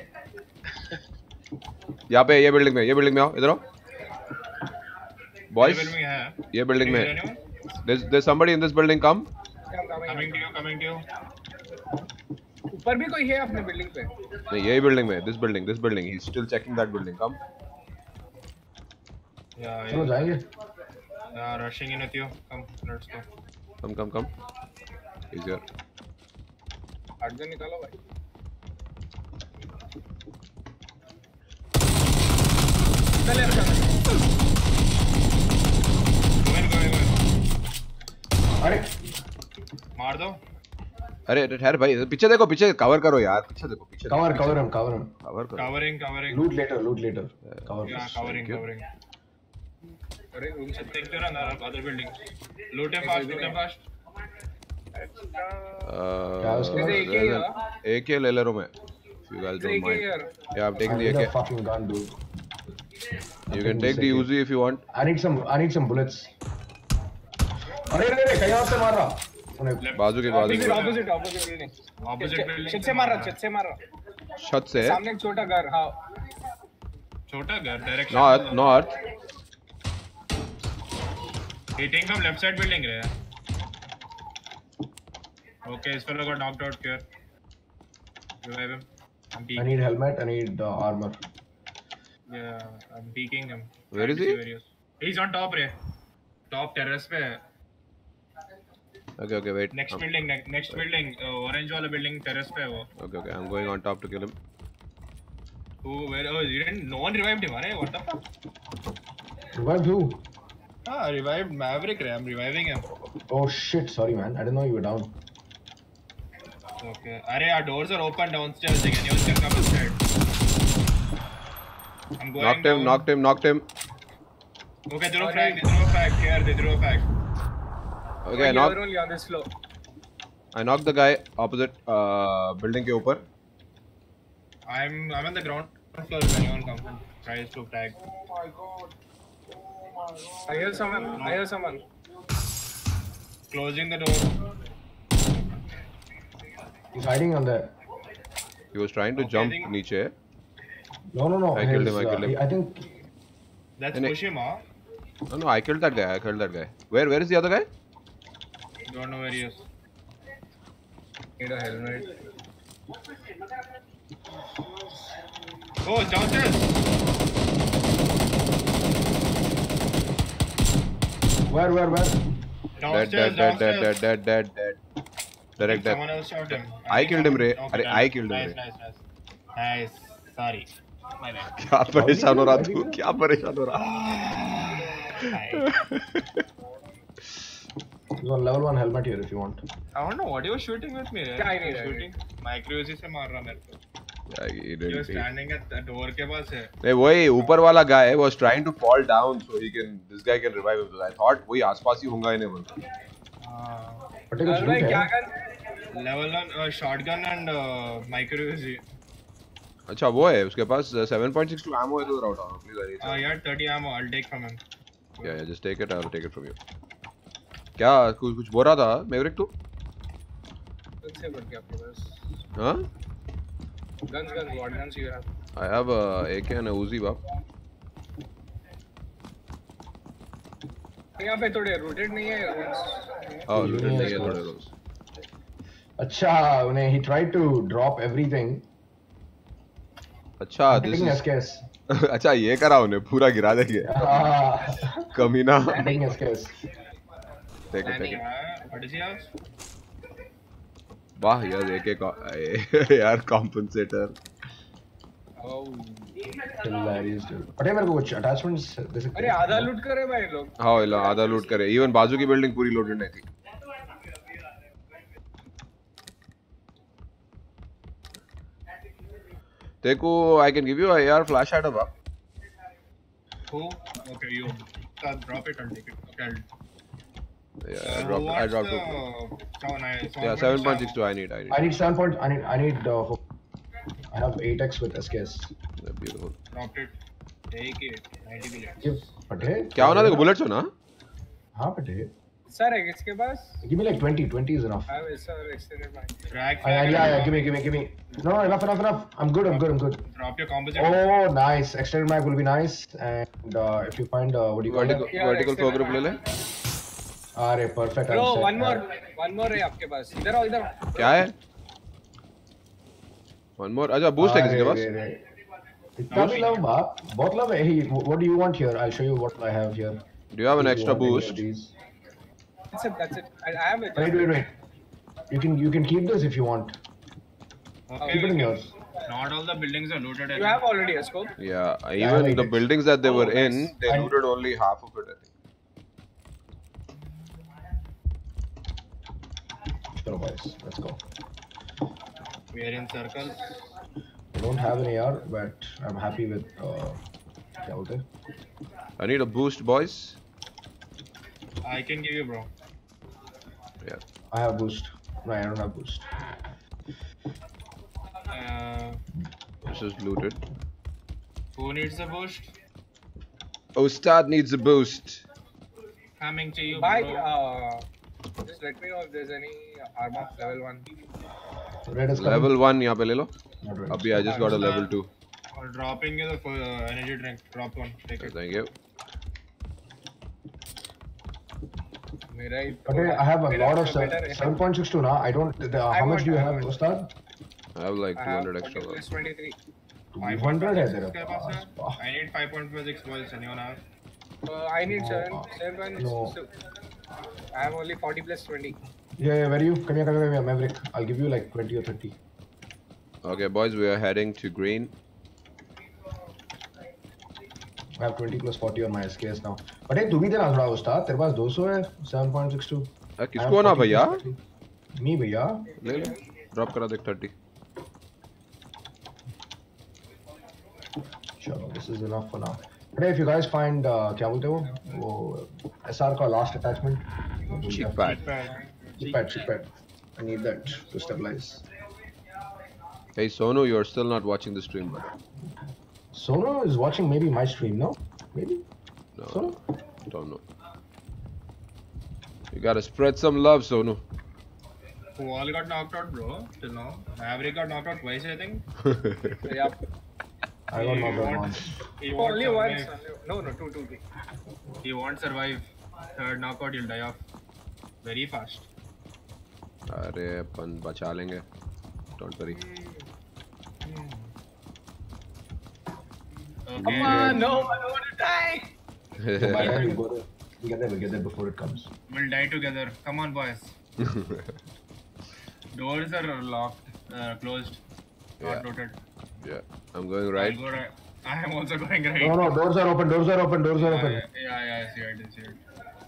यहाँ पे ये building में ये building में आओ इधर आओ. Boys, building में है. ये building में. anyone? There's there's somebody in this building. Come. Coming to you, coming to you. ऊपर भी कोई है अपने बिल्डिंग पे? नहीं यही building में. This building, this building. He's still checking that building. Come. Yeah, चलो yeah. जाएंगे. Yeah, rushing in with you. Come, let's go. Come come come. He's here. हट जा निकालो भाई. चले चले. Go in, go in, go in. अरे मार दो. अरे ठहर भाई पीछे देखो पीछे कवर करो यार पीछे देखो पीछे cover cover him cover him. Cover करो. Covering, covering. Loot later loot later. Cover. Yeah, first. covering, Thank you. covering. अरे रूम से Take care on the other building. Loot him fast, loot him fast. क्या उसके Uh, बाद? A K there's an A K ले ले रहा हूँ मैं. If you guys don't mind. here. Yeah, I'm I taking the need A a K. fucking gun, dude. You can take the Uzi if you want. I need some I need some bullets. अरे अरे अरे कहीं और से मार रहा. उन्हें बाजू के बाजू ऑपोजिट के opposite opposite building. Opposite building. छत से मारा छत से मारा. छत से. सामने एक छोटा घर. हाँ. छोटा घर direction. North, north. Hitting from left side building रे. Okay, this fellow got knocked out here. Revive him. I'm I peeking. need helmet. I need uh, armor. Yeah, I'm peeking him. Where is Trying to he? see where he is. He's on top रे. Top terrace पे. Okay, okay, wait. Next Um, building, ne next building. Uh, orange वाला building terrace पे है वो. Okay, okay. I'm going on top to kill him. Who? Where? Oh, you didn't. No one revived him. अरे, what the fuck? Revive who? Ah, revived Maverick रे. I'm reviving him. Oh shit! Sorry, man. I didn't know you were down. Okay. Arey, our doors are open downstairs. Like anyone can come inside. I'm going Knocked down. him, knocked him, knocked him. Okay, they throw frag. They throw frag. Here, they throw frag. Okay, I knocked. only on this floor. I knocked the guy opposite uh, building के ऊपर. I'm I'm on the ground floor. If anyone comes and tries to frag. I hear someone. I hear someone. Closing the door. He's hiding on there. He was trying to Okay, I jump think- नीचे. No, no, no. I killed him, I his, killed uh, him. he- I think Let's And push him, huh? No, no, I killed that guy. I killed that guy. Where, where is the other guy? Don't know where he is. Need a helmet. Oh, it's downstairs. where, where, where? Dead, Downstairs, dead, dead, downstairs. dead, dead, dead, dead. Direct death. Someone else shot him. I think killed him, someone- Ray. Okay, Arey, nice, I killed him, nice, Ray. Nice, nice, nice. Sorry. My bad. क्या परेशान हो रहा तू? क्या परेशान हो रहा? Hi. There's one level one helmet here if you want. I don't know what he was shooting with me. Right? Yeah, I need, I shooting. Micro uzi से मार रहा मेरे को. Yeah, he He was didn't. he- standing at the door के पास है. नहीं वही ऊपर वाला guy was trying to fall down so he can this guy can revive him. So I thought वही आसपास ही होगा इन्हें बोल. हाँ. But take a भाई loot क्या है. कर? Level one uh, shotgun and uh, micro uzi. अच्छा वो है उसके पास seven point six two ammo है तो राउट ऑन प्लीज अरे. Uh, yeah, thirty ammo. I'll take from him. Yeah, yeah, just take it. I'll take it from you. क्या कुछ कुछ बोल रहा था मेवरिक तू? से बढ़ के आपके पास. हाँ? Guns, guns, what guns you have? I have a A K and a Uzi बाप. यहाँ पे थोड़े rooted नहीं है. Oh, looted नहीं है थोड़े रोज. अच्छा उन्हें he tried to drop everything. अच्छा this Taking is S K S. अच्छा ये करा उन्हें पूरा गिरा देंगे. Ah, कमीना. taking S K S. Take it, And take it. uh, what is he have? वाह यार A K का यार compensator. Oh. Hilarious dude. अरे मेरे को कुछ attachments दे सकते अरे आधा लूट करे भाई लोग. हाँ इला आधा लूट करे. Even बाजू की बिल्डिंग पूरी लोडेड नहीं थी. देखो I can give you a A R flash at बाप. Who? Okay, you. Uh, drop it. I'll take it. Okay. I'll, Yeah, uh, I dropped. I dropped the, two. Seven, I, Yeah, seven point six two. I need. I I need. need seven point. I need. I need. Uh, I have eight X with S K S. Beautiful. Dropped it. Take it. ninety bullets. Give Pate. क्या होना देखो bullets हो ना? हाँ Pate. Sir, इसके पास? Give me like twenty. twenty is enough. I have sir extended mine. Rack Ah, yeah, yeah, yeah. Give me, give me, give me. No, enough, enough, enough. I'm good. I'm good. I'm good. Drop your composite. Oh, nice. Extended mag will be nice. And uh, if you find uh, what do you call Vertical it? Yeah, vertical extended foregrip ले ले. अरे perfect. Bro, I'm set. one more, one more है आपके पास. इधर आओ, इधर. क्या है? One more. अच्छा boost है किसी के पास? अरे, अरे, इतना भी love बाप. बहुत love है. Hey, what do you want here? I'll show you what I have here. Do you have an If you extra want any of boost? these. That's it, that's it. I, I have it. Wait, wait, wait. You can you can keep this if you want. Okay, Keep it in okay. yours. Not all the buildings are looted. You have already a scope. Yeah, Yeah, even I like the it. buildings that they Oh, were nice. in, they And- looted only half of it, I think. Chalo boys, let's go. We are in circle. I don't have an A R, but I'm happy with uh, क्या बोलते हैं? I need a boost, boys. I can give you, bro. Yeah. I have boost. No, I don't have boost. Uh, This is looted. who needs a boost? Ustad needs a boost. Coming to you, Buy, bro. uh, just let me know if there's any armor level one. Red is coming. Level one यहाँ पे ले लो. Not red. अभी I just got a level two. Or dropping you the uh, energy drink. Drop one. Take it. Thank you. मेरा ही But I I have a मेरा lot of better है. seven point six two now. I don't. The, I how much want- do you I have, want. Ustad? I have like I two have hundred extra. forty plus twenty-three. two hundred है तेरे इसके पास. पास है? I need five point four six boys. Anyone have? Uh, I need No. seven. Seven. No. So, I have only forty plus twenty. Yeah, yeah. Where are you? Come here, come here, come here, Maverick. I'll give you like twenty or thirty. Okay, boys, we are heading to green. I have twenty plus forty on my S K S now. But hey, तू भी देना थोड़ा Ustad. तेरे पास two hundred है. seven point six two. अ, किसको ना भैया? Me भैया. ले ले. Drop करा देख thirty. Chalo, this is enough for now. But hey, if you guys find uh, क्या बोलते हो वो S R का last attachment. Cheap pad. Cheap pad, cheap pad. I need that to stabilize. Hey Sonu, you're still not watching the stream, brother. Sono is watching maybe my stream, no? Maybe? No, Sonu? don't know. You gotta spread some love, Sonu. Who all got knocked out, bro? Till now. Maverick got knocked out twice, I think. Yeah. I don't know He that won't- one. He won't Only once. survive. only- No, no, two, two, two. He won't survive. Third knockout, he'll die off very fast. अरे अपन बचा लेंगे. Don't worry. Come Okay. on, no, I don't want to die. By the time we go there, we get there, we get there before it comes. We'll die together. Come on, boys. Doors are locked, uh, closed, not Yeah. looted. Yeah, I'm going I'll right. go right. I am also going right. No, no, doors are open, doors are open, doors are Yeah, open. yeah, yeah, yeah, I see it, I see it.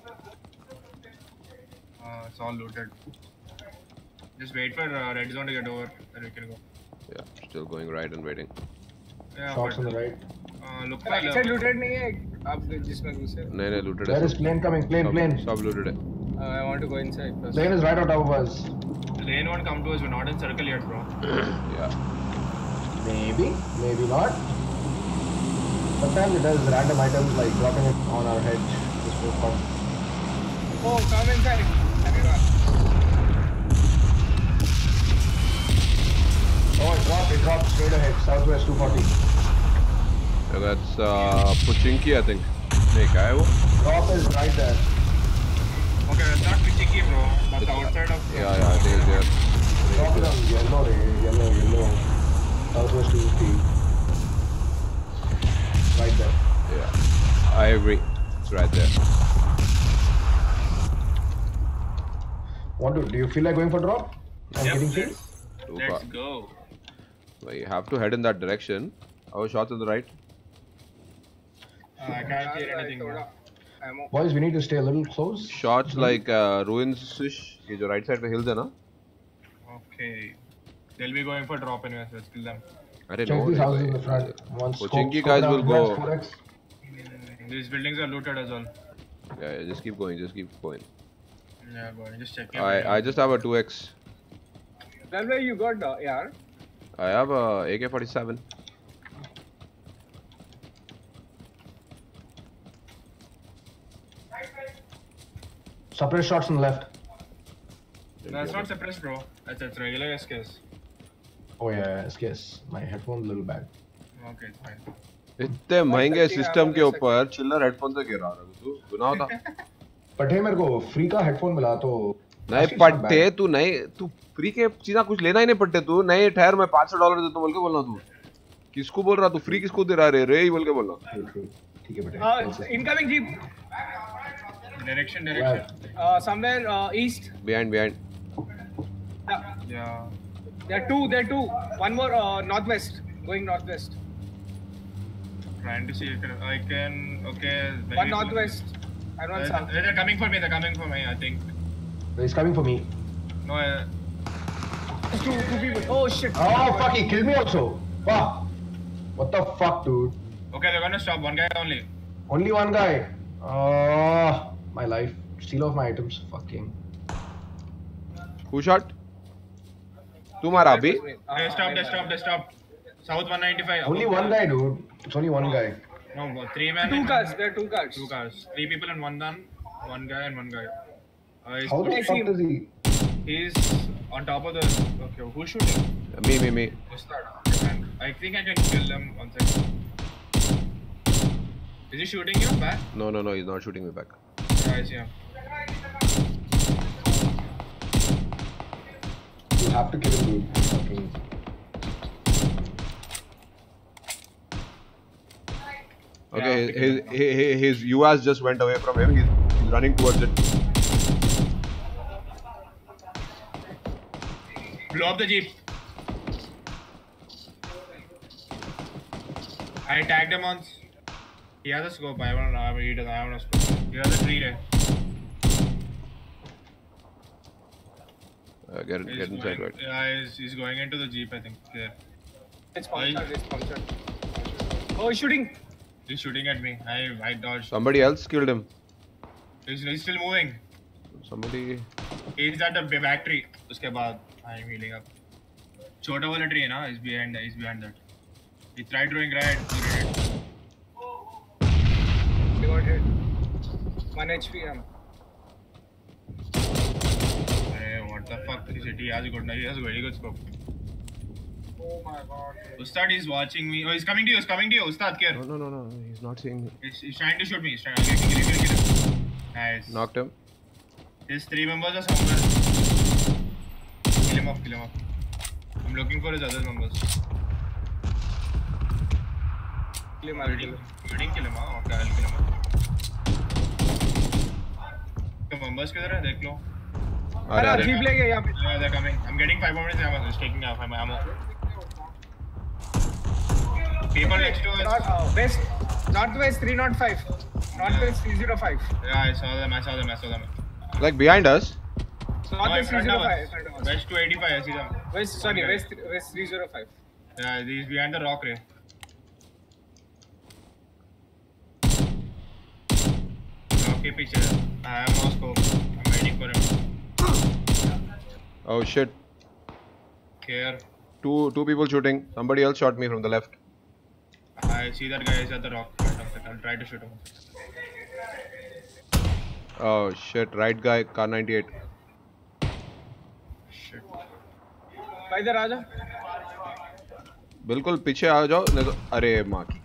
Uh, it's all looted. Just wait for uh, red zone to get over, then we can go. Yeah, still going right and waiting. Yeah, Shots but, on the right. uh, look for Right side looted नहीं है आप जिसमें घुसे. नहीं नहीं looted Where है is plane coming? Plane, सब plane. सब looted है. Uh, I want to go inside first. Plane is right on top of us. Lane won't come to us. We're not in circle yet, bro. Yeah. Maybe, maybe not. Sometimes it does random items like dropping it on our head just for fun. Oh, come inside. Everyone. Oh, it dropped, it dropped straight ahead, southwest two forty. Yeah, that's uh, Puchinki, I think. नहीं क्या है वो? Drop is right there. Okay, that's not Pichiki, bro. That's outside of. Yeah, yeah, I think it's there. Drop is on yellow, eh, yellow, yellow. Southwest two fifty. Right there. Yeah, I agree. It's right there. Want to? Do you feel like going for drop? I'm Yep, getting let's, killed. Too let's far. go. Well, you have to head in that direction. Our shots on the right. Uh, I can't hear anything, bro. Ammo. Boys, we need to stay a little close. Shots like uh, ruins. ये जो right side पे hills है ना? Okay. They'll be going for drop anyways. Let's kill them. अरे Check no. these houses in भाई. the front. One scope, Pochinki scope guys down, will grab go- four X. Mm, these buildings are looted as well. Yeah, yeah, just keep going. Just keep going. Yeah, boy. Just check. I I just have a two X. That's where you got uh, A R. I have a A K forty-seven. Suppressed shots on the left. That's not suppressed, bro. That's, that's regular S K S. Oh yeah, S K S. My headphone's a little bad. Okay, it's fine. इतने महंगे system के ऊपर चिल्लर headphone से गिरा रहा है तू गुनाह था पटे मेरे को फ्री का हेडफोन मिला तो नहीं पट्टे तू नहीं तू फ्री के चीज़ कुछ लेना ही नहीं पट्टे तू नहीं ठहर मैं पाँच सौ डॉलर देता बोल के बोलना तू किसको बोल रहा तू फ्री किसको दे रहा रे रे ही बोल के बोलना ठीक है बेटे incoming jeep direction direction uh somewhere uh, east behind behind yeah, yeah there are two there are two one more uh, northwest going northwest trying to see if I can okay one northwest and one uh, south they're coming for me they're coming for me I think he's coming for me no uh, two two people oh shit oh fuck he killed me also fuck what the fuck dude okay they're gonna stop one guy only only one guy oh my life steal off my items fucking who shot तुम्हारा अभी they stopped they stopped they stopped south one ninety-five only one guy dude it's only one guy no three men two cars there are two cars two cars three people and one gun one guy and one guy uh, how the fuck does he he's on top of the okay who's shooting me me me what's that I think I can kill them one second is he shooting you back no no no he's not shooting me back yeah, I see him. You have to kill him, dude. Fucking. Okay, yeah, his, his, his, his U A S just went away from him. He's, he's running towards it. Blow up the jeep. I tagged him once. He has a scope. I don't know. He doesn't have a scope. He has a tree there. Uh, get he's get inside, going, right? Yeah, he's, he's going into the jeep. I think. Yeah. It's punctured. It's punctured. Oh, he's shooting. He's shooting at me. I I dodged. Somebody else killed him. He's, he's still moving. Somebody. He's at the back tree. उसके बाद I'm healing up. छोटा वाला tree है ना? He's behind. He's behind that. He tried doing right. He did it. He got hit. One H P. Um. Hey, what the fuck? He said he has a good. He has a very good scope. Oh my god. Ustad is watching me. Oh, he's coming to you. He's coming to you. Ustad, care. No no no no. He's not seeing me. He's, he's trying to shoot me. He's trying to kill him. Kill him. Kill him. Nice. Knocked him. His three members are somewhere. Kill him off. Kill him off. I'm looking for his other members. Kill him. I'll kill him. You didn't kill him, huh? Okay, I'll kill him. The members किधर है? देख लो. अरे jeep ले गए यहाँ पे. Yeah, they're coming. I'm getting five more minutes ammo. He's taking off my ammo. People next to us. North, uh, west, northwest three oh five. Northwest three oh five. Yeah, I saw them. I saw them. I saw them. Like behind us. Northwest No, three oh front of five. us. Front of us. West two eighty-five. I see them. West, sorry, Okay. west, west three oh five. Yeah, he's behind the rock, Ray. Rock के पीछे. I have no scope. I'm waiting for him. Oh shit. Care. Two two people shooting. Somebody else shot me from the left. I see that guy is at the rock. I'll try to shoot him. Oh shit. Right guy. car ninety-eight. Shit. भाई इधर आ जा. बिल्कुल पीछे आ जाओ नहीं तो अरे माँ की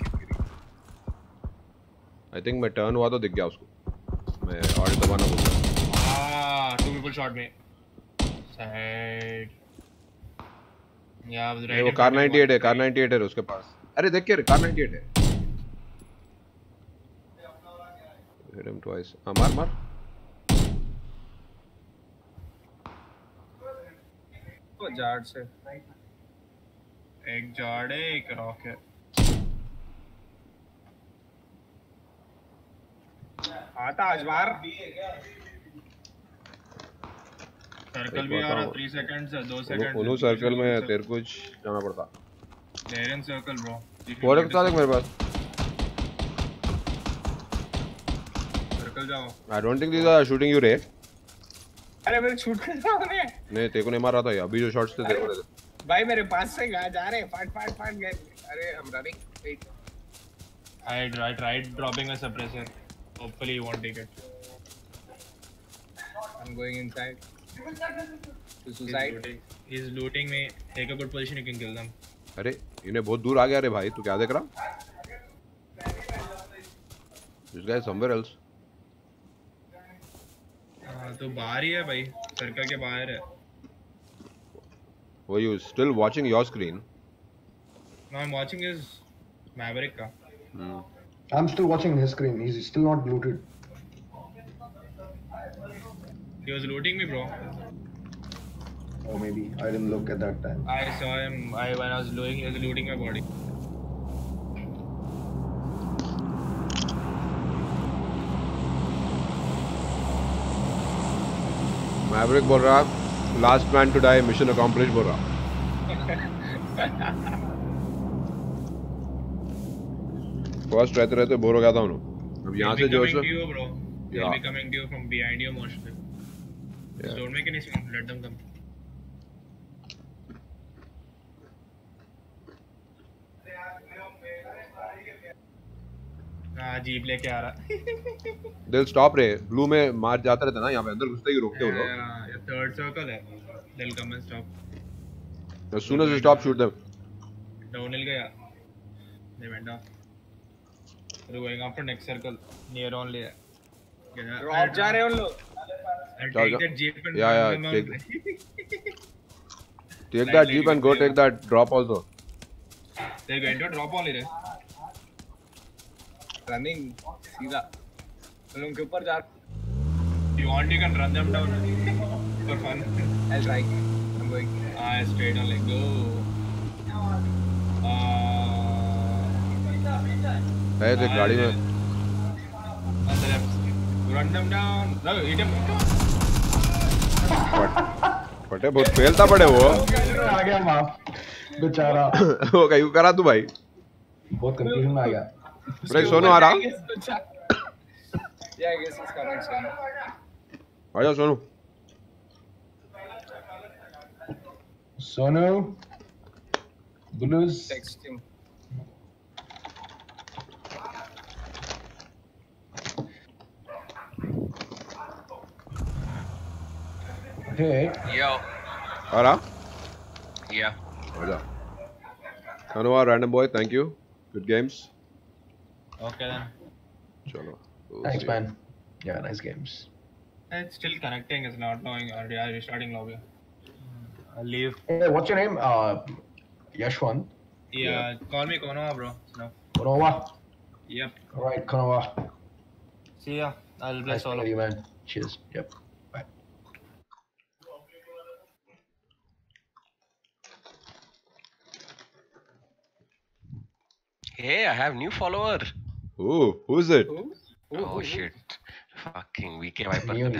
आई थिंक मैं टर्न हुआ तो दिख गया उसको मैं और दबाना भूल गया. Ah, two people shot me. Side. Yeah, I was right. नहीं वो कार ninety-eight है कार ninety-eight है उसके पास. अरे देख के कार ninety-eight है. Hit him twice. हाँ मार मार. वो जाड़ से. एक जाड़ है एक रॉक है. आता आज बाहर. सर्कल भी आ रहा three seconds है two seconds. उन्हों सर्कल में तेरे कुछ जाना पड़ता. They're in circle, bro. Four बता देख मेरे पास. सर्कल जाओ. I don't think these are shooting you, Ray. अरे मेरे शूट कर रहा हूँ ने. नहीं तेरे को नहीं मार रहा था ये अभी जो शॉट्स थे तेरे को थे. भाई मेरे पास से गा जा रहे फाट फाट फाट गए. अरे I'm running. Wait. I, I tried dropping a suppressor. Hopefully you won't take it. I'm going inside. To He's suicide. looting. He's looting me. Take a good position. You can kill them. अरे इन्हें बहुत दूर आ गया रे भाई तू क्या देख रहा? This guy is somewhere else. हाँ तो बाहर ही है भाई. सर्कल के बाहर है. Were you still watching your screen? No, I'm watching his Maverick का. Hmm. I'm still watching his screen. He's still not looted. He was looting me, bro. Or maybe I didn't look at that time. I saw him. I when I was looting, he was looting my body. Maverick बोल रहा last man to die mission accomplished बोल रहा. First रहते रहते bore हो गया था उन्होंने. अब यहाँ से जो है Coming to you, bro. They'll Yeah. be coming to you from behind you mostly. Just Yeah. don't make any sound. Let them come. हाँ जीप लेके आ रहा. They'll stop रे. Blue में मार जाते रहते ना यहाँ पे अंदर घुसते ही रोकते हो लोग. Yeah, third circle है. They'll come and stop. As soon as you stop, shoot them. Downhill गया. They went down. They're going after next circle. Near only है. Yeah. Drop जा रहे हो लोग. And जाओ, take जाओ. that jeep and Yeah, run yeah, them take- out. Take that jeep and go take that drop also. They're going to drop only रे. Running सीधा. उन लोगों के ऊपर जा. You want you can run them down for fun. I'll try. I'm going. Ah, straight on like go. Uh, है देख गाड़ी में. on the left. Run them down. No, hit him. फटे बहुत फेलता पड़े वो. आ गया माफ. बेचारा. वो कहीं करा तू भाई. बहुत कंफ्यूजन में आ गया. ब्रेक सोनू आ रहा. Yeah, I guess it's coming soon. आजा Sonu. Sonu. Blues. Text him. Hey. Yo. आ रहा. Yeah. आजा. Kanwa random boy, thank you. Good games. Okay then. चलो. We'll Thanks, see. man. Yeah, nice games. It's still connecting. It's not knowing. Or yeah, restarting lobby. I'll leave. Hey, what's your name? Uh, Yashwant. Yeah, call me Konoha, bro. No. Konowa. Yep. All right, Konowa. See ya. I'll play Nice solo. to meet you, man. Cheers. Yep. Bye. Hey, I have new follower. Ooh, who's it? Who? Oh shit. Fucking V K Viper. New.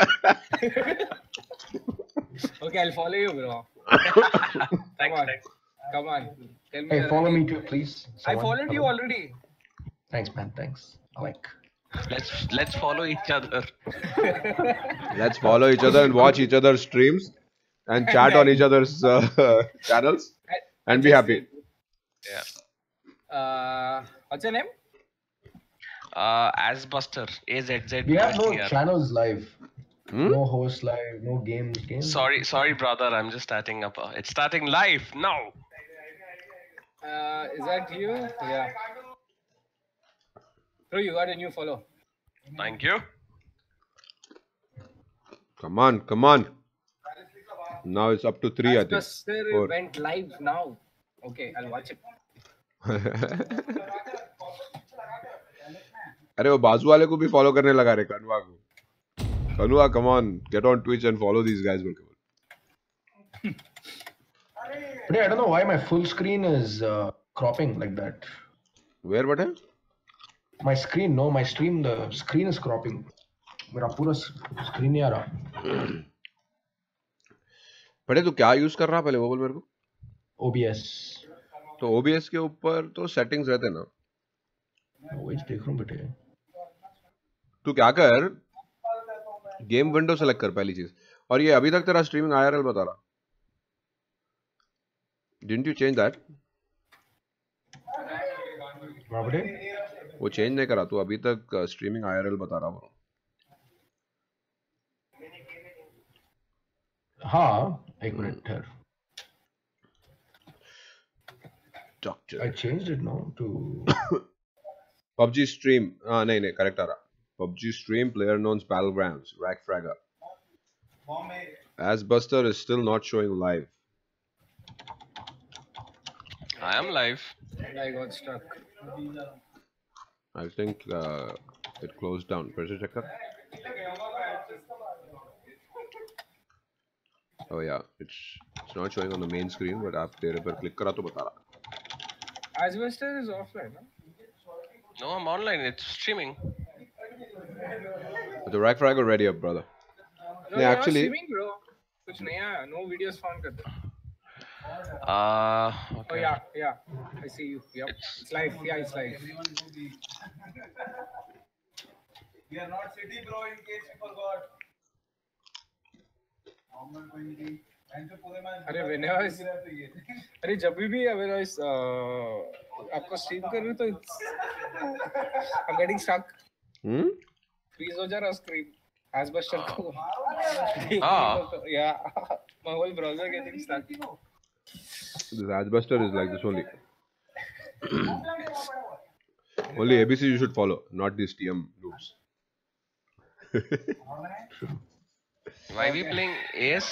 Okay, I'll follow you, bro. Thanks, on. thanks. Come on. Tell me. Hey, the follow running. me too, please. I Someone. followed you Hello. already. Thanks, man. Thanks. I like. Let's let's follow each other. Let's follow each other and watch each other's streams and chat on each other's uh, channels and be happy. Yeah. Uh, what's your name? Uh, Asbuster. A Z Z. We have no channels live. Hmm? No host live. No games. Games. Sorry, sorry, brother. I'm just starting up. Uh, It's starting live now. Uh, is that you? Yeah. Bro, you got a new follow. Thank you. Come on, come on. Now it's up to three, I think. Asbuster Four. went live now. Okay, I'll watch it. अरे वो बाजू वाले को भी follow करने लगा रे कनुआ को. कनुआ, come on, get on Twitch and follow these guys. But yeah, I don't know why my full screen is uh, cropping like that. Where what है? My screen, no, my stream, the screen is cropping. मेरा पूरा screen नहीं आ रहा. बड़े तू क्या use कर रहा पहले वो बोल मेरे को. O B S. तो O B S के ऊपर तो सेटिंग्स रहते ना. वही देख रहा हूँ बेटे. तू क्या कर, गेम विंडो सेलेक्ट कर पहली चीज. और ये अभी तक तेरा स्ट्रीमिंग I R L बता रहा. Didn't you change that? हाँ बेटे. वो चेंज नहीं करा तू अभी तक स्ट्रीमिंग I R L बता रहा वो. हाँ एक मिनट ठहर. Doctor. I changed it now to P U B G stream. Ah, no, no, correct. Ara. P U B G stream. Player knowns battlegrounds. Rack fragger. As Buster is still not showing live. I am live. I got stuck. I think uh, it closed down. Pressure checker. Oh yeah, it's it's not showing on the main screen, but आप तेरे पर click करा तो बता रहा. Asbestos is offline, no? No, I'm online. It's streaming. But the rack fragger ready up, brother. No, Yeah, you're actually. not streaming, bro. कुछ नहीं आया. No videos found करते. Uh, Oh okay. yeah, yeah. I see you. Yep. It's- It's live. Yeah, it's live. We are not city, bro. In case you forgot. अरे whenever I- अरे जब भी अगर I uh, आपको stream कर रही तो I'm getting stuck. Hmm? Freeze हो जा रहा स्क्रीन. Asbestos को. Ah. Yeah. My whole browser getting stuck. This Asbuster is like this only. Only A B C you should follow, not these T M noobs. Why we playing Ace?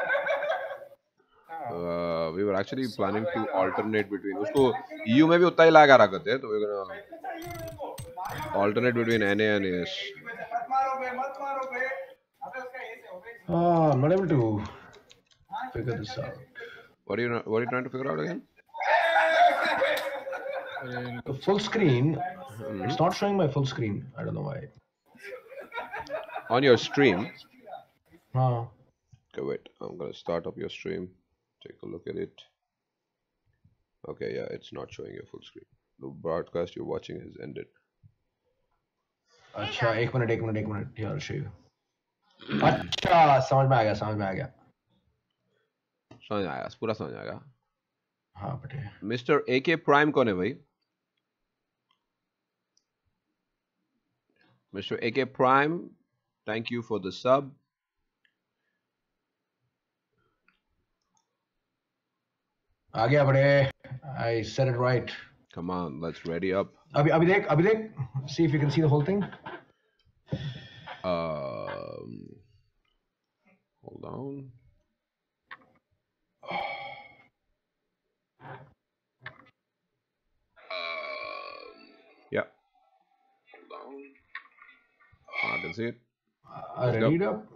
Uh, we were actually planning to alternate between. उसको E U में भी उतना ही lag आ रहा करते हैं, तो we're gonna alternate between N A and A S. Ah, I'm not able to figure this out. What are you What are you trying to figure out again? The full screen. It's not showing my full screen. I don't know why. On your stream. Ah. Okay, wait. I'm gonna start up your stream. Take a look at it. Okay, yeah, it's not showing your full screen. The broadcast you're watching has ended. अच्छा एक minute एक minute एक minute यार शिव. अच्छा समझ में आ गया समझ में आ गया. समझ आया, पूरा समझ आएगा. हाँ बटे. मिस्टर A K Prime कौन है भाई? Mister A K Prime, thank you for the sub. आ गया बटे. I said it right. Come on, let's ready up. अभी अभी देख अभी देख. See if you can see the whole thing. Um, hold on. Um, yeah. Hold on. I can see it. I ready it up.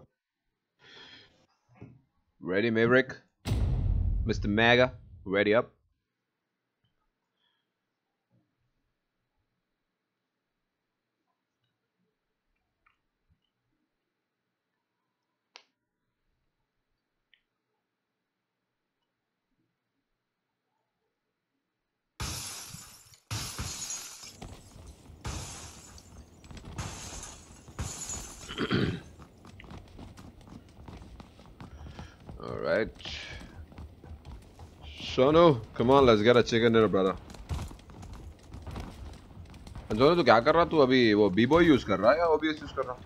Ready, Maverick? Mister Maga, ready up? All right. Sonu, come on, let's get a chicken dinner, brother. Sonu, तू क्या कर रहा? तू अभी वो B-boy use कर रहा है या O B S use कर रहा?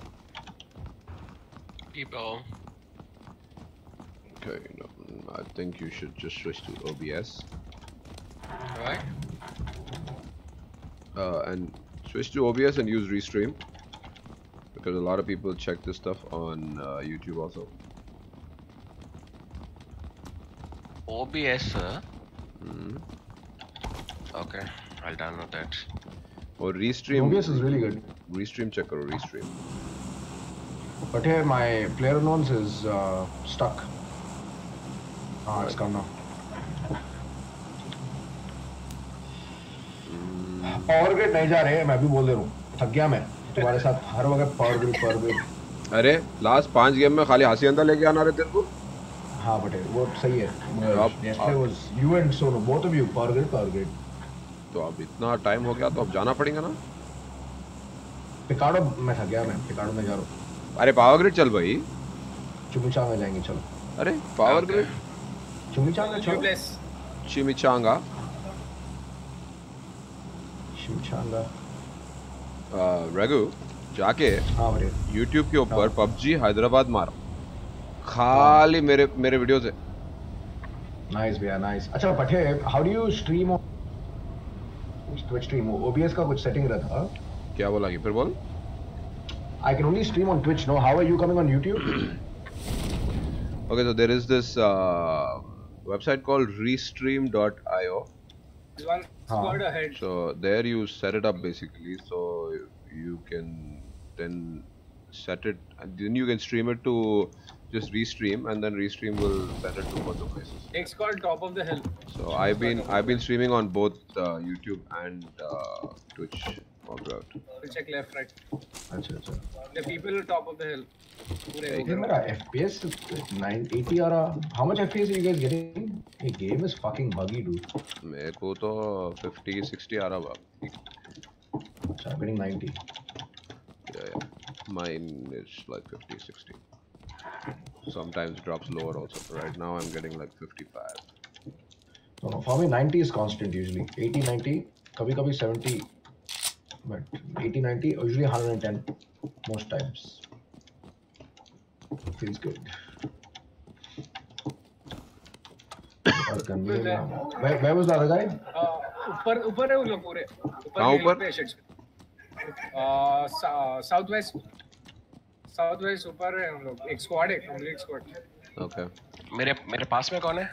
People. Okay, no, I think you should just switch to O B S. Why? Uh, and switch to O B S and use Restream. Because a lot of people check this stuff on uh, YouTube also. O B S, sir. Mm. Okay, I'll download that. Or Restream. O B S is really good. Restream check or Restream. But here my player unknowns is uh, stuck. Ah, it's come now. Power grid नहीं जा रहे. मैं भी बोल दे रहा हूँ. थक गया मैं. तुम्हारे साथ हर वक्त पावर ग्रिड पावर ग्रिड. अरे लास्ट पांच गेम में खाली हंसी अंदर लेके आना रहे तेरे को. हाँ बटे वो सही है. अब- Yesterday was you and Sonu, both of you power grid power grid. तो अब इतना टाइम हो गया तो अब जाना पड़ेगा ना. पिकाडो में थक गया मैं. पिकाडो में जा रहा हूँ. अरे पावर ग्रिड चल भाई. चुमिचांगा में जाएंगे चलो. अरे पावर ग्रिड चुमिचांगा New चलो. place. चिमिचांगा. चुमिचांगा. रघु जाके हाँ बटे. YouTube के ऊपर पबजी हैदराबाद मारो. खाली मेरे मेरे वीडियोस है। Nice भैया, nice. अच्छा पठे, how do you stream on Twitch stream? O B S का कुछ setting रहता? क्या बोला कि फिर बोल? I can only stream on Twitch. No, how are you coming on YouTube? Okay, so there is this uh, website called restream dot i o. One squad ahead. So there you set it up basically, so you can then set it, and then you can stream it to just restream, and then restream will send it to both the places. Next squad top of the hill. So I've been I've been streaming on both uh, YouTube and uh, Twitch all throughout. We'll check left, right. अच्छा अच्छा. The people top of the hill. Hey, मेरा F P S nine eighty आ रहा. How much F P S are you guys getting? Hey, game is fucking buggy, dude. मेरे को तो fifty sixty आ रहा बाप. अच्छा, I'm getting ninety. Yeah, yeah. Mine is like fifty sixty. Sometimes drops lower also. Right now I'm getting like fifty-five. No, no, for me ninety is constant usually. eighty ninety, कभी कभी seventy, but eighty ninety usually one ten most times. Feels good. where, where was the other guy? ऊपर ऊपर है वो लोग पूरे. कहाँ ऊपर? साउथ वेस्ट साउथ वेस्ट ऊपर है हम लोग. एक स्क्वाड है, कंप्लीट स्क्वाड. Okay. मेरे मेरे पास में कौन है?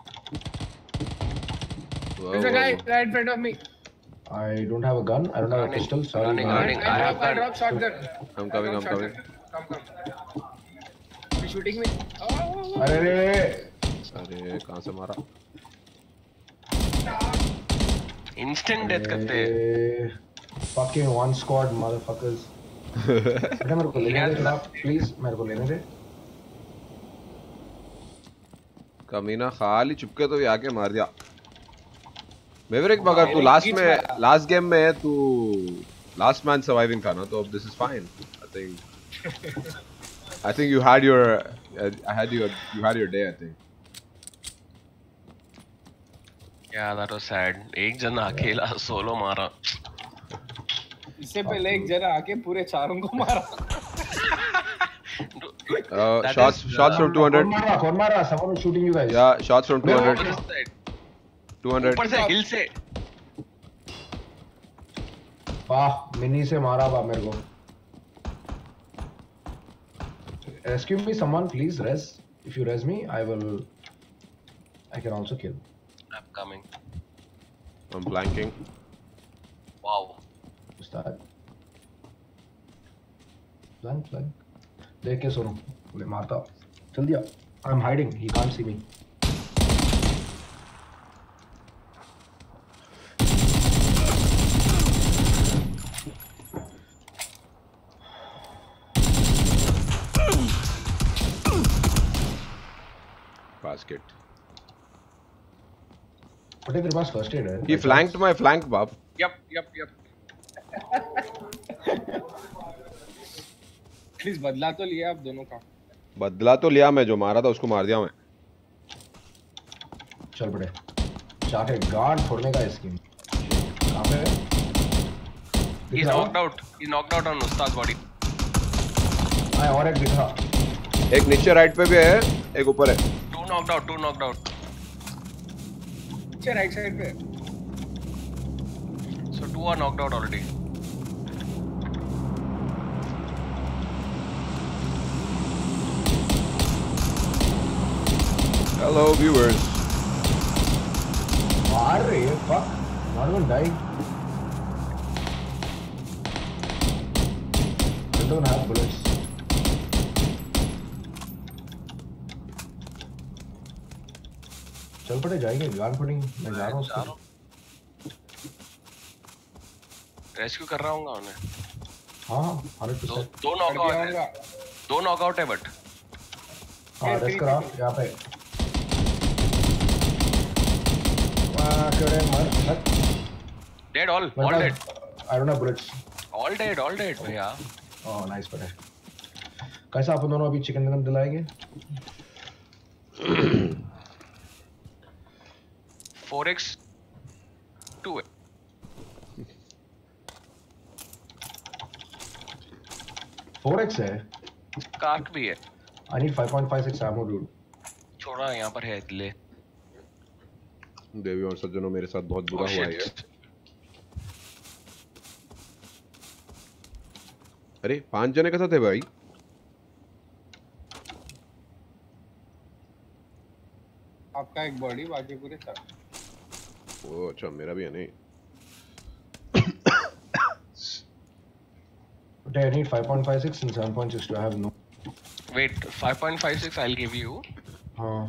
There's a guy right in front of me. I don't have a gun. I don't have a pistol. Sorry. Running, running. I drop, I drop shotgun. I'm coming, I'm coming. Come, come. He's shooting me. Oh. अरे रे. अरे कहाँ से मारा? Instant death करते हैं. Fucking one squad motherfuckers. बेटा मेरे को लेने दे जनाब, please मेरे को लेने दे. कमीना खाली चुपके तो भी आके मार दिया. मेवरिक मगर तू लास्ट में लास्ट गेम में तू लास्ट मैन सर्वाइविंग था ना, तो अब this is fine. I think I think you had your I had your you had your day I think. Yeah, that was sad. एक जन अकेला सोलो मारा. इससे पहले एक जना आके पूरे चारों को मारा. Uh, shots, is, shots uh, from two hundred. कौन मारा? Someone was shooting you guys. Yeah, shots from two hundred. two hundred. ऊपर से हिल से. वाह, मिनी से मारा बा मेरे को. Rescue me, someone, please. Res. If you res me, I will. I can also kill. I'm coming. I'm flanking. Wow. What's that? Flank, flank. देख के सुनो, बोले मारता. चल दिया. I'm hiding. He can't see me. Basket. But तेरे पास first aid है. He flanked my flank, Bob. Yep, yep, yep. Please बदला तो लिया आप दोनों का. बदला तो लिया, मैं जो मारा था उसको मार दिया मैं. चल बड़े. चाहे गार्ड फोड़ने का स्कीम. कहाँ पे है? He's knocked out. He's knocked out on Ustad's body. हाँ, और एक दिख रहा. एक नीचे राइट पे भी है, एक ऊपर है. Two knocked out, two knocked out. नीचे राइट साइड पे. So two are knocked out already. Hello viewers. मार रही है, fuck. Not even dying. I don't have bullets. चल पड़े जाएंगे. गान पुडिंग मैं जा रहा हूँ उसको. रेस्क्यू कर रहा हूँगा उन्हें. हाँ, hundred दो percent. दो नॉकआउट है. दो नॉकआउट है बट. हाँ, रेस्ट करा यहाँ पे. Dead all, all dead. I don't have bullets. All dead, all dead भैया. Oh, nice पड़े. कैसा अपन दोनों अभी चिकन डिनर दिलाएंगे? four x two है. four x है. कार्क भी है. I need five point five six ammo, dude. छोड़ा यहाँ पर है ले. देवी और सज्जनों मेरे साथ बहुत बुरा हुआ है. अरे पांच जने कैसा थे भाई? आपका एक बॉडी बाकी पूरे चार. ओ अच्छा मेरा भी है नहीं. But I need five point five six and seven point six two. I have no. Wait, five point five six I'll give you. हाँ.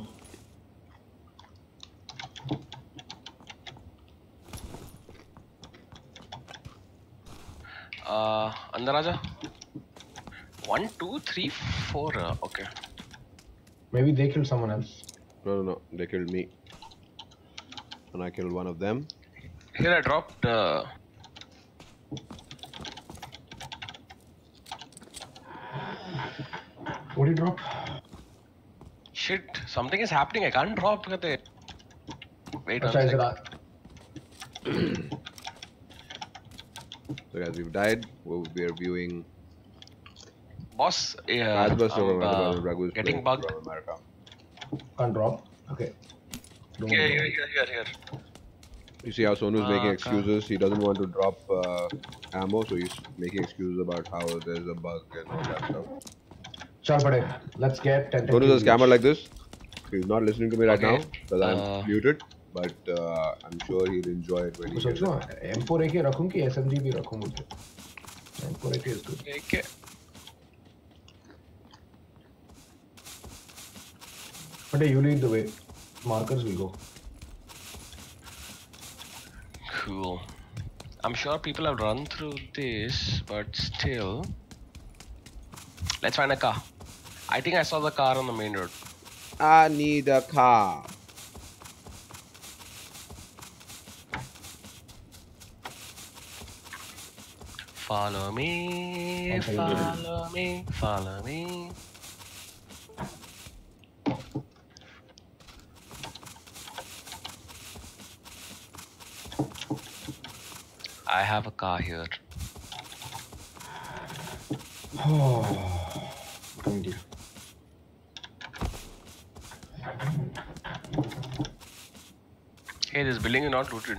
Uh, अंदर आजा. One, two, three, four. Uh, okay. Maybe they killed someone else. No, no, no. They killed me, and I killed one of them. Here I dropped. Uh... What did you drop? Shit! Something is happening. I can't drop. कहते. Wait one Achha, second. So guys, we've died. We are viewing. Boss, yeah, I'm, uh, uh, getting bugged. Can't drop. Okay. Don't Here, worry. here, here, here, here. You see how Sonu's Uh, making excuses. He doesn't want to drop uh, ammo, so he's making excuses about how there's a bug and all that stuff. Chal pade. Let's get ten. Sonu does camera like this. He's not listening to me right Okay. now because I'm Uh, muted, but uh, I'm sure he'll enjoy it when he So hears सोचो it. M four A K रखूं कि S M G भी रखूं मुझे. M four A K is good. Okay. But hey, you lead the way. Markers will go. Cool. I'm sure people have run through this, but still. Let's find a car. I think I saw the car on the main road. I need a car. Follow me, Okay. follow me, follow me. I have a car here. Oh, coming dear. Hey, this building is not looted.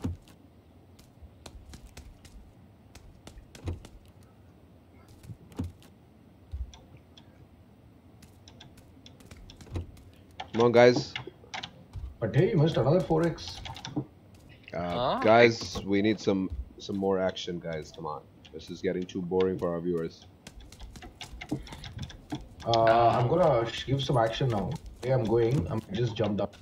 Come on, guys. But hey, you missed another four X. Uh, Huh? guys, we need some some more action, guys. Come on. This is getting too boring for our viewers. Uh, I'm gonna sh- give some action now. Hey, I'm going. I'm just jumped up.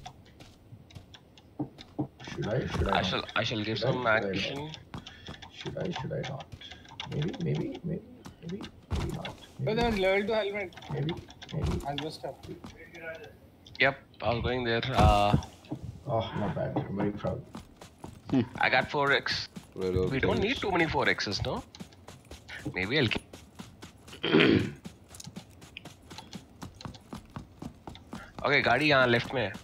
Should I? Should I? I not? shall I shall give Should I? some Should I action. not? Should I? Should I not? Maybe. Maybe. Maybe. Maybe. Maybe not. But Maybe. then level to helmet. Maybe. Maybe. I'm just up. Yep, I was going there. Uh, Oh, not bad. I'm very proud. I got four X. Little We don't things. need too many four X's, no? Maybe I'll keep. Okay, गाड़ी यहाँ left में है.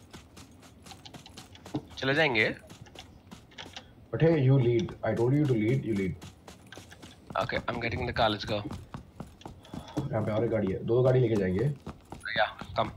चले जाएंगे. But hey, you lead. I told you to lead. You lead. Okay, I'm getting the car. Let's go. यहाँ पे और एक गाड़ी है. दो गाड़ी लेके जाएंगे. Yeah, come.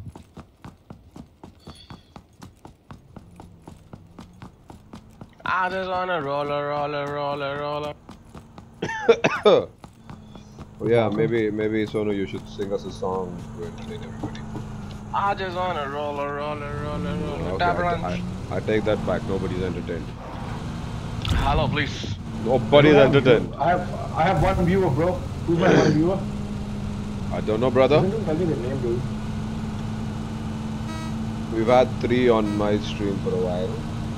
I just wanna roller, roller, roller, roller. Oh yeah, maybe maybe Sonu, you should sing us a song to entertain everybody. I just wanna roller, roller, roller, roller. Okay, Tap I, around. I, I take that back. Nobody's entertained. Hello, please. Nobody's I have- entertained. I have I have one viewer, bro. Who's my one viewer? I don't know, brother. Don't tell me the name, dude. We've had three on my stream for a while.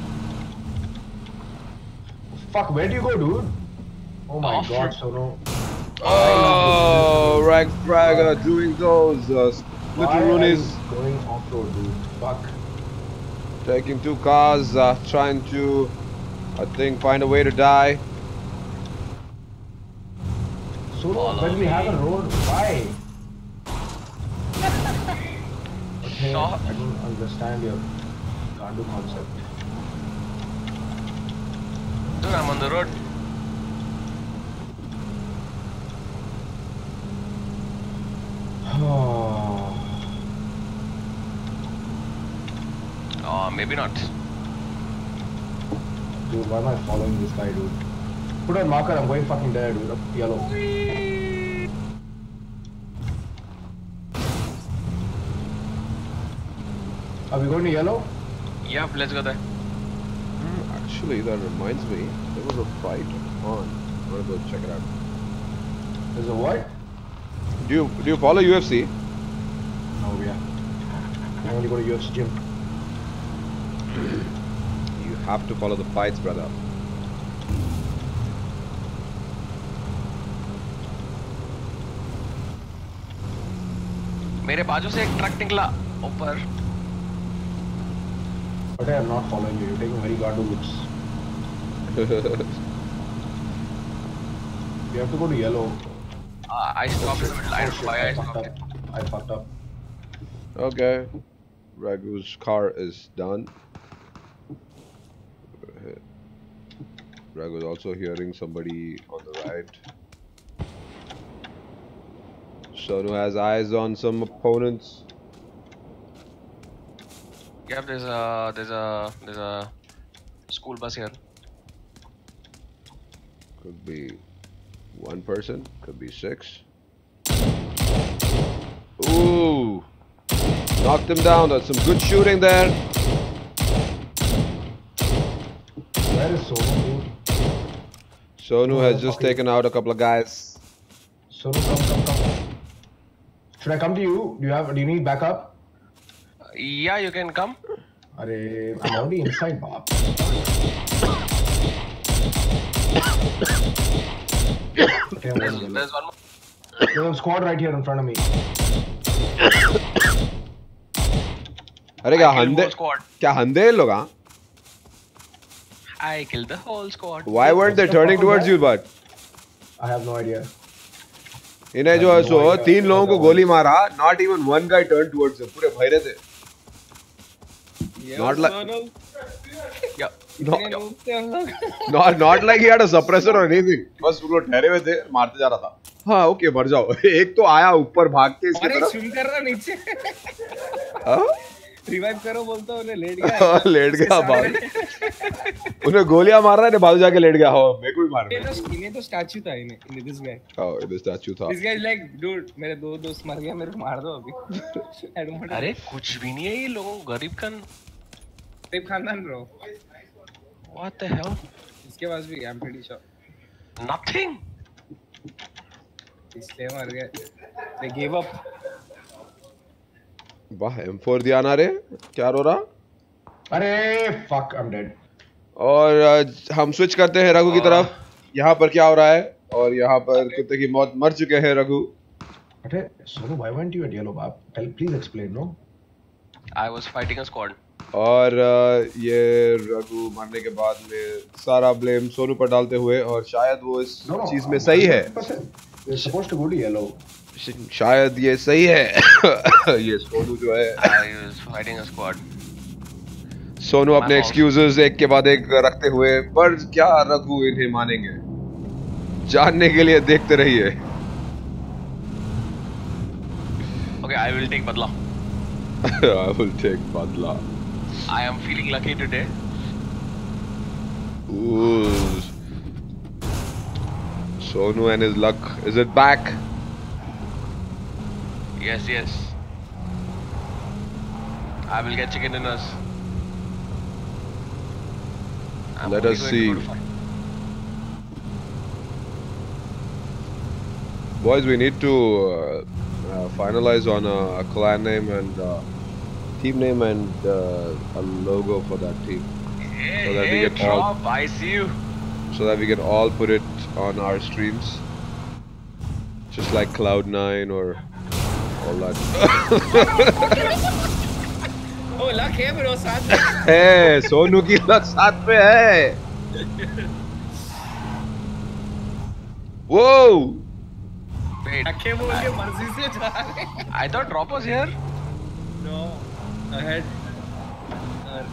Fuck, where do you go, dude? Oh my Oh, god, shit. Sono. Oh, Rag Fragger doing those uh, Why little are you loonies, going off-road, dude? Fuck. taking two cars, uh, trying to, I think, find a way to die. Sono, Follow when we have a me. road, why? Okay, Stop. I don't understand your Gandu concept. Dude, I'm on the road. Oh. Uh, maybe not. Dude, why am I following this guy, dude? Put on marker, I'm going fucking there, dude. Up yellow. Are we going to yellow? Yep, let's go there. Actually, that reminds me, there was a fight on. I'm gonna go check it out. There's a what? Do you do you follow U F C? No, yeah. I only go to U F C gym. You have to follow the fights, brother. मेरे बाजू से एक truck निकला ऊपर. But I am not following you. You're taking very guarded looks. We have to go to yellow. Uh, I stopped in the middle. I Oh don't shit, know why I I fucked stopped. up. I fucked up. Okay. Ragu's car is done. Ragu's also hearing somebody on the right. Sonu has eyes on some opponents. Yep, there's a there's a there's a school bus here. Could be one person, could be six. Ooh! Knocked him down. That's some good shooting there. Where is Sonu, dude? Sonu Oh, has just fucking- taken out a couple of guys. Sonu, come, come, come. Should I come to you? Do you have? Do you need backup? Yeah, you can come. Arey, I'm already inside, Bob. Okay, I'm There's, going to there's one more. There's a squad right here in front of me. अरे क्या I killed हंदे whole squad. क्या हंदे लोग हाँ? I killed the whole squad. Why weren't they turning towards you, but? I have no idea. इन्हें जो है सो तीन लोगों को गोली मारा. Not even one guy turned towards them. पूरे भरे थे. Not like Yeah. no, No. not not like he had a suppressor or anything. बस वो लोग ठहरे हुए थे, मारते जा रहा था. हाँ, ओके मर जाओ. एक तो आया ऊपर भाग के इसकी अरे तरफ. स्विम कर रहा नीचे. हाँ? रिवाइव करो बोलता उन्हें लेट गया. लेट गया भाग. उन्हें गोलियां मार रहा है, बाजू जाके लेट गया. हो, मेरे को भी मार ये रहा है. तो इन्हें तो स्टैचू था इन्हें इन्हें this guy. Oh, it is statue था. दिस गाय लाइक डूड मेरे दो दोस्त मर गए मेरे को मार दो अभी. I don't want to- अरे कुछ भी नहीं है ये लोगों को गरीब का. टिप खानदान ब्रो. What the hell? इसके पास भी I'm pretty sure. Nothing. इसलिए मर गए. They gave up. वाह, एम फोर दिया ना रे. क्या रो रहा? अरे fuck, I'm dead. और uh, हम स्विच करते हैं रघु की तरफ. यहाँ पर क्या हो रहा है? और यहाँ पर कुत्ते की मौत मर चुके हैं रघु. अरे Sonu, why weren't you at yellow, Bob? Tell, please explain, no? I was fighting a squad. और uh, ये रघु मरने के बाद में सारा ब्लेम सोनू पर डालते हुए, और शायद वो इस No, no. चीज में सही है. We're supposed to go to yellow. शायद ये सही है. ये सोनू जो है, I was fighting a squad. Sonu अपने एक्सक्यूजेस एक के बाद एक रखते हुए, पर क्या रघु इन्हें मानेंगे? जानने के लिए देखते रहिए. Okay, I will take badla. I will take badla. I am feeling lucky today. Ooh. Sonu and his luck. Is it back? Yes, yes. I will get chicken dinners. I'm Let only us going see. to go to fight. Boys, we need to uh, uh, finalize on a, a clan name and uh, team name and uh, a logo for that team, Hey, So that we hey, get all- drop. I see you. so that we can all put it on our streams, just like Cloud Nine or all that. Oh luck है bro साथ में. Hey, Sonu की luck साथ में है. Whoa! Wait, आंखें बोल के मर्जी से जा रहे. I thought drop was here. No. Ahead. Uh,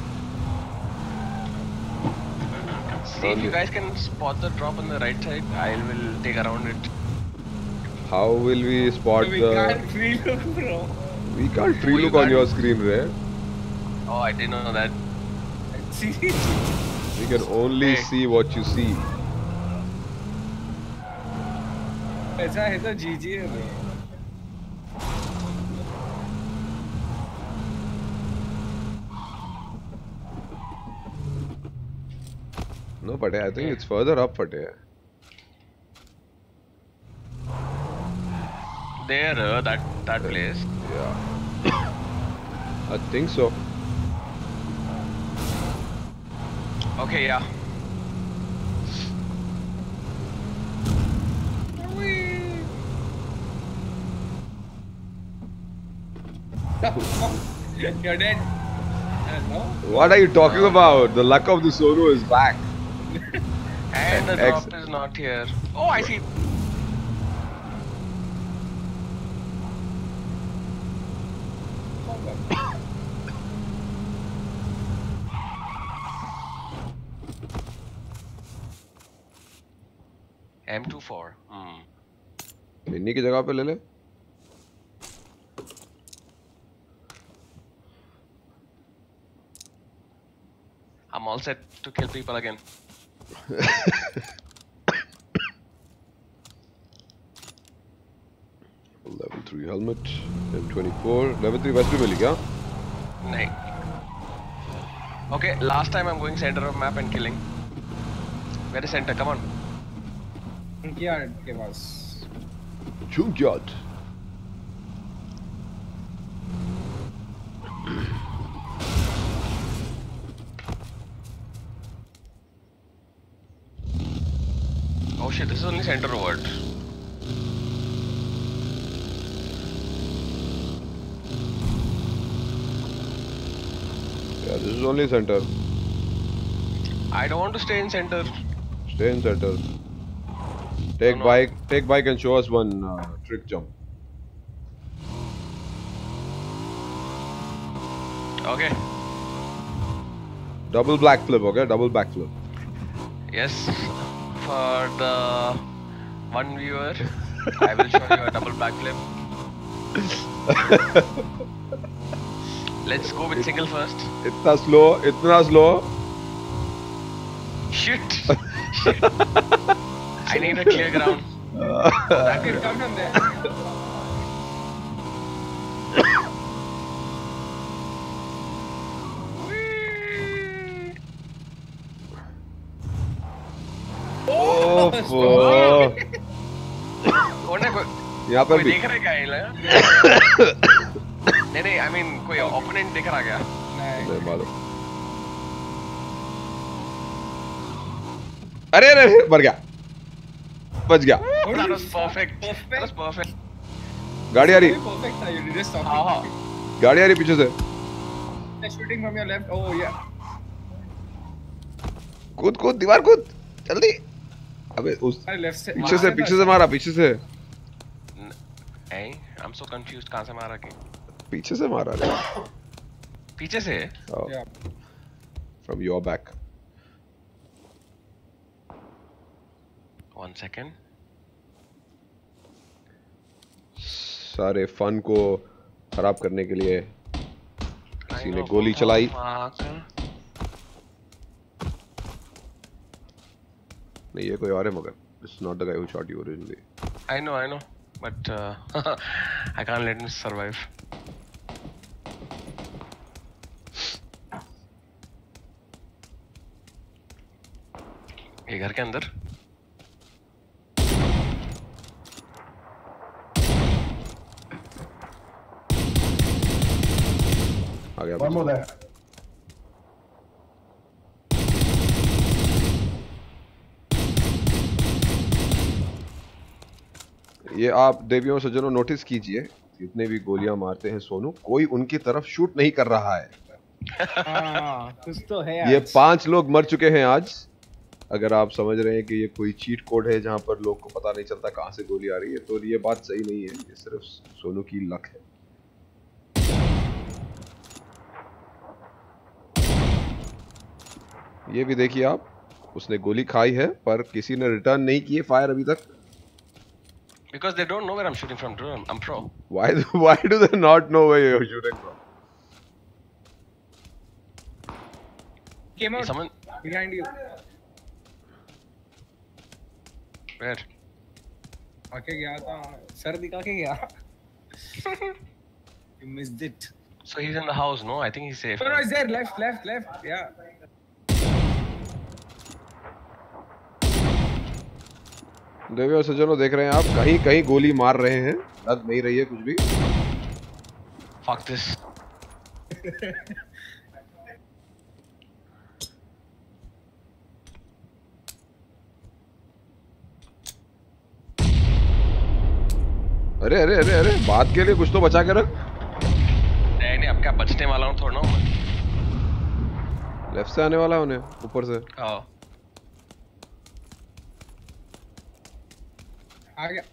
See if you guys can spot the drop on the right side. I will take around it. How will we spot we the? can't free look bro. We can't free Oh, you look on can't? your screen, Ray. Oh, I didn't know that. We can only Hey. see what you see. ऐसा है तो जीजी है भाई. No, Pate, I think it's further up, Pate. There, uh, that that place. Yeah. I think so. Okay, yeah. You're dead. Uh, no. What are you talking about? The luck of the Sonu is back. And the Ex- drop is not here. Oh, I see. M twenty-four. Hmm. Minni की जगह पे ले ले. I'm all set to kill people again. Level three helmet. M twenty-four. Level three वैसे भी मिली क्या? Nahi. Okay, last time I'm going center of map and killing. Where is center? Come on. Junkyard के पास. Junkyard. Oh shit, this is only center word. Yeah, this is only center. I don't want to stay in center. Stay in center. Take no. bike. Take bike and show us one uh, trick jump. Okay. Double black flip, okay? Double back flip. Yes. For the one viewer, I will show you a double backflip. Let's go with single first. इतना slow, इतना slow. Shit. Shit. I need a clear ground. I can come from there. Oh, कौन है कोई यहाँ पर कोई भी देख रहा है क्या ये लगा? नहीं नहीं I mean कोई opponent देख रहा क्या? नहीं मालूम. अरे अरे अरे मर गया, बच गया. That was perfect. That was perfect. गाड़ी आ रही, Perfect था, you did it stop. हाँ हाँ. गाड़ी आ रही पीछे से. They're shooting from your left. Oh yeah. कूद कूद दीवार कूद जल्दी. अबे उस अरे left से पीछे से पीछे से मारा, पीछे से Hey, I'm so confused. कहाँ से मारा के? पीछे से मारा रे. पीछे से? Oh. Yeah. From your back. One second. सारे फन को खराब करने के लिए किसी ने गोली चलाई. नहीं ये कोई और है मगर. This is not the guy who shot you originally. I know, I know, but uh, I can't let him survive. ये घर के अंदर आ गया. One more there. ये आप देवियों सज्जनों नोटिस कीजिए, जितने भी गोलियां मारते हैं सोनू, कोई उनकी तरफ शूट नहीं कर रहा है. हाँ, कुछ तो है ये आज. पांच लोग मर चुके हैं आज. अगर आप समझ रहे हैं कि ये कोई चीट कोड है जहां पर लोग को पता नहीं चलता कहां से गोली आ रही है, तो ये बात सही नहीं है. ये सिर्फ सोनू की लक है. ये भी देखिए आप, उसने गोली खाई है पर किसी ने रिटर्न नहीं किए फायर अभी तक. because they don't know where I'm shooting from. Dude, I'm, I'm pro. Why why do they not know where you're shooting from? Came out Someone behind you. where? आके गया था सर दिखा के गया. You missed it. So he's in the house, no? I think he's safe. No, no, it's there. Left, left, left. Yeah. देवी और सज्जनों देख रहे हैं आप कहीं कहीं गोली मार रहे हैं लग नहीं रही है कुछ भी. Fuck this. अरे अरे अरे अरे बात के लिए कुछ तो बचा के रख. नहीं नहीं अब क्या बचने वाला हूँ थोड़ा ना मैं. लेफ्ट से आने वाला है उन्हें ऊपर से. हाँ. आ गया.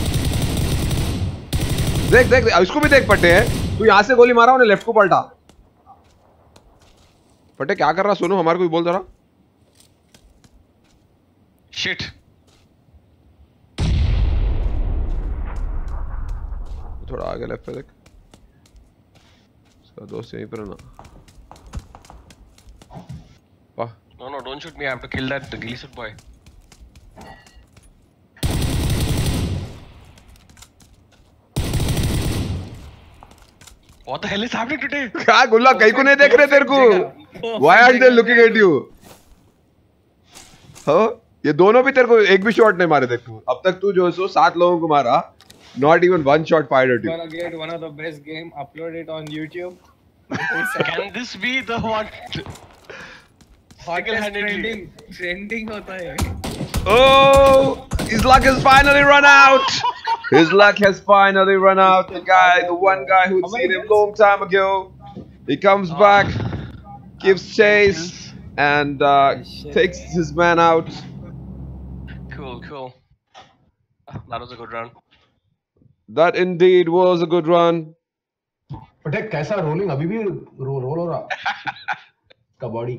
देख देख इसको भी देख पट्टे हैं. तू यहाँ से गोली मारा उन्हें लेफ्ट को पलटा. पट्टे क्या कर रहा सोनू हमारे को भी बोल जरा. Shit. थोड़ा आगे लेफ्ट पे देख. इसका दोस्त यहीं पर है ना. वाह. No no don't shoot me. I have to kill that ghillie boy. What the hell is happening today? क्या गुल्ला कहीं को नहीं देख रहे तेरे को. Why aren't they looking at you? हाँ ये दोनों भी तेरे को एक भी शॉट नहीं मारे देख तू. अब तक तू जो सो सात लोगों को मारा. Not even one shot fired at you. Gonna get one of the best game. Upload it on YouTube. Can this be the one? Hottest trending, trending होता है. Oh, his luck has finally run out. His luck has finally run out. The guy, the one guy who'd seen him long time ago, he comes back, gives chase, and uh, takes his man out. Cool, cool. That was a good run. That indeed was a good run. Protect कैसा rolling अभी भी roll roll हो रहा. का body.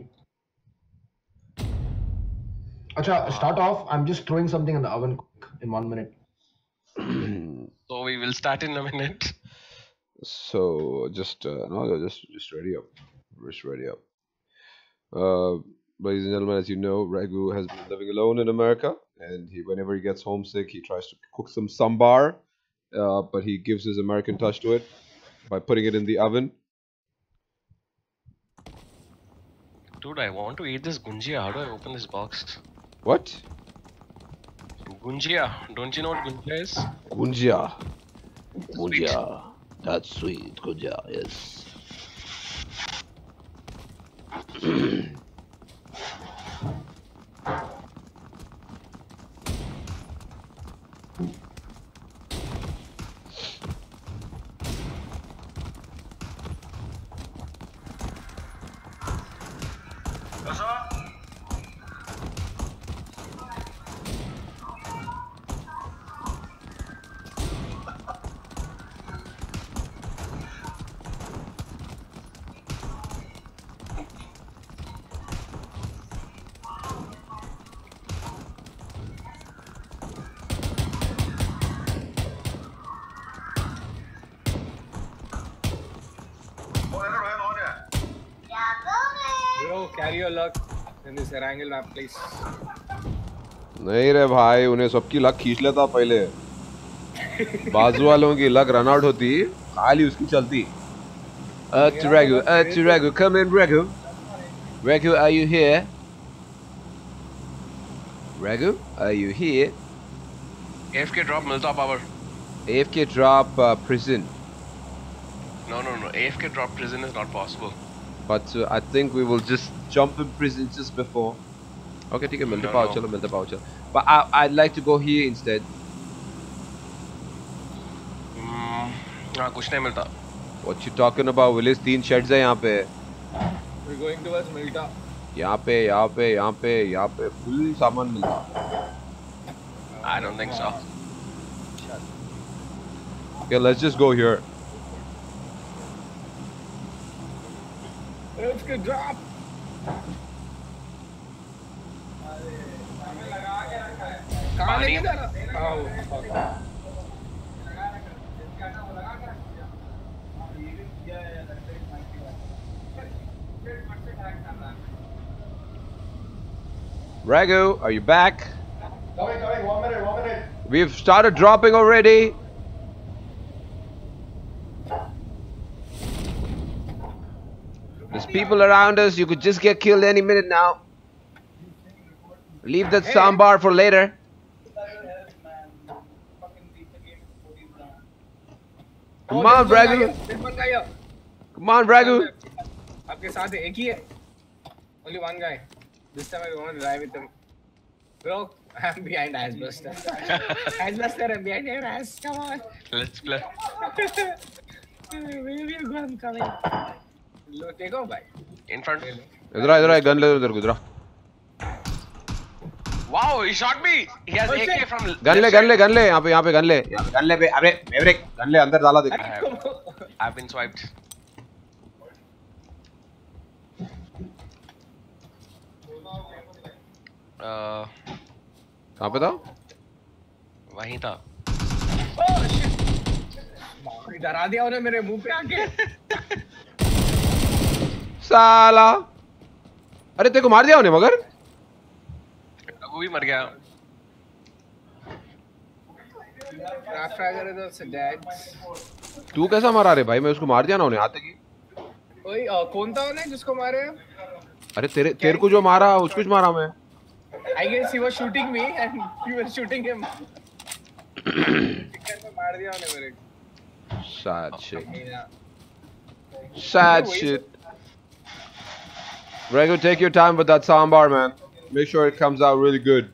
अच्छा, start off. I'm just throwing something in the oven in one minute. So we will start in a minute. So just uh, no, just just ready up, just ready up. Uh, ladies and gentlemen, as you know, Raghu has been living alone in America, and he, whenever he gets homesick, he tries to cook some sambar, uh, but he gives his American touch to it by putting it in the oven. Dude, I want to eat this gunjia. How do I open this box? What? Gunjia. Don't you know what gunjia is? Gunjia. Gunjia. That's sweet. Gunjia, yes. Bro, carry your luck in this triangle map, please. नहीं रे भाई उन्हें सबकी luck खींच लेता पहले. बाजू वालों की लक रन आउट होती खाली उसकी चलती. Uh, to Raghu, uh, to Raghu, come in, Raghu. Raghu, are you here? Raghu, are you here? A F K drop milta power. A F K drop uh, prison. No, no, no. A F K drop prison is not possible. But uh, I think we will just jump in prison just before. Okay, ठीक है मिलते पाओ चलो मिलते पाओ चलो. But I I'd like to go here instead. Hmm. हाँ कुछ नहीं मिलता. What you talking about? Willis तीन sheds है यहाँ पे. We're going towards Milta. यहाँ पे यहाँ पे यहाँ पे यहाँ पे full सामान मिलता. I don't think so. Okay, let's just go here. Let's get drop. कहाँ लेके जा रहा? Oh, fuck. Ragu, are you back? Coming, coming, one minute, one minute. We've started dropping already. There's people around us. You could just get killed any minute now. Leave that sambar for later. Come on, Ragu. Come on, Ragu. आपके साथ एक ही है. Only one guy. This time I want to drive with him. Bro, I'm behind Asbuster. Asbuster, I'm behind your ass. Come on. Let's play. Where you go? I'm coming. Look, take off, bhai. In front. इधर आ, इधर आ, gun ले उधर गुजरा. Wow, he shot me. He has A K from. Gun ले, gun ले, gun ले. यहाँ पे, यहाँ पे गन ले. यहाँ पे गन ले बे. अरे, मेवरिक, गन ले अंदर डाला देख. I have, I've been swiped. Uh, कहाँ पे था? वहीं था. डरा दिया उन्हें मेरे मुंह पे आके. साला. अरे तेरे को मार दिया उन्हें मगर? वो भी मर गया. तू कैसा मारा रे भाई? मैं उसको मार दिया ना उन्हें आते की. ओए कौन था उन्हें जिसको मारे? अरे तेरे तेरे को जो मारा उसको ही मारा मैं. I guess he was shooting me and you were shooting him. मार दिया उन्हें मेरे. Sad shit. Sad shit. Ragu, take your time with that sambar, man. Make sure it comes out really good.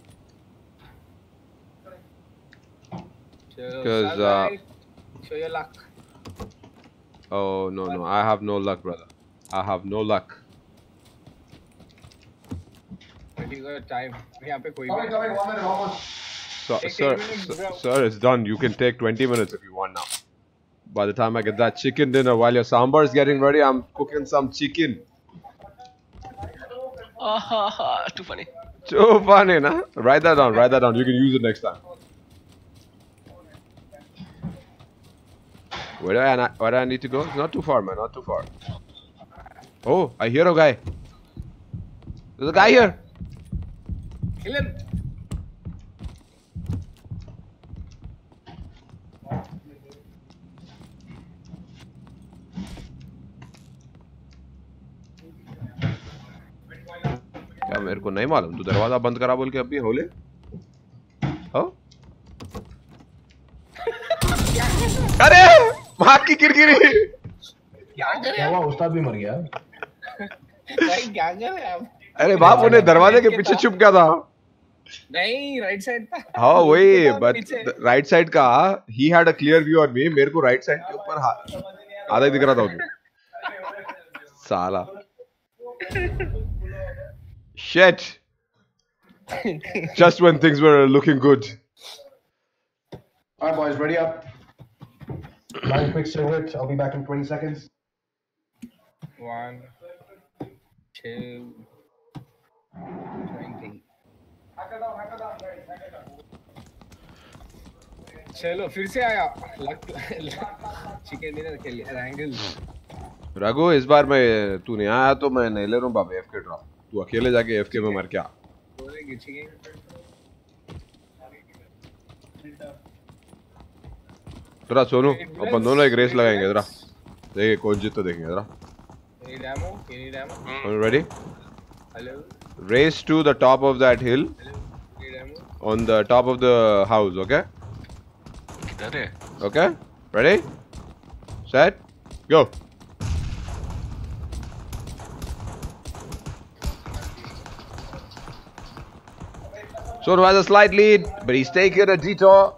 Because uh, show your luck. Oh no no, I have no luck, brother. I have no luck. You got time. यहाँ पे कोई Coming, coming, one minute, almost. So, sir, sir, sir, it's done. You can take twenty minutes if you want now. By the time I get that chicken dinner, while your sambar is getting ready, I'm cooking some chicken. Ah, too funny. Too funny, nah? Write that down. Write that down. You can use it next time. Where do I, where do I need to go? It's not too far, man. Not too far. Oh, I hear a guy. There's a guy here. Kill him. क्या मेरे को नहीं मालूम. तू दरवाजा बंद करा बोल के अभी होले. हो? अरे भाग की किरकिरी. क्या कर रहे क्या हुआ? उस्ताद भी मर गया. भाई क्या कर रहे आप? अरे बाप उन्हें दरवाजे के पीछे छुप गया था. नहीं राइट साइड था. हाँ वही बट राइट साइड का he had a clear view on me. मेरे को राइट साइड के ऊपर आधा ही दिख रहा था उन्हें. साला. Shit. Just when things were looking good. Alright boys, ready up. Nine quick silhouette. I'll be back in twenty seconds. One, two, twenty. चलो फिर से आया. चिकन डिनर के लिए रैंगल. राघु इस बार मैं तू नहीं आया तो मैं नहीं ले रहा हूँ बाबा एफ के ड्रॉप. तू अकेले जाके एफ के में मर क्या. जरा सोनू अपन दोनों एक रेस लगाएंगे जरा. देखिए कौन जीतता देखेंगे जरा. Ready? Hello. Race to the top of that hill. On the top of the house, okay? किधर है? Okay? Ready? Set? Go! Sonu has a slight lead, but he's taken a detour.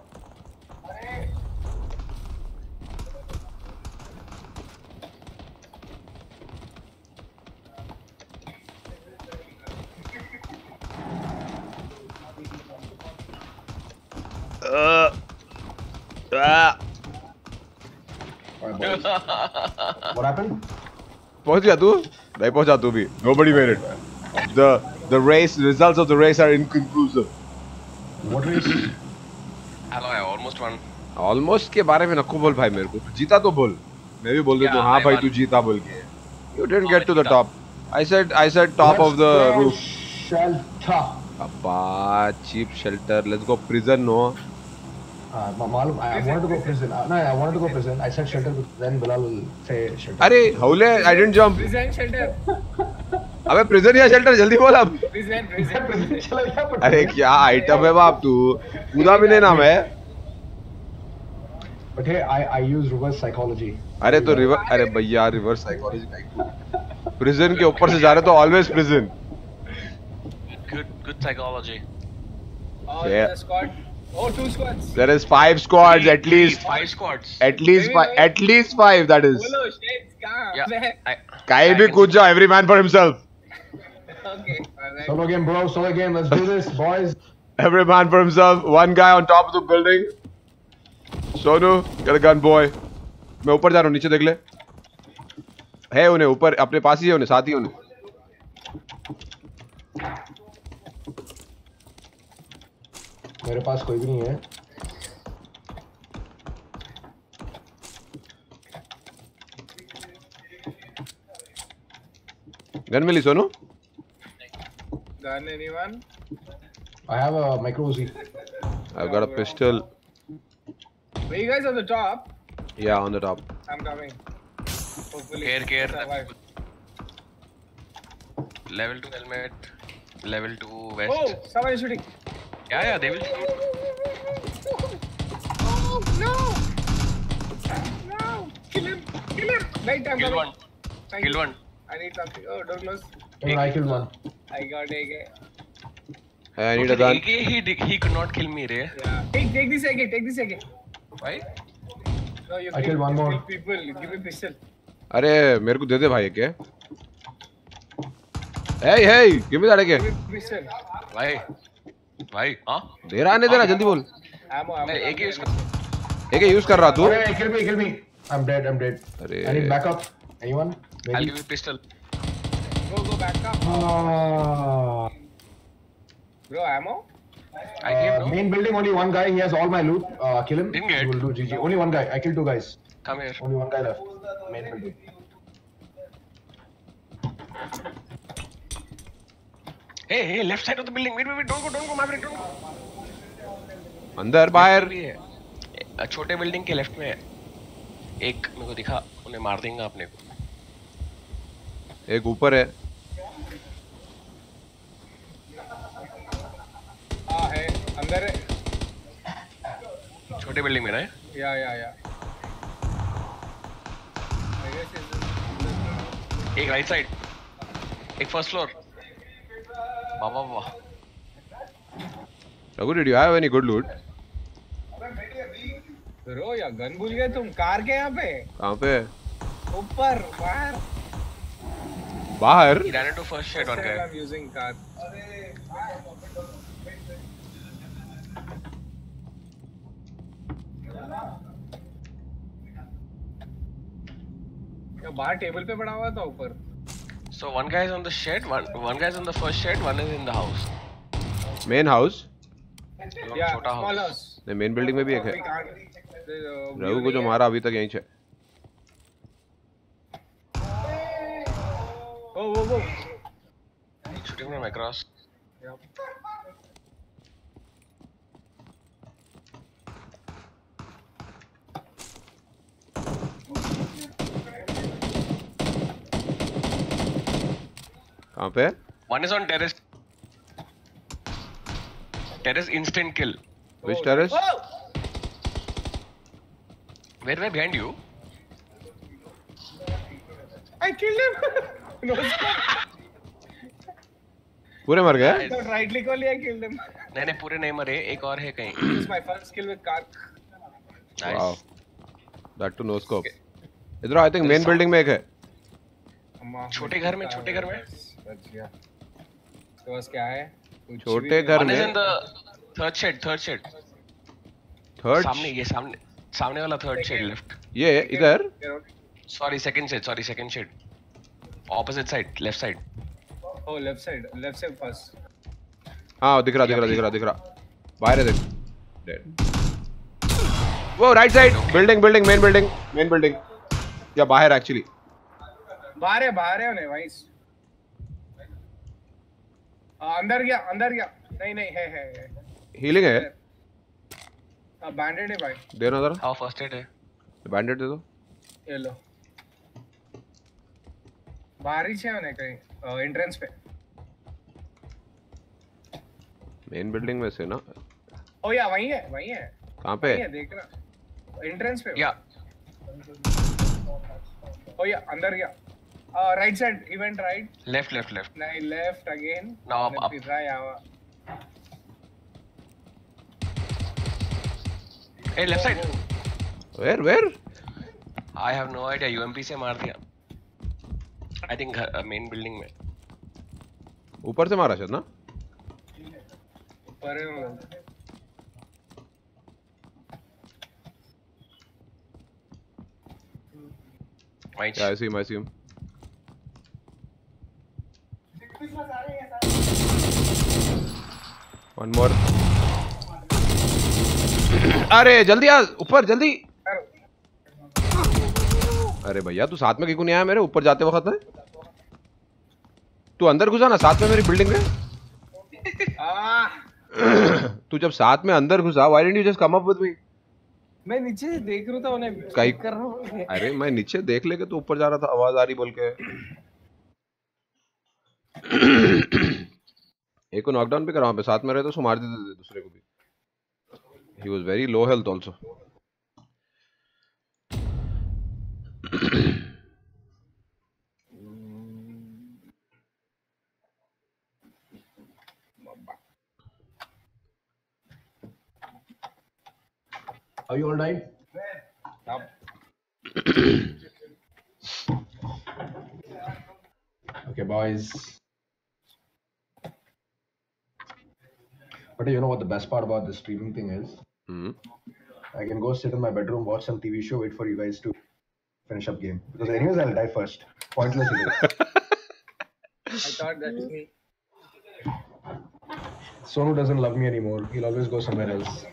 Uh, ah. Alright boys. What happened? पहुंच गया तू? नहीं पहुंचा तू भी. Nobody made it. The the race results of the race are inconclusive. What race? Hello, I almost won. Almost के बारे में नको बोल भाई मेरे को. जीता तो बोल. मैं भी बोल देता हूँ हाँ भाई तू जीता बोल के. You didn't get to the top. I said I said top of the roof. Shelter. Appa, cheap shelter. Let's go prison, no? Uh, Malum, I, I wanted to go prison. Uh, no, I wanted to go prison. I said shelter, but then Bilal will say shelter. अरे हौले, I didn't jump. Prison shelter. अबे prison या shelter जल्दी बोल अब. Prison, prison, prison. चला गया but अरे क्या आइटम है बाप तू? कूदा भी नहीं नाम है. But hey, I I use reverse psychology. अरे तो रिवर अरे भैया reverse psychology का prison के ऊपर से जा रहे तो always prison. Good, good psychology. Oh, Yeah. the squad. Oh, two squads. There is five squads at least. Five squads. At least five. At least five. That is. Bolo, shades, कहाँ? Yeah. I, कहीं भी कूद जाओ. Every man for himself. Okay, alright. Solo game, bro. Solo game. Let's do this, boys. Every man for himself. One guy on top of the building. Sonu, get a gun, boy. मैं ऊपर जा रहा हूँ. नीचे देख ले. है उन्हें ऊपर अपने पास ही है उन्हें साथ ही उन्हें. मेरे पास कोई भी नहीं है. गन मिली Sonu? Gun, anyone? I have a micro Uzi. I've got a pistol. Were you guys on the top? Yeah, on the top. I'm coming. Hopefully. Care, care. survive. Level two helmet. Level two vest. Oh, someone is shooting. Yeah, yeah, they will shoot. Oh no! No! Kill him! Kill him! Right, I'm Kill coming. one. Thank Kill you. one. I need something. Oh, don't close. Even I killed one. I got A K. Hey, I need a Okay, gun. A K, he did- he could not kill me, Ray. Yeah. Take, take this A K. Take this A K. Why? No, you I kill, killed one more. kill people. Give me pistol. अरे मेरे को दे दे भाई के. Hey, hey, give me that again. Give me pistol. Why? Why? Huh? दे रहा नहीं दे रहा जल्दी बोल. Ammo, ammo. मैं A K use कर. एक यूज कर रहा तू. Hey, kill me, kill me. I'm dead. I'm dead. अरे. I need backup. Anyone? I'll Maybe. give you pistol. Go, go back up. Ah. Bro, ammo? I gave Uh, no. main building, only one guy. He has all my loot. Uh, kill him. Didn't get. He will do G G. Only one guy. I killed two guys. Come here. Only one guy left. Main building. Hey, hey, left side of the building. Wait, wait, wait. Don't go, don't go, Maverick. Don't go. अंदर बाहर. भी है. अ, छोटे building के left में है. एक मेरे को दिखा. उन्हें मार देंगे अपने को. एक ऊपर है. हाँ है. अंदर है. छोटे बिल्डिंग में ना है. Yeah, yeah, yeah. I guess it's एक राइट साइड. एक फर्स्ट फ्लोर. वाह वाह वाह. Raghu, did you have any good loot? Bro, या गन भूल गए तुम. कार के यहाँ पे. कहाँ पे? ऊपर बाहर. बाहर? He ran into first shed one guy. I'm using car. या बाहर टेबल पे पड़ा हुआ था ऊपर. So one guy is on the shed, one one guy is on the first shed, one is in the house. Main house? या छोटा small house. House. नहीं मेन बिल्डिंग में भी एक है. रघु को जो मारा. मारा अभी तक यहीं से. ओ वो वो. Shooting from across. कहाँ पे? One is on terrace. Terrace instant kill. Which terrace? Where where behind you? I killed him. No, पूरे मर गए? Nice. right click only I killed him. नहीं नहीं पूरे नहीं मरे. एक और है कहीं. This is my first kill with car. Nice. Wow. That to no scope. इधर आई थिंक मेन बिल्डिंग में एक है. छोटे घर में छोटे घर में. अच्छा. तो बस क्या है? छोटे घर One is in में. the third shed, third shed. Third. सामने ये सामने सामने वाला third shed left. ये इधर. Sorry, second shed. Sorry, second shed. Opposite side, left side. Oh, left side. Left side first. हाँ दिख रहा दिख रहा दिख रहा दिख रहा. बाहर है देख. Dead. वो right side. Building building main building main building. या बाहर एक्चुअली. बाहर है बाहर है उन्हें भाई. अंदर गया अंदर गया. नहीं नहीं है है है हीलिंग है बैंडेड है भाई देना जरा हाँ फर्स्ट एड है बैंडेड दे दो ये लो बाहर ही है उन्हें कहीं एंट्रेंस पे मेन बिल्डिंग में से ना ओ या वहीं है वहीं है कहाँ पे वहीं है देख रहा एंट्रेंस पे या ओ या अंदर गया right side event right left left left नहीं left again Now up, up. फिर रहा यावा ए left side where where I have no idea UMP से मार दिया आई थिंक मेन बिल्डिंग में ऊपर से मारा शायद ना ऊपर है वो माइच Yeah, I see him, I see him. One more. अरे जल्दी आ ऊपर जल्दी अरे भैया तू साथ में क्यों नहीं आया मेरे ऊपर जाते वक्त में तू अंदर घुसा ना साथ में मेरी बिल्डिंग में तू जब साथ में अंदर घुसा why didn't you just come up with me मैं नीचे देख रहा था उन्हें कहीं कर रहा हूँ अरे मैं नीचे देख लेके तो ऊपर जा रहा था आवाज आ रही बोल के एक को नॉकडाउन भी करा वहां पे साथ में रहे तो उसको मार देते थे दूसरे को भी he was very low health also Are you all right? Okay, boys. But you know what the best part about this streaming thing is? hmm. I can go sit in my bedroom, watch some T V show, wait for you guys to finish up game. Because anyways, I'll die first. Pointless it is. I thought that's me. Sonu doesn't love me anymore. He'll always go somewhere else.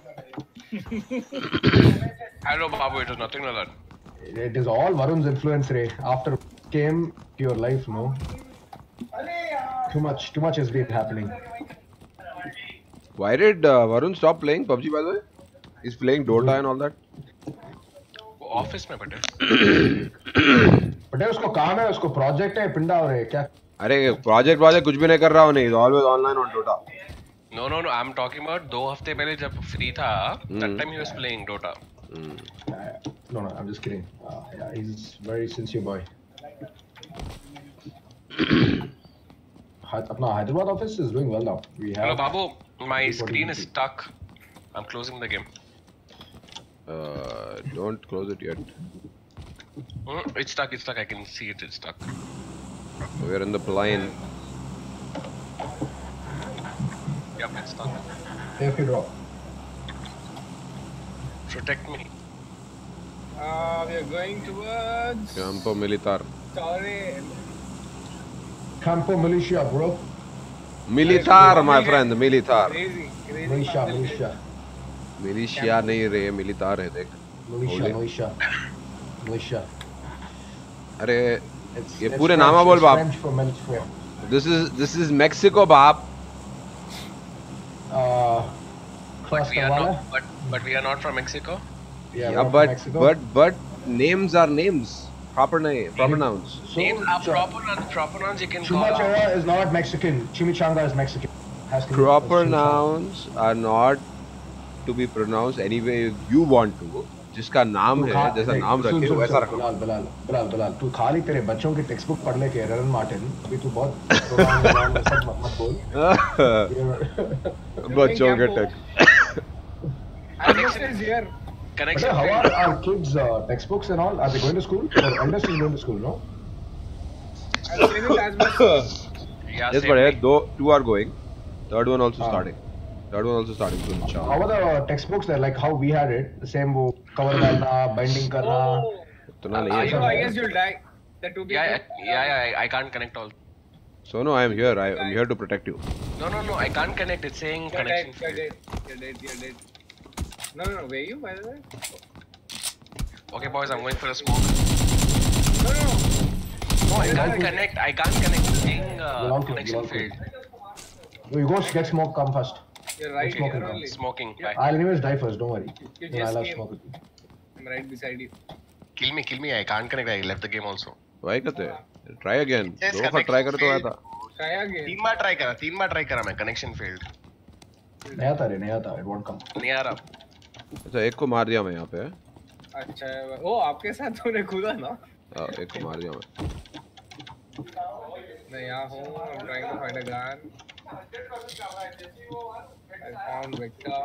Hello Babu, it was nothing like that. It is all Varun's influence, Ray. After came to your life, no? Too much, too much has been happening. Why did uh, Varun stop playing P U B G by the way? He's playing Dota and all that. वो office में बटे बटे उसको काम है उसको project है पिंडा हो रहे क्या अरे प्रोजेक्ट वाले कुछ भी नहीं कर रहा हूँ नहीं always online on Dota no no no I am talking about दो हफ्ते पहले जब फ्री था दैट टाइम ही was playing Dota no no I'm just kidding uh, yeah he's very sincere boy अपना Hyderabad office is doing well now we have hello Babu my screen is stuck I'm closing the game uh, don't close it yet mm, it's stuck it's stuck I can see it it's stuck we are in the plane yep it's stuck if you drop protect me Uh, we are going towards Campo Militar sorry Campo Militia bro Militar my friend Militar crazy crazy Militia Militia militia नहीं रे मिलिटार है देख Militia Militia Militia अरे It's, ये it's पूरे French, नामा बोल it's बाप French for military. This is this is Mexico बाप Uh, but cross we the are wala? not but but we are not from Mexico Yeah, yeah we're from but Mexico. but but names are names proper name proper nouns So, names are Ch- proper nouns proper nouns you can call Chimichanga is not Mexican. Chimichanga is Mexican. Has to be proper chimichanga. nouns are not to be pronounced any way you want to जिसका नाम तू है खा- जैसा देख, नाम सुन- रखे सुन- वैसा सुन, रखो बिलाल बिलाल बिलाल बिलाल तू खाली तेरे बच्चों की टेक्स्ट बुक पढ़ ले के रन मार्टिन अभी तू बहुत प्रोग्राम प्रोग्राम में सब मत मत बोल बच्चों के टेक Connection is here But connection how failed. are our kids uh, textbooks and all? Are they going to school? Or eldest is going to school, no? I'm saving as much yeah yes same but thing. दो two are going third one also Ah. starting third one also starting soon How inshallah are the uh, textbooks there? Like how we had it, the same वो cover डालना, binding करना. oh इतना नहीं are है you I guess you'll die the two people yeah yeah yeah, yeah I, I can't connect all so no I am here I am here to protect you no no no I can't connect it's saying you're connection dead you're failed. dead you're dead you're dead no no no where you by the way okay boys I'm going for a smoke no no no no I can't connect I can't connect it's saying uh, Belong to- connection belong to- failed You go get smoke, come first. You're right Smoking here now. only. Smoking. Yeah. Bye. I'll anyways die first, don't worry. You Then just I'll have came. smoke with you. I'm right beside you. Kill me, kill me. I can't connect. I left the game also. Why करते? Try again. Yes, दो बार try connection करे तो आया failed. था. Try again. तीन बार try करा, तीन बार try करा मैं. Connection failed. नहीं आता रे, नहीं आता. It won't come. नहीं आ रहा. अच्छा एक को मार दिया मैं यहाँ पे. अच्छा ओ आपके साथ तूने कूदा ना? हाँ एक को मार दिया मैं. मैं यहाँ हूँ. I'm trying to find a gun. I found Victor.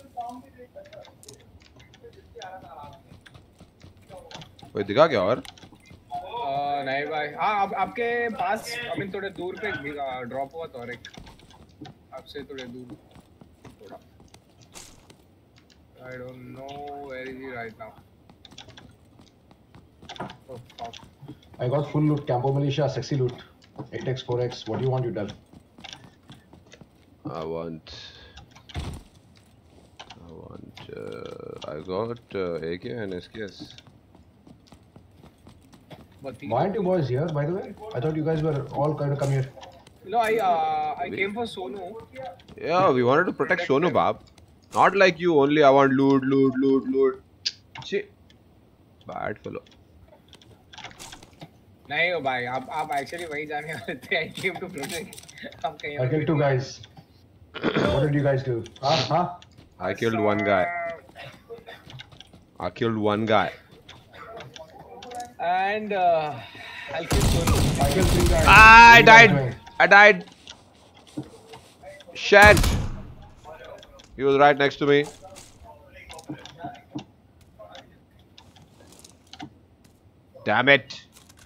कोई दिखा क्या और? Uh, नहीं भाई. हाँ आप आपके पास I mean थोड़े दूर पे ड्रॉप हुआ था और एक आपसे थोड़े दूर थोड़ा. I don't know where is he right now. Oh fuck. I got full loot, Campo Militia, sexy loot. eight x, four x, what do you want, you tell? I want. I want. Uh, I got uh, A K and S K S. But Why aren't you boys here, by the way? I thought you guys were all going to come here. No, I uh, I came for Sonu. Yeah, we wanted to protect Sonu, Bab. Not like you only. I want loot, loot, loot, loot. Shit. Bad fellow. नहीं हो भाई आप आप actually वहीं जाने वाले थे. I came to protect. आप कहीं I killed two guys. What did you guys do? Huh? Huh? I killed one guy. I killed one guy. And uh, I'll kill Sonu. I killed three guys. Ah, I Three guys died. doing. I died. Shit. He was right next to me. Damn it.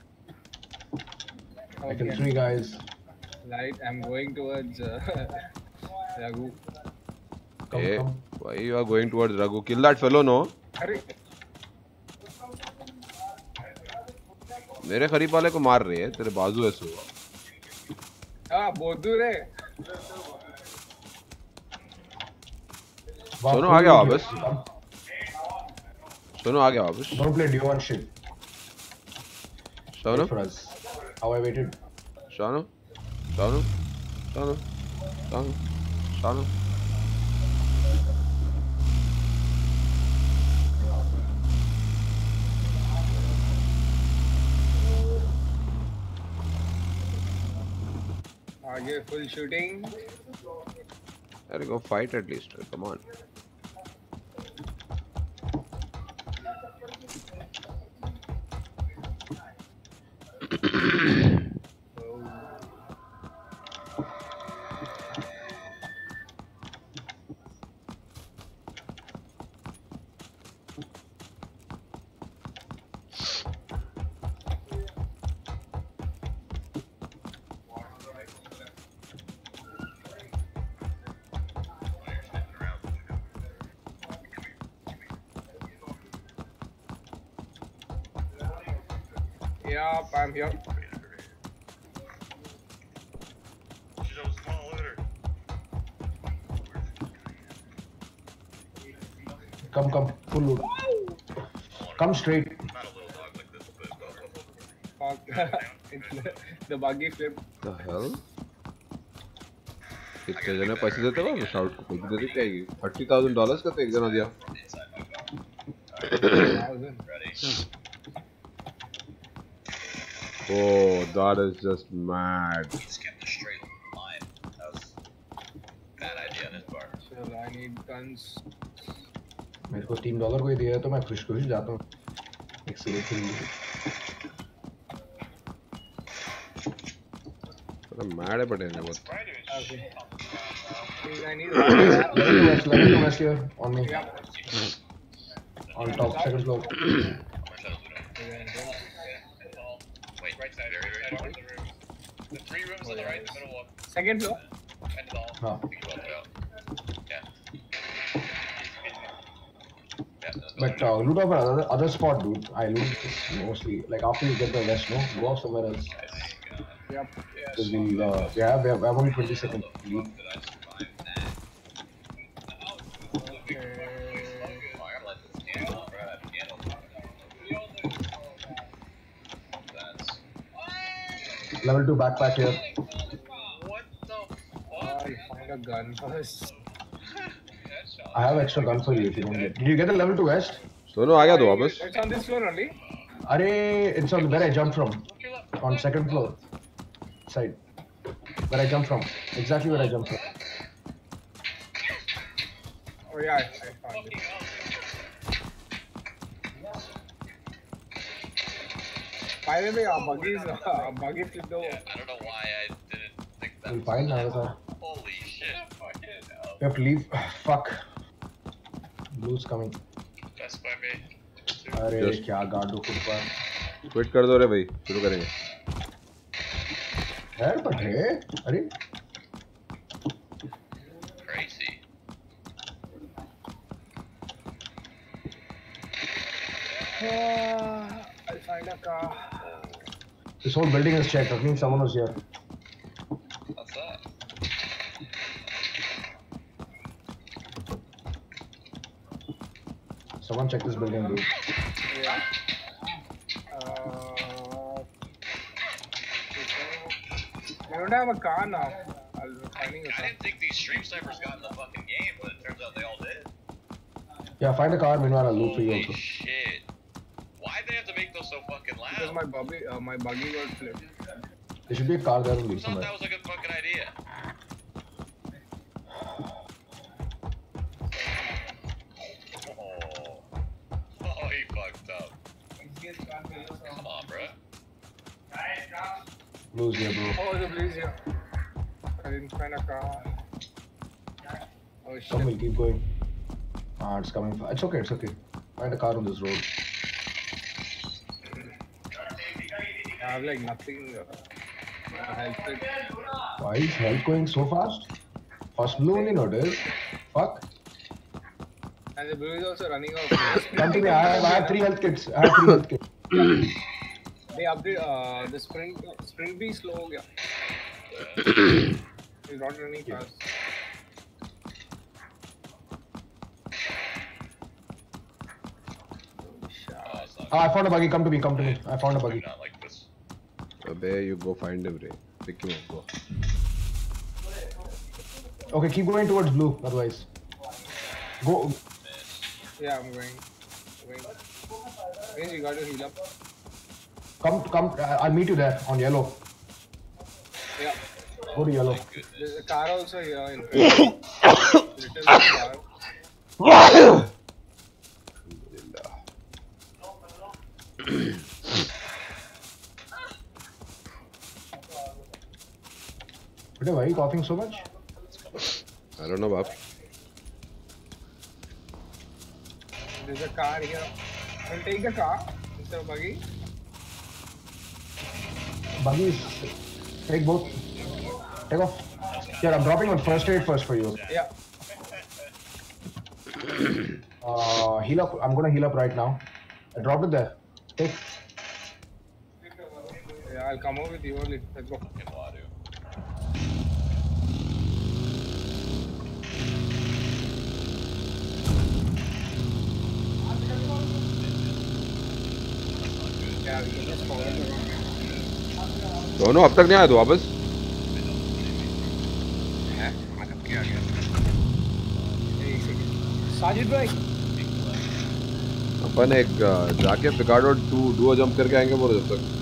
I killed three guys. Right, I'm going towards uh, Raghu. Come, Hey, come. why you are going towards Raghu? Kill that fellow, no? अरे मेरे खरीफ वाले को मार रही है. तेरे बाजू ऐसे हुआ. हाँ बहुत दूर है. Wow, सोनू full आ गया loot वापस. here. Come. सोनू आ गया वापस. Don't play duo and shit. Sonu. Wait for us. How I waited. Sonu. Sonu. Sonu. Sonu. Sonu. आगे full shooting. There you go, fight at least. Come on. Yup, I'm here. Come, come. Full loot. Come straight. Fuck. It's the, the buggy flip. The hell? कितने जने पैसे देते हो? Shout को पैसे देते क्या ये? thirty thousand dollars का तो एक जना दिया. Oh, that is just mad. He just kept a straight line. That was a bad idea on his part. So I need guns. मेरे को तीन डॉलर कोई दिया है तो मैं खुश खुश जाता हूँ. एक सिगरेट के लिए. थोड़ा mad है बटे ने बहुत. Okay. Please, I need. Level two west, level two west here on me. Yep. On top, second floor. Wait, right side, very, very far. The room. The three rooms on the right, the middle one. Second floor. And the hall. हाँ. You can walk it out. Yeah. Yeah, that's But uh, loot off another other spot, dude. I loot mostly like after you get the west, no, go off somewhere else. Yep. Because we'll uh, we have we have, we have only twenty seconds. Leave. Level two backpack here. What the fuck? Oh, a gun first. I have extra gun for you if you don't get. Did you get the level two vest? Sonu आ गया तो वापस. It's on this floor only. Arey, it's on where I jumped from. On second floor. Side. Where I jumped from. Exactly where I jumped from. Oh yeah, I, I found it. By the way, our buggy is uh, buggy flipped over. Yeah, I don't know why I didn't think that. We'll find another. Holy shit! Fucking hell. We have to leave. Fuck. Blue's coming. That's by me. अरे Just- क्या गाड़ो खुद पर. Quit कर दो रे भाई, शुरू करेंगे. यार पर है. अरे. Crazy. Uh, I'll find a car. This whole building is checked. That means someone was here. What's that? Someone check this building, dude. Yeah. Uh, I don't have a car now. I'll be finding a I car. didn't think these stream snipers got in the fucking game, but it turns out they all did. Yeah, find a car. Meanwhile, I'll loot for you Holy also. shit! Why'd they have to make those so fucking Because loud? my buggy, uh, my buggy got flipped. There should be a car there only I thought somewhere. that was a good fucking idea. Oh, oh, he fucked up. Come on, bro. Blue's here, bro. Oh, the police here. I didn't find a car. Oh shit. Come, we'll keep going. Ah, it's coming. It's okay. It's okay. Find a car on this road. I have like nothing. Uh, uh, health kit. Why is health going so fast? First blue only noticed. Fuck. And the blue is also running out. Come to me. I have, I have three health kits. I have three health kits. They update uh, the sprint. Sprint be slow. हो गया. He's not running fast. Oh, it's not Ah, I found a buggy. Come to me. Come to me. I found a good. buggy. Not like this. अबे you go find him रे. Pick him up go. Okay, keep going towards blue. Otherwise, go. Yeah, I'm going. Going. Means you got to heal up. Come. Come. I- I'll meet you there on yellow. Yeah. Go to yellow. There's a car also here in front. Little car. But why are you coughing so much? I don't know बाप. There's a car here. I'll take the car instead of buggy. Buggies. Take both. Take off. Here, I'm dropping on first aid first for you. Yeah. Uh, heal up. I'm gonna heal up right now. I dropped it there. Take. Yeah, I'll come over with you only. Let's go. Fucking Wadu. Yeah, we can just follow the road. Sonu अब तक नहीं आया तो वापस. है? मैं कब क्या गया? एक सेकंड. साजिद भाई. अपन एक uh, जाके पिकाडो टू डुओ जंप करके आएंगे बोलो जब तक.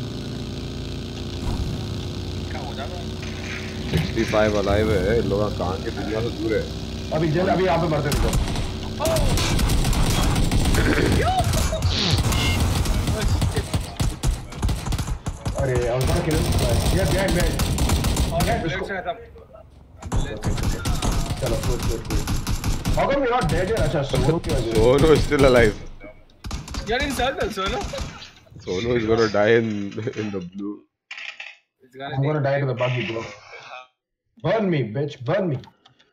क्या हो जाता है? sixty-five अलाइव है. इन लोग कहाँ के दुनिया से दूर है. अभी जल अभी यहाँ पे मरते थे. अरे I was gonna kill him. Yeah, behind, behind. और Yeah, बुलेट इसको- से खत्म. चलो, good, good, good. How come you're not dead yet? अच्छा, सोनू की वजह से. Sonu is still alive. You're in circle, so no? Sonu is gonna die in in the blue. It's gonna I'm gonna die to the buggy, bro. Burn me, bitch. Burn me.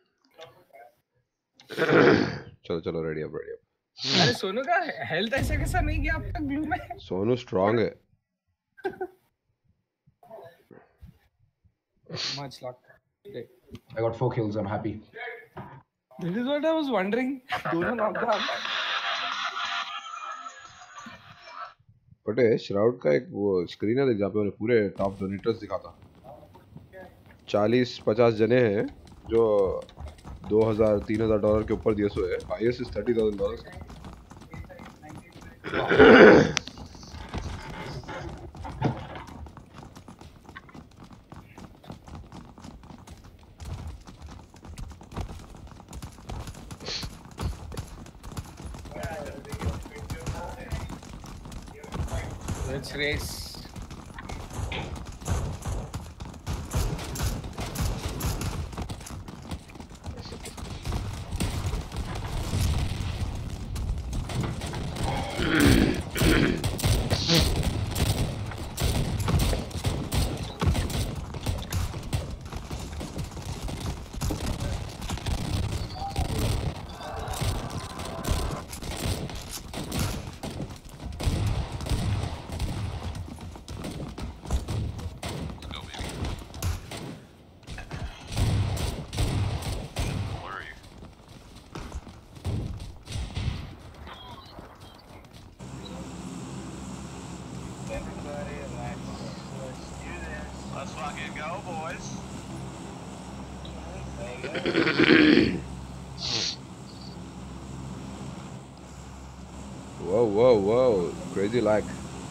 चलो चलो ready up ready up. अरे सोनू का health ऐसा कैसा नहीं गया अब तक ब्लू में? सोनू strong है. Much luck. I got four kills. I'm happy. This is what I was wondering. दोनों knockdown. बट श्राउड का एक वो स्क्रीन है जहाँ पे उन्हें पूरे टॉप डोनेटर्स दिखाता. चालीस पचास जने हैं जो दो हज़ार तीन हज़ार डॉलर के ऊपर दिए सो है. Highest is thirty thousand dollars. Let's race. Let's fucking go, boys. Whoa, whoa, whoa! Crazy lag.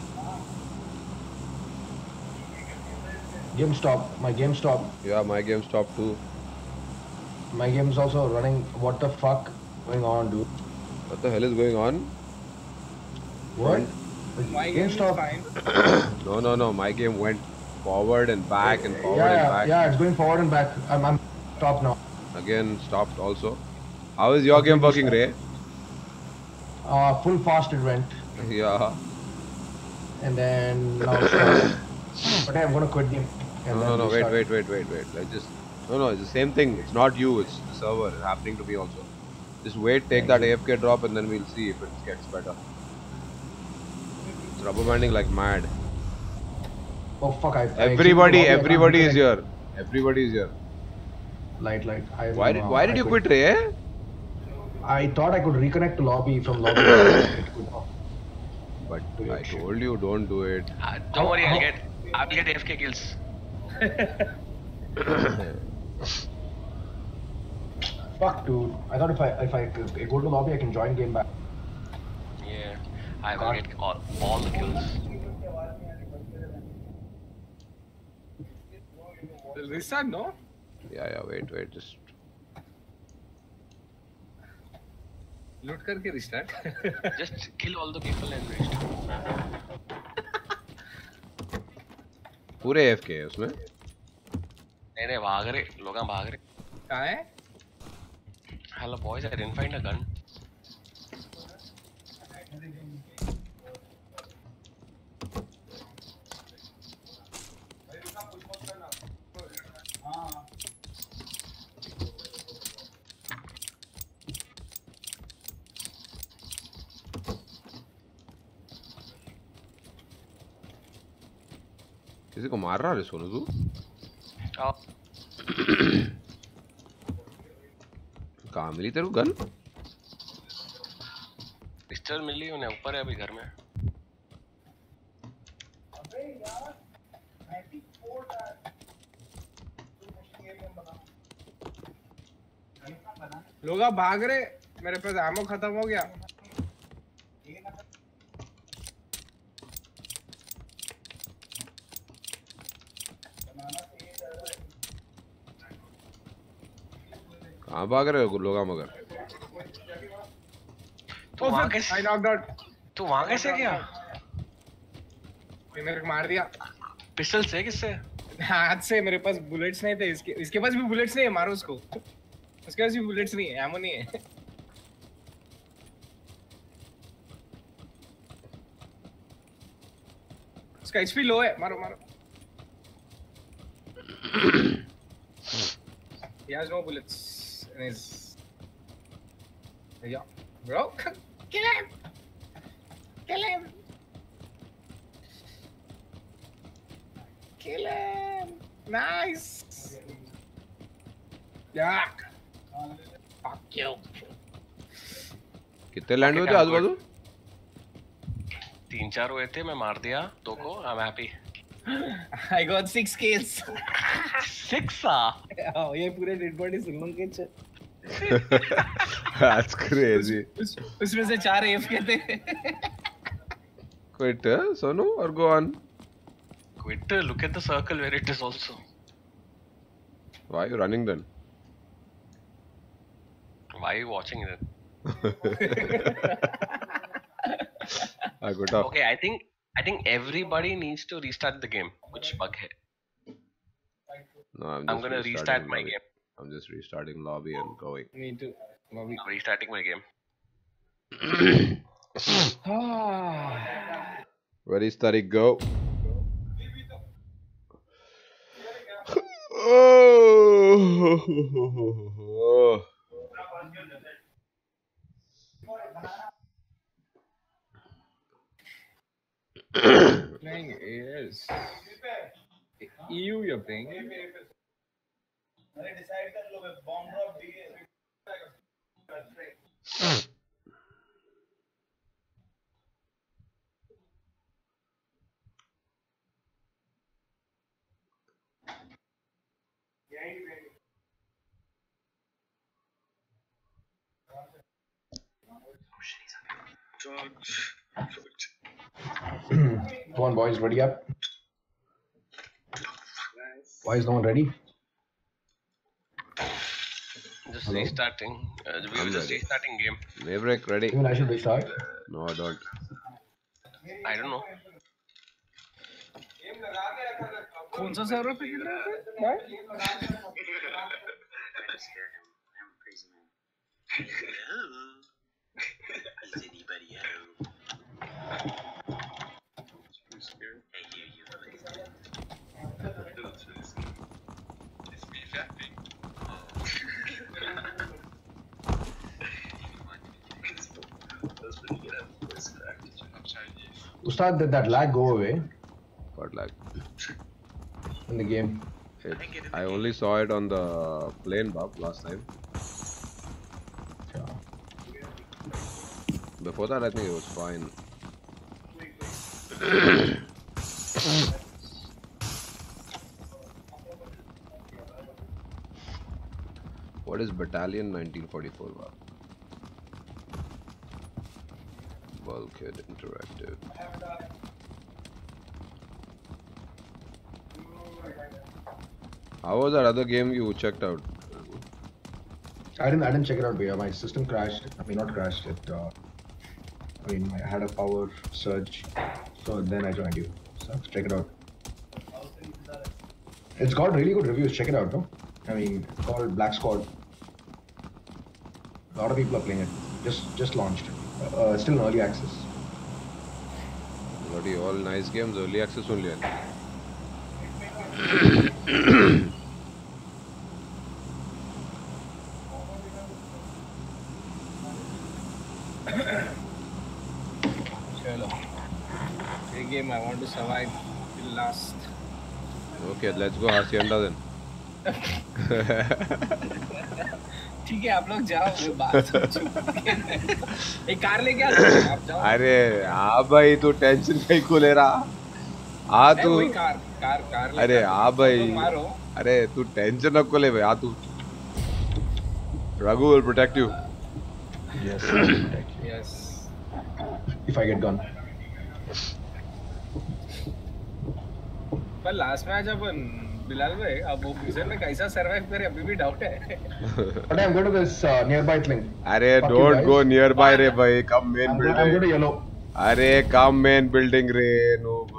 Game stopped. My game stopped. Yeah, my game stopped too. My game's also running. What the fuck going on, dude? What the hell is going on? What? My game game is stopped. fine. No, no, no. My game went forward and back and forward yeah, and yeah, back. yeah, it's going forward and back. I'm, I'm stopped now. Again, stopped also. How is your game working, Ray? Uh, full fast it went, Yeah. and then now it's stopped. But I'm gonna quit game. And No, then no, no. Wait, restart. wait, wait, wait, wait. Like just. No, no. It's the same thing. It's not you. It's the server. It's happening to me also. Just wait. Take that A F K drop, and then we'll see if it gets better. It's rubber banding like mad. Oh fuck! I. I Everybody, I can't everybody is reconnect. here. Everybody is here. Light, light. I, Why did, uh, why did I you quit. quit, Ray? I thought I could reconnect to lobby from lobby. It could not. But Do I it, shit. told you, don't do it. Uh, don't worry, I'll get I'll get A F K kills. Fuck, dude. I thought if I if I c- go to lobby, I can join game back. Yeah, I will get all, all the kills. Restart, no? Yeah, yeah, wait, wait, just. Loot करके restart. Just kill all the people and restart. पूरे A F K है उसमें. नहीं नहीं भाग रहे लोग भाग रहे. कहाँ है? Hello boys, I didn't find a gun. किसी को मार रहा है सोनू तू? कहाँ मिली तेरे को गन? पिस्टल मिली उन्हें ऊपर है अभी घर में. लोग भाग रहे. मेरे पास एमो खत्म हो गया. कहाँ भाग रहे हो लोग मगर? तू वहाँ कैसे? I knocked out. तू वहाँ कैसे गया? ये मेरे को मार दिया. पिस्टल से किससे? हाथ से. मेरे पास बुलेट्स नहीं थे. इसके इसके पास भी बुलेट्स नहीं है. मारो उसको. उसके पास भी बुलेट्स नहीं है. एमो नहीं है. उसका एचपी लो है. मारो मारो. He has no bullets in his. Yeah, bro, kill him! Kill him! Kill him! Nice! Yeah! Fuck you! कितने लैंड हुए थे आजू बाजू? तीन चार हुए थे. मैं मार दिया दो को. I'm happy. I got six kills. Six ah. Oh, ये पूरे dead body सुन के च. That's crazy. उस उसमें से चार A F K थे. Quit, uh, Sonu, or go on? Quit. Look at the circle where it is also. Why are you running then? Why are you watching it? I got off. Okay, I think I think everybody needs to restart the game. Which bug hai? No, I'm, I'm just gonna restarting restart my lobby. game. I'm just restarting lobby and going. Me too. Lobby. I'm restarting my game. Where is Tariq go? Oh. Playing is E U you're playing. अरे decide कर लो बस bomb drop दिए. Come on, boys, ready up? Why is no one ready? Just Hello? restarting. Uh, we I'm were just ready. restarting game. Maverick, ready? Even I should restart. No, I don't. I don't know. कौन सा server पे खेल रहे थे? Is anybody home? It's pretty scary. Hey, here, you look. It's me fapping. That's pretty good. Voice cracked. I'm Chinese. Ustad, did that lag go away Got lag. in the game? It, I only saw it on the plane bug last time. Yeah. Before that, I think it was fine. What is Battalion nineteen forty-four? Wow. Bulkhead Interactive. How was that other game you checked out? I didn't. I didn't check it out, but my system crashed. I mean, not crashed. It. Uh, I mean, I had a power surge, so then I joined you. So check it out. It's got really good reviews. Check it out, no? I mean, it's called Black Squad. A lot of people are playing it. Just, just launched. Uh, still in early access. Bloody all nice games, early access only. चलो. Big game. I want to survive till last. Okay, let's go Hacienda then. ठीक है आप लोग जाओ मैं बात चुप एक कार लेके आ आप जाओ अरे हाँ भाई तू टेंशन कहीं को ले रहा हाँ तू वही कार कार कार अरे हाँ भाई मारो अरे तू टेंशन न को ले भाई हाँ तू Raghu will protect you. Yes, I'll protect you. Yes. If I get gone. पर लास्ट मैच अपन बिलाल भाई अब वो मिशन में कैसा सरवाइव करे अभी भी डाउट है But I'm going to this uh, nearby thing. अरे Fuck you don't guys. go nearby रे भाई come main I'm, go- I'm going to building yellow. अरे come main building रे noob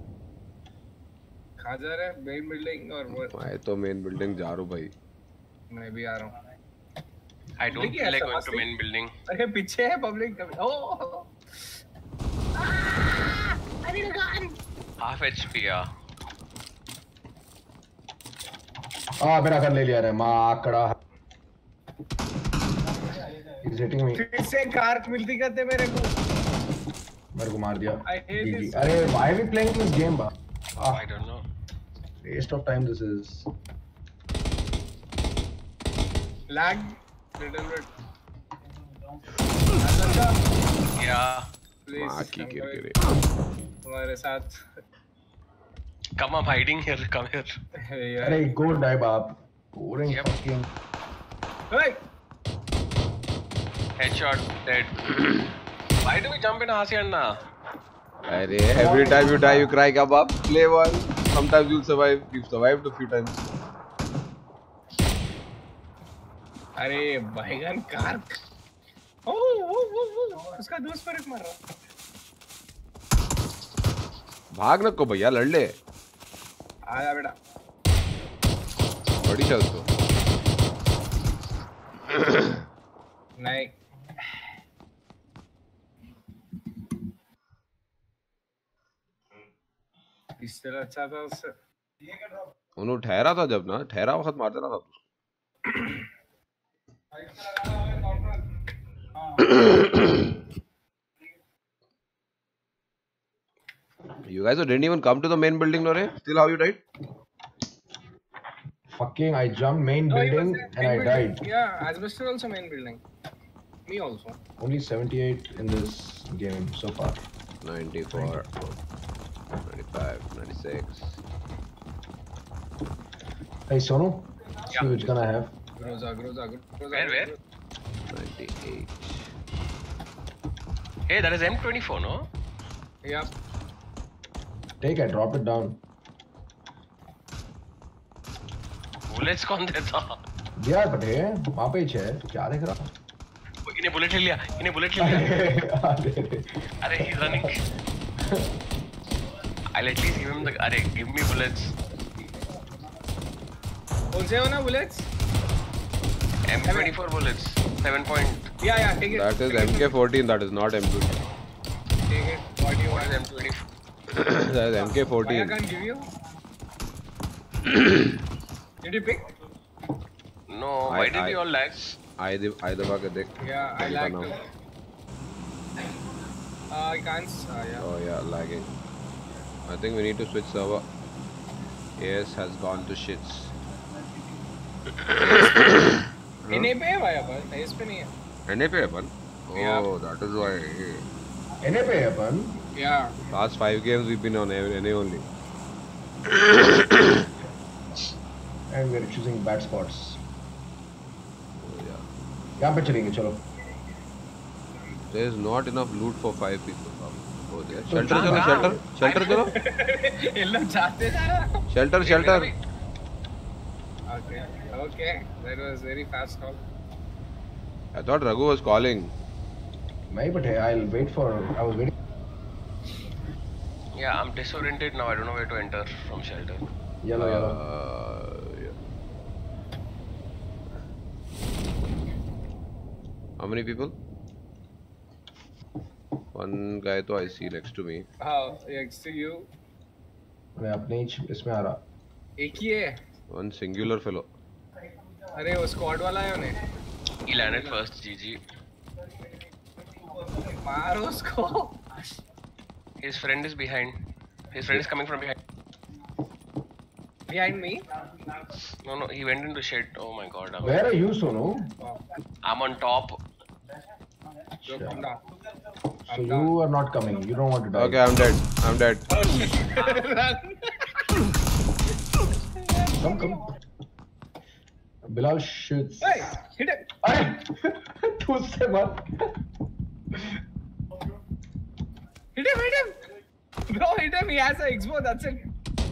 कहाँ जा रहे हैं मेन बिल्डिंग और वो मैं तो main building जा रहा हूँ भाई मैं भी आ रहा हूँ I don't देखिए, feel like ऐसा going to मस्ती- main building. अरे पीछे है पब्लिक ओ I need a gun. Half H P yeah. Ah, मेरा गन ले लिया रे माकड़ा. He's hitting me. फिर से कार मिलती करते मेरे को मेरे को मार दिया. I hate G G. this. अरे why are we playing this game बा? Ah, I don't know. waste of time this is. lag little bit Yeah. please माँ की come गिर back. गिरे तुम्हारे साथ Come, I'm hiding here. Come here. Hey, go dive up. Boring Yep. fucking. Hey! Headshot, dead. Why do we jump in Asianna? Every time you die, you cry, come up, play one. Sometimes you'll survive. You've survived a few times. अरे भाईगन car ओ ओ ओ उसका दोस्त पर एक मार रहा भाग न को भैया लड़ ले आजा बेटा बड़ी चल तो नहीं इस तरह अच्छा था उससे उन्होंने ठहरा था जब ना ठहरा वक्त मार देना था You guys didn't even come to the main building, Nore? Still how you died? Fucking, I jumped main no, building main and I building. died. Yeah, Asbestos also main building. Me also. Only seventy-eight in this game so far. ninety-four, ninety-five, ninety-six. Hey Sonu, see yeah. which gun I have. Groza, Groza, Groza. Where, where? ninety-eight. Hey, that is M twenty-four, no? Yeah. Take it, drop it down. Bullets कौन देता? दिया बटे, वहाँ पे ही है, क्या देख रहा? इन्हें बुलेट ले लिया, इन्हें बुलेट ले लिया। अरे he's running. I'll at least give him the. अरे give me bullets. कौन से हो ना bullets? M twenty-four bullets, seven point. Yeah, yeah, take it. That is M K fourteen. That is not M two. Take it. What do you want? M twenty-four. That is M K Why I fourteen. can't give you? Did you pick? No. Why I- did I- you all lag? I the I the bug देख. Yeah, I Tell like now. it. Uh, I can't. Uh, yeah. Oh yeah, lagging. I think we need to switch server. A S has gone to shits. N A पे है भाई अपन, इस पे नहीं है. N A पे अपन? Oh, Yeah. that is why. N A पे है अपन. Yeah. Last five games we've been on N A only. And we're choosing bad spots. Oh, yeah. यहाँ पे चलेंगे चलो. There is not enough loot for five people. Oh, there. So Shelter कहाँ- चलो, shelter, shelter चलो. ये लोग जाते जा रहा. Shelter, shelter. Okay. Okay. That was very fast call. I thought Raghu was calling. नहीं बटे, I'll wait for. I was waiting. Yeah, I'm disoriented now. I don't know where to enter from shelter. Yellow, yellow. Uh, yeah. How many people? One guy तो I see next to me. How? Next to you. मैं अपने ही इसमें आ रहा. एक ही है. One singular fellow. अरे वो squad वाला है उन्हें. He landed first. G G. मारो उसको. His friend is behind. His friend is coming from behind. Behind me. No, no, he went into shed. Oh my god. I'm, Where are you, Sonu? I'm on top. Go, come down. So you are not coming. You don't want to die. Okay, I'm dead. I'm dead. Come, come. Bilal shoots. Hey, hit it. अरे तू उससे मत. Hit him, hit him. Bro, hit him. He has an X-bow. That's it.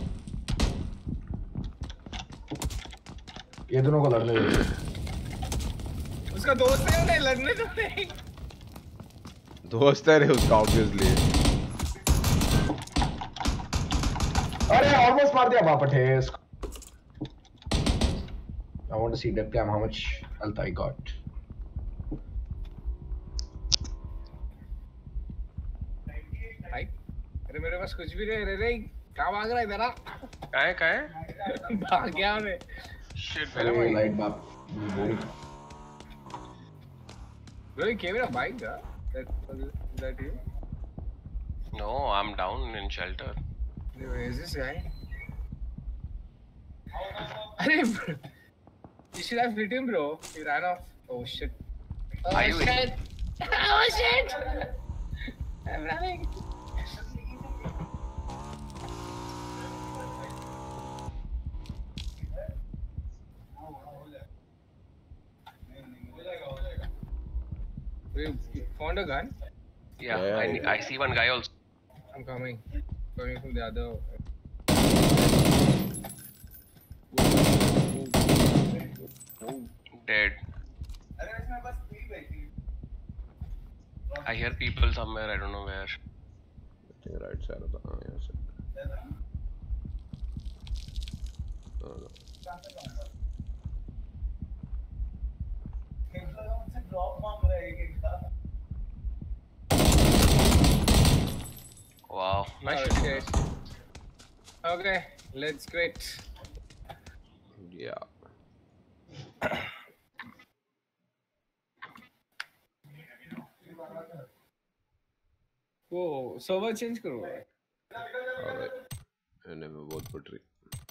ये दोनों को लड़ने दे. उसका दोस्त है उन्हें लड़ने दो नहीं. दोस्त है रे उसका obviously. अरे almost मार दिया बाप अठे. I want to see depth cam how much health I got. भाई, अरे मेरे पास कुछ भी नहीं रे रे. कहाँ भाग रहा है इधर आ? कहाँ है कहाँ है? भाग गया मैं. Shit, अरे man. light बाप. बोरी. Bro, you came in a bike, huh? That was it, that you? No, I'm down in shelter. Where is this guy? Arey, bro. You should have hit him, bro. He ran off. Oh shit. Oh Are you shit. Oh shit. I'm running. Found a gun? Yeah, Yeah, I, yeah. I see one guy also. I'm coming. Coming from the other. Dead. I hear people somewhere, I don't know where. I think right side of the. Oh, yes. No, no. Wow, nice. Oh, shit. Okay, let's quit. Yeah. Oh, server change करो. Alright. And then we're both put.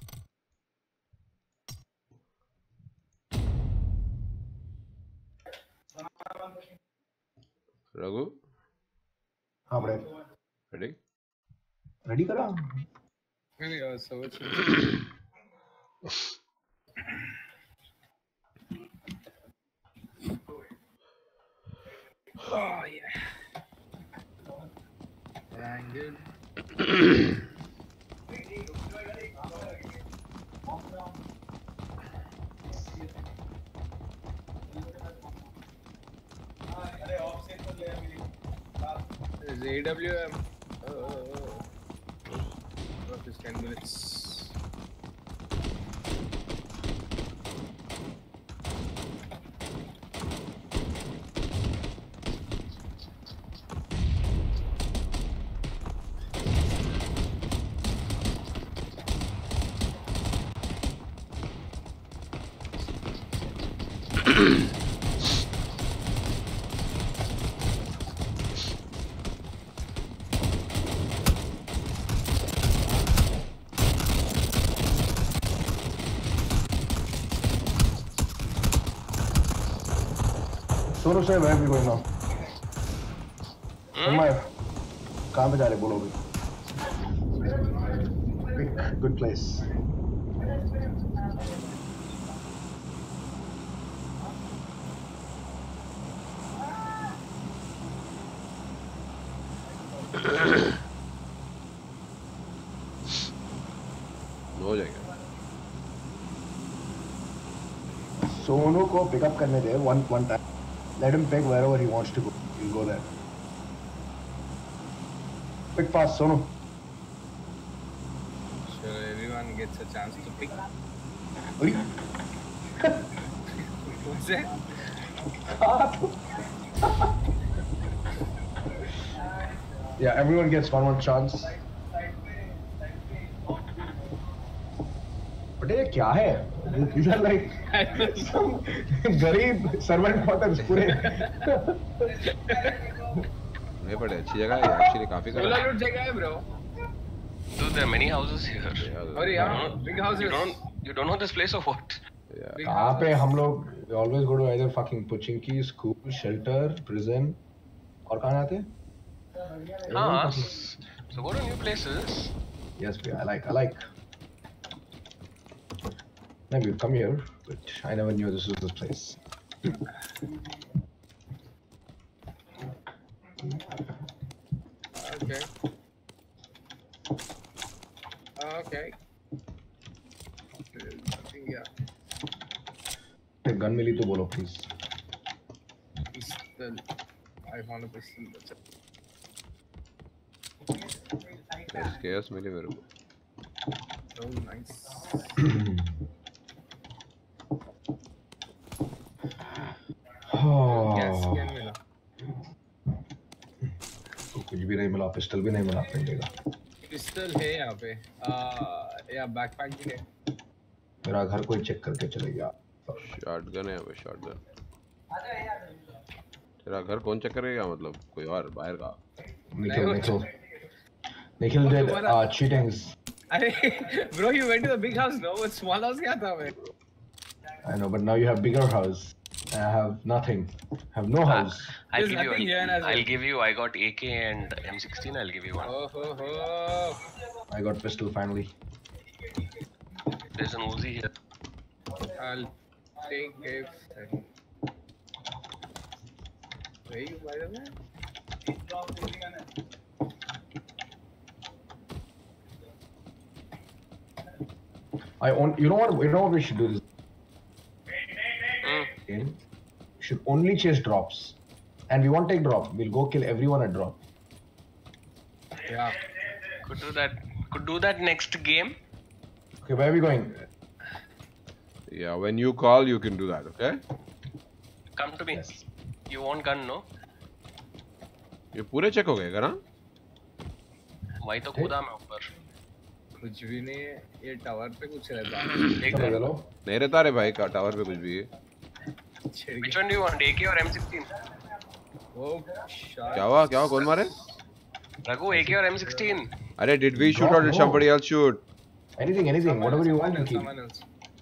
Raghu? हाँ बड़े. Ready? Ready करा? Maybe uh, server change. Oh yeah. Angle. There's A W M. Oh, oh, oh. What is ten minutes? Sonu से where are we going now? Umar, कहाँ पे जा रहे बोलो भी? Pick good place. हो जाएगा. सोनू को पिकअप करने दे one one time. Let him pick wherever he wants to go. He'll go there. Pick fast, Sonu. Sure, everyone gets a chance to pick. Oi. What's that? Yeah, everyone gets one one chance. But ये क्या है? These are like some गरीब servant quarters पूरे. नहीं पड़े अच्छी जगह है actually काफी करा. सोलह लूट जगह है bro. Dude, there are many houses here. और यहाँ big houses. You don't, you don't know this place or what? Yeah. कहाँ पे हम लोग we always go to either fucking Pochinki, school, shelter, prison और कहाँ जाते हैं? Ah, so go to new places. Yes, I like, I like. Maybe we've come here, but I never knew this was this place. Okay. Okay. Yeah. Take gun मिली तो बोलो please. Pistol. I found a pistol. That's it. Yes, chaos मिली मेरे को. Oh, nice. Gas can मिला. कुछ भी नहीं मिला, pistol भी नहीं मिला अपने देगा. पिस्टल है यहाँ पे. या बैकपैक भी है. मेरा घर कोई चेक करके चले गया. शॉटगन है यहाँ पे शॉटगन. तेरा घर कौन चेक करेगा मतलब कोई और बाहर का? Nikhil Nikhil Nikhil did uh, cheatings. अरे bro, you went to the big house, no? What small house क्या था मैं? I know, but now you have bigger house. I have nothing. I have no house. I'll There's give you. nothing here I'll, as well. I'll give you. I got A K and M sixteen. I'll give you one. Oh ho ho. I got pistol finally. There's an Uzi here. I'll take it. Where you by the way? I own. You know what? You know what we should do this. Mm. Game. We should only chase drops, and we won't take drop. We'll go kill everyone at drop. Yeah. Could do that. Could do that next game. Okay, where are we going? Yeah, when you call, you can do that. Okay. Come to me. Yes. You want gun, no? ये पूरे check हो गए क्या ना? वही तो कूदा मैं ऊपर. कुछ भी नहीं है. ये टावर पे कुछ रहता है. देख चलो रहे. चलो. नहीं रहता रे भाई का टावर पे कुछ भी है. Which one do you want? A K or M sixteen? Oh, shot. क्या हुआ? क्या हुआ? कौन मारे? Raghu, A K or M sixteen? अरे did we shoot or did somebody else shoot? Anything, anything, whatever you want, you keep. Someone else.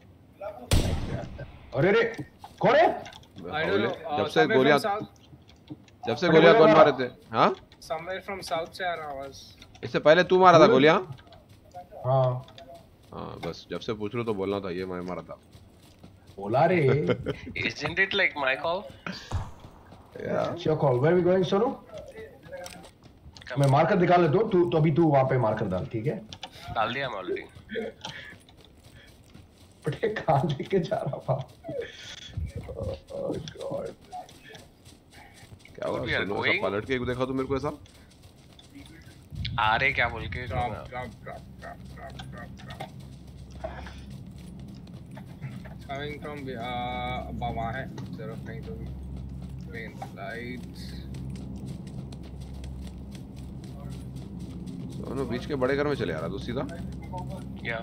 अरे रे, कौन है? I don't know. Uh, जब से somewhere गोलियां from south. जब से गोलियां कौन मारे थे? हाँ? Somewhere from south से आ रहा आवाज. इससे पहले तू मारा था गोलियां? हाँ. हाँ बस जब से पूछ रहा तो बोलना था ये मैं मारा था. बोला रे. Isn't it like my call? Yeah. It's your call. Where are we going, Sonu? मैं मार्कर दिखा लेता हूँ. तू तो अभी तू वहाँ पे मार्कर डाल, ठीक है? डाल दिया मैं ऑलरेडी. बटे कहाँ लेके जा रहा था? Oh God. क्या हुआ? We are सोनू ऐसा going. पलट के देखा तो मेरे को ऐसा. आ रहे क्या बोल के? Drop, drop, drop, drop, drop, drop, drop. Coming from uh above वहाँ है. जरा कहीं तो भी. Main lights. सोनू बीच के बड़े घर में चले आ रहा तू सीधा. या.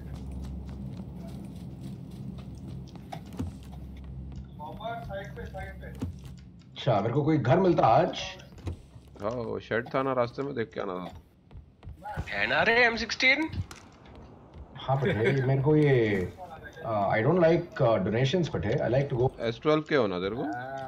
अच्छा मेरे को कोई घर मिलता आज. हाँ वो शेड था ना रास्ते में देख के आना था. है ना रे M sixteen? हाँ बटे मेरे को ये I don't like uh, donations बटे. I like to go. S twelve के होना तेरे को?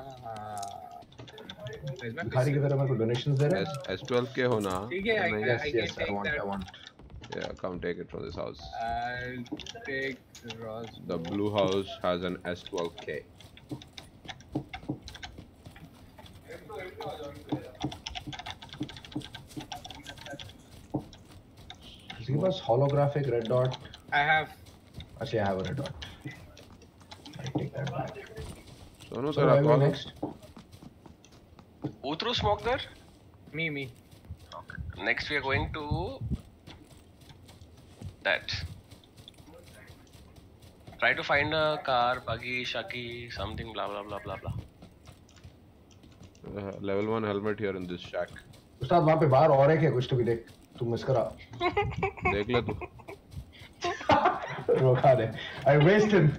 भिखारी की तरह मेरे को donations दे रहे हैं. S twelve के होना. ठीक है. I Yes, I can yes, I take want, that. I want. Yeah, come take it from this house. I'll take the Ross. The blue house has an S twelve K. किसी के पास holographic red dot. I have. Actually, I have a red dot. I take that back. Sonu So तेरा where are we call. next? Who threw smoke there? Me, me. Okay. Next we are going to that. Try to find a car, buggy, shaki, something, blah blah blah blah blah. Uh, level one helmet here in this shack. उस्ताद वहाँ पे बाहर और है क्या कुछ तो भी देख. तू मिस करा. देख ले तू. रोका दे. I waste him.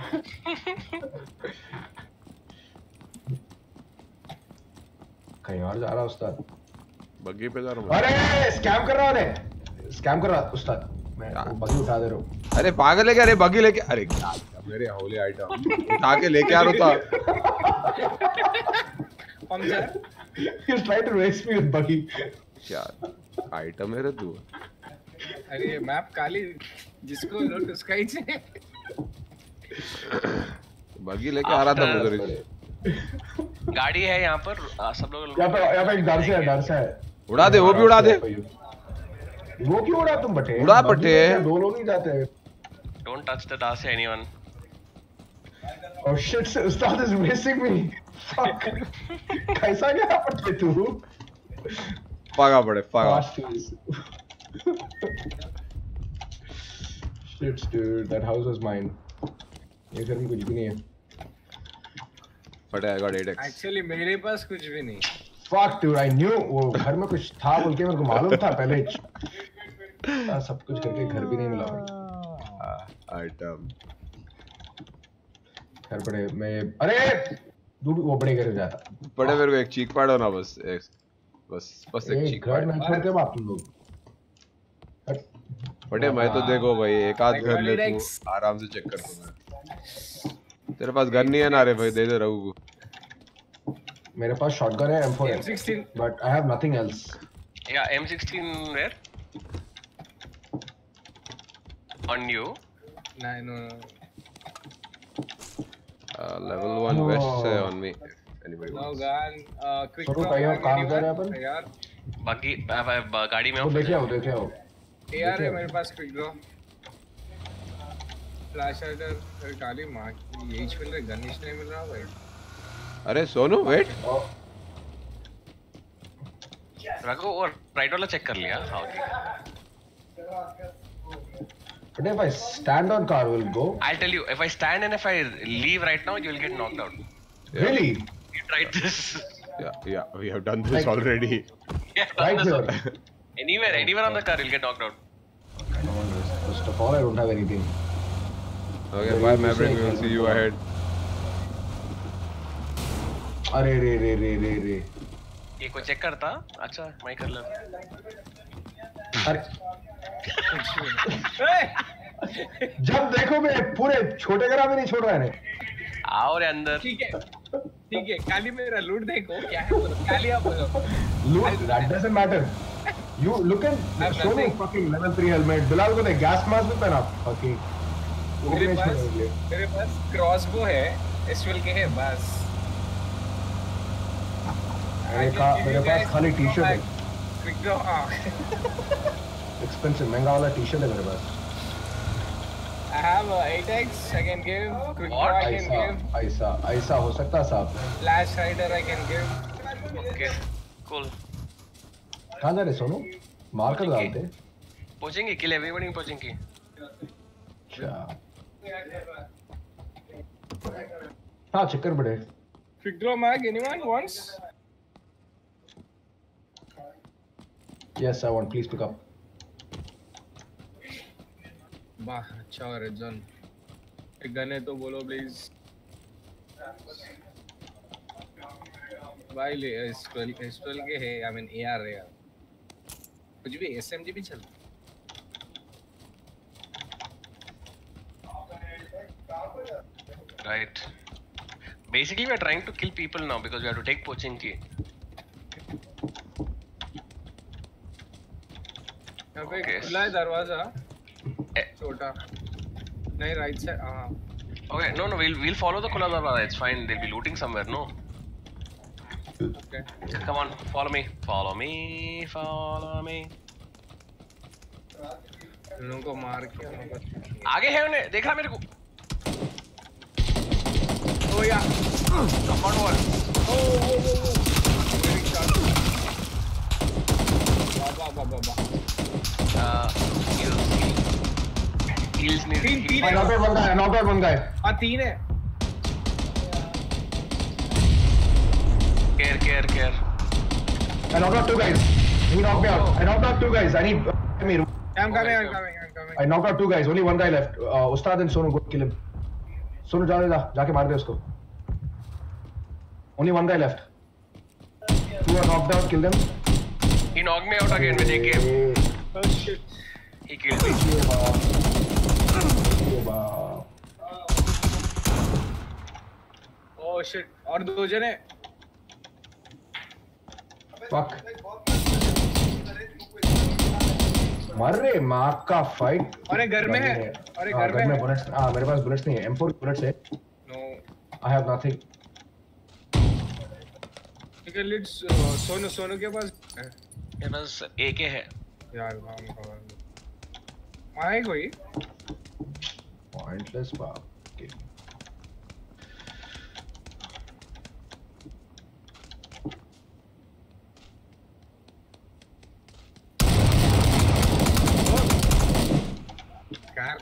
कहीं और जा रहा उस्ताद. बग्गी पे जा रहा हूँ. अरे स्कैम कर रहा है. स्कैम कर रहा उस्ताद. मैं वो बग्गी उठा दे रहा हूँ. अरे पागल है क्या? अरे बग्गी लेके. अरे क्या मेरे होली आइटम उठा के लेके आ रहा था. कौन सा? He's trying to race me with buggy. क्या आइटम है रे तू? अरे ये मैप काली जिसको लोट उसका ही चाहिए. बग्गी लेके आ रहा था उधर. गाड़ी है यहाँ पर. आ, सब लोग यहाँ पे यहाँ पे एक डर से है डर से है. उड़ा दे वो भी उड़ा दे. वो क्यों उड़ा तुम बटे? उड़ा बटे. दो लोग नहीं जाते. Don't touch the Dacia anyone. Oh shit, Ustad is racing me. Fuck. कैसा गया बटे तू? पागा पड़े पागा. Shit dude, that house was mine. ये घर में कुछ भी नहीं है. But I got eight X. Actually मेरे पास कुछ भी नहीं. Fuck dude, I knew वो घर में कुछ था बोल के मेरे को मालूम था पहले. सब कुछ करके घर भी नहीं मिला भाई. आइटम. घर बड़े मैं अरे दूर वो बड़े घर जाता. बड़े मेरे को एक चीक पाड़ो ना बस एक बस बस एक चीक घर नहीं छोड़ते बाप तुम लोग. बड़े मैं तो देखो भाई एक आध घर ले तू आराम से चेक कर दूंगा. तेरे पास गन नहीं है ना रे भाई दे दे रहू को. मेरे पास शॉटगन है M four M sixteen. but I have nothing else. Yeah, M sixteen where? On you? No, no. Uh, level one Oh. west से on me. Anybody No wants? gun. Uh, quick Sono, draw कहीं और mag काम कर रहे anyone? हैं अपन? यार बाकी ब- गाड़ी में तो ऑफ देखे आओ, देखे आओ, यार देखे है आओ। मेरे पास quick draw. Flash hider. अरे काली माँ की यही मिल रहा है, गनिश नहीं मिल रहा भाई. अरे सोनू वेट. रघु और राइट वाला चेक कर लिया. हाँ okay. But if I stand on car, will go. I'll tell you, if I stand and if I leave right now, you'll get knocked out. Yeah. Really? You tried this. Yeah, yeah, we have done this Like- already. Yeah, Right this here. one. Anywhere, anywhere on the car, you'll get knocked out. No wonder. First of all, I don't have anything. Okay, bye Maverick, we will see you ahead. अरे रे रे रे रे रे. ये कोई check करता? अच्छा, मैं कर ले. अरे जब देखो मैं पूरे छोटे ग्राम में नहीं छोड़ रहा है. आओ रे अंदर. ठीक है, ठीक है. काली मेरा लूट देखो क्या है बोलो. काली आप बोलो. Look, that doesn't matter. You look at I'm Sonu nothing. fucking level three helmet. Bilal को दे gas mask भी पहना. Fucking. मेरे पास मेरे पास क्रॉसबो है, एसवेल के है बस. मेरे का मेरे पास खाली टी शर्ट है. Quick draw. एक्सपेंसिव महंगा वाला टी शर्ट है मेरे पास. I have a eight x I can give. Quick draw I can ऐसा give. ऐसा ऐसा हो सकता है साहब. Flash hider I can give. Okay, cool. कहाँ जा रहे सोनू? मार कर डालते. पहुंचेंगे किल एवरीबॉडी पहुंचेंगे. अच्छा. हाँ चक्कर पड़े. Quick draw mag anyone wants? Yes, I want. Please pick up. वाह अच्छा है रेड जोन. एक गन है तो बोलो प्लीज. भाई ले एस ट्वेल्व एस ट्वेल्व के है. आई मीन एआर है यार. कुछ भी एसएमजी भी चल. Right. Basically, we are trying to kill people now because we have to take Pochinki. यहाँ पे Okay. खुला है दरवाजा. Eh. छोटा. नहीं राइट साइड. हाँ. Okay, no, no, we'll we'll follow the Kula Darwaza. It's fine. They'll be looting somewhere. No. Okay. Come on, follow me. Follow me. Follow me. इन लोगों को मार के हम लोग. आगे है उन्हें. देख रहा मेरे को. Oh yeah. Compound wall. Oh, oh, oh, oh. Very shot. Ba ba ba ba. Uh, heals. Heals need. तीन तीन I है. knocked out one guy. I knocked out one guy. हाँ तीन है. Care, care, care. I knocked out two guys. He knocked me out. I knocked out two guys. I need. Uh, me. I'm coming. I'm coming. I'm coming. I knocked out two guys. Only one guy left. Uh, Ustad and Sonu, go kill him. Sonu, जा जा जाके मार दे उसको. Only one guy left. Two are knocked out. Kill them. He knocked me out again with A K. Oh shit. He killed me. ये बाप. ये बाप. Oh shit. और दो जने. Fuck. मर रहे माँ का फाइट. अरे घर में है. अरे हाँ, घर में है. बुलेट्स. हाँ मेरे पास बुलेट्स नहीं है. M four बुलेट्स है. No. I have nothing. ठीक है लेट्स. सोनू सोनू के पास है. मेरे पास A K है. यार नाम खबर. आए कोई. Pointless बाप. Okay. Car.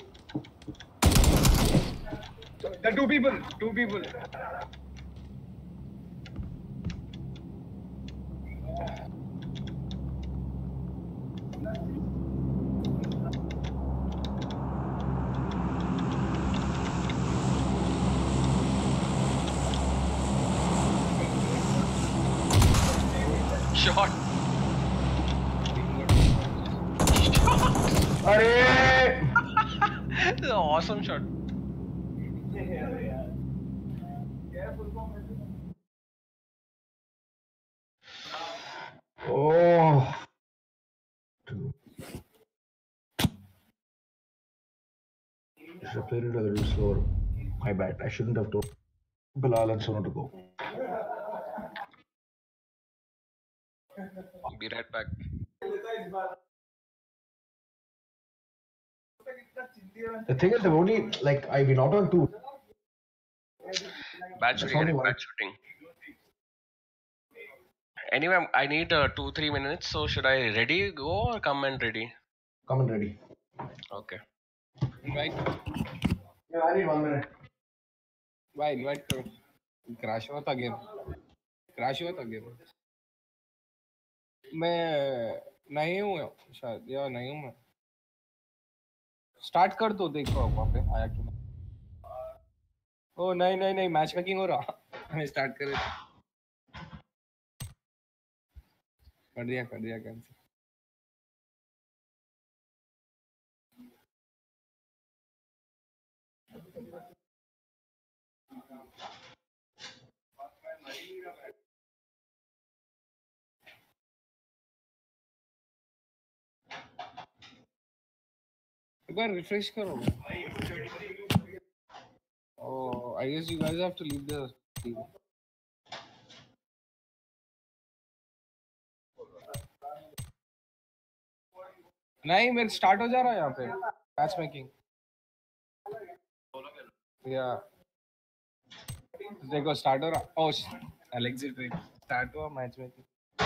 The two people. Two people. Shot. अरे. This is an awesome shot. Oh. Two. Should have played it a little slower. My bad. I shouldn't have told. Bilal and Sono to go. Be right back. The thing is, they've only like I've been out on two. Bad That's shooting, only Eric, one. bad shooting. Anyway, I need uh, two, three minutes. So should I ready go or come and ready? Come and ready. Okay. Invite. Yeah, I need one minute. Why invite करो? Crash हुआ था game. Crash हुआ था game. मैं नहीं हूँ शायद या नहीं हूँ मैं. Start कर दो देखो वहाँ पे आया क्यों नहीं. ओ नहीं नहीं नहीं मैच मेकिंग हो रहा. हमें start करे. कर दिया कर दिया कैंसिल. एक बार refresh करो. Oh, I guess you guys have to leave the team. नहीं मेरे start हो जा रहा है यहाँ पे मैच मेकिंग. Yeah. देखो start हो रहा. Oh, I'll exit it. Start हुआ मैच मेकिंग.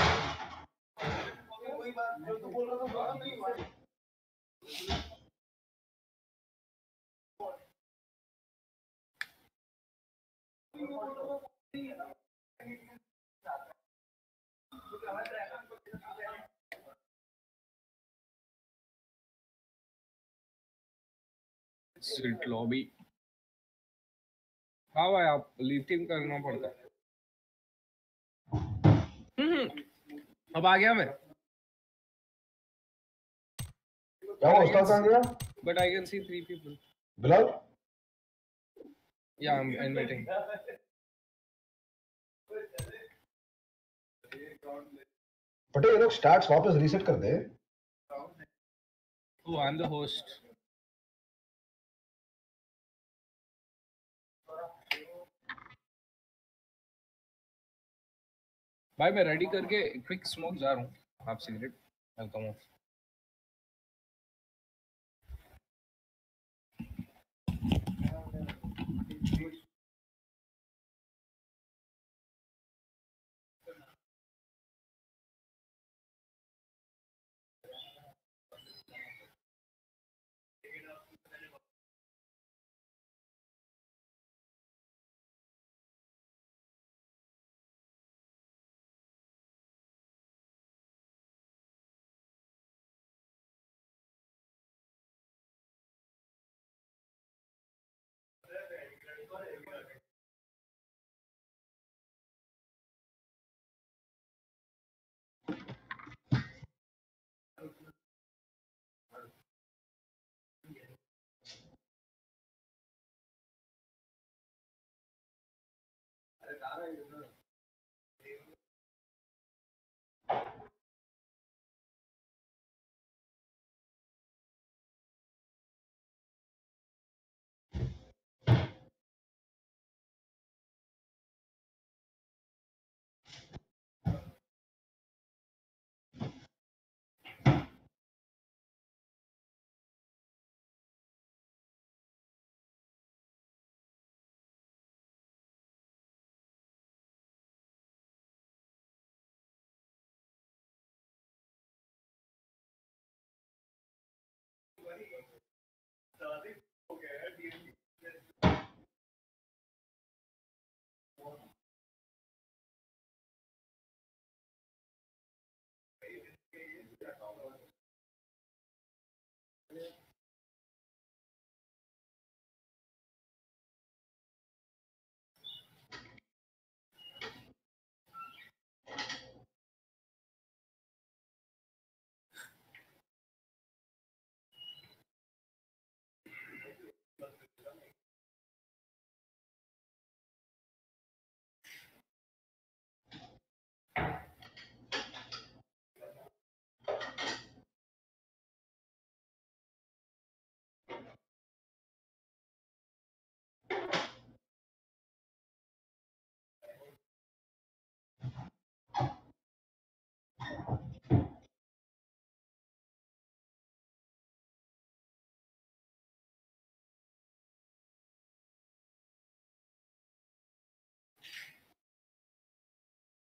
Sit lobby. हाँ भाई आप लीव टीम करना पड़ता है. हम्म अब आ गया मैं. क्या वो उस्ताद कहाँ गया? But I can see three people. Bilal? Yeah, I'm inviting. पटे ये लोग स्टार्ट्स वापस रीसेट कर दे. Oh, I'm the host. भाई मैं रेडी करके क्विक स्मोक जा रहा हूँ. आप cigarette welcome off.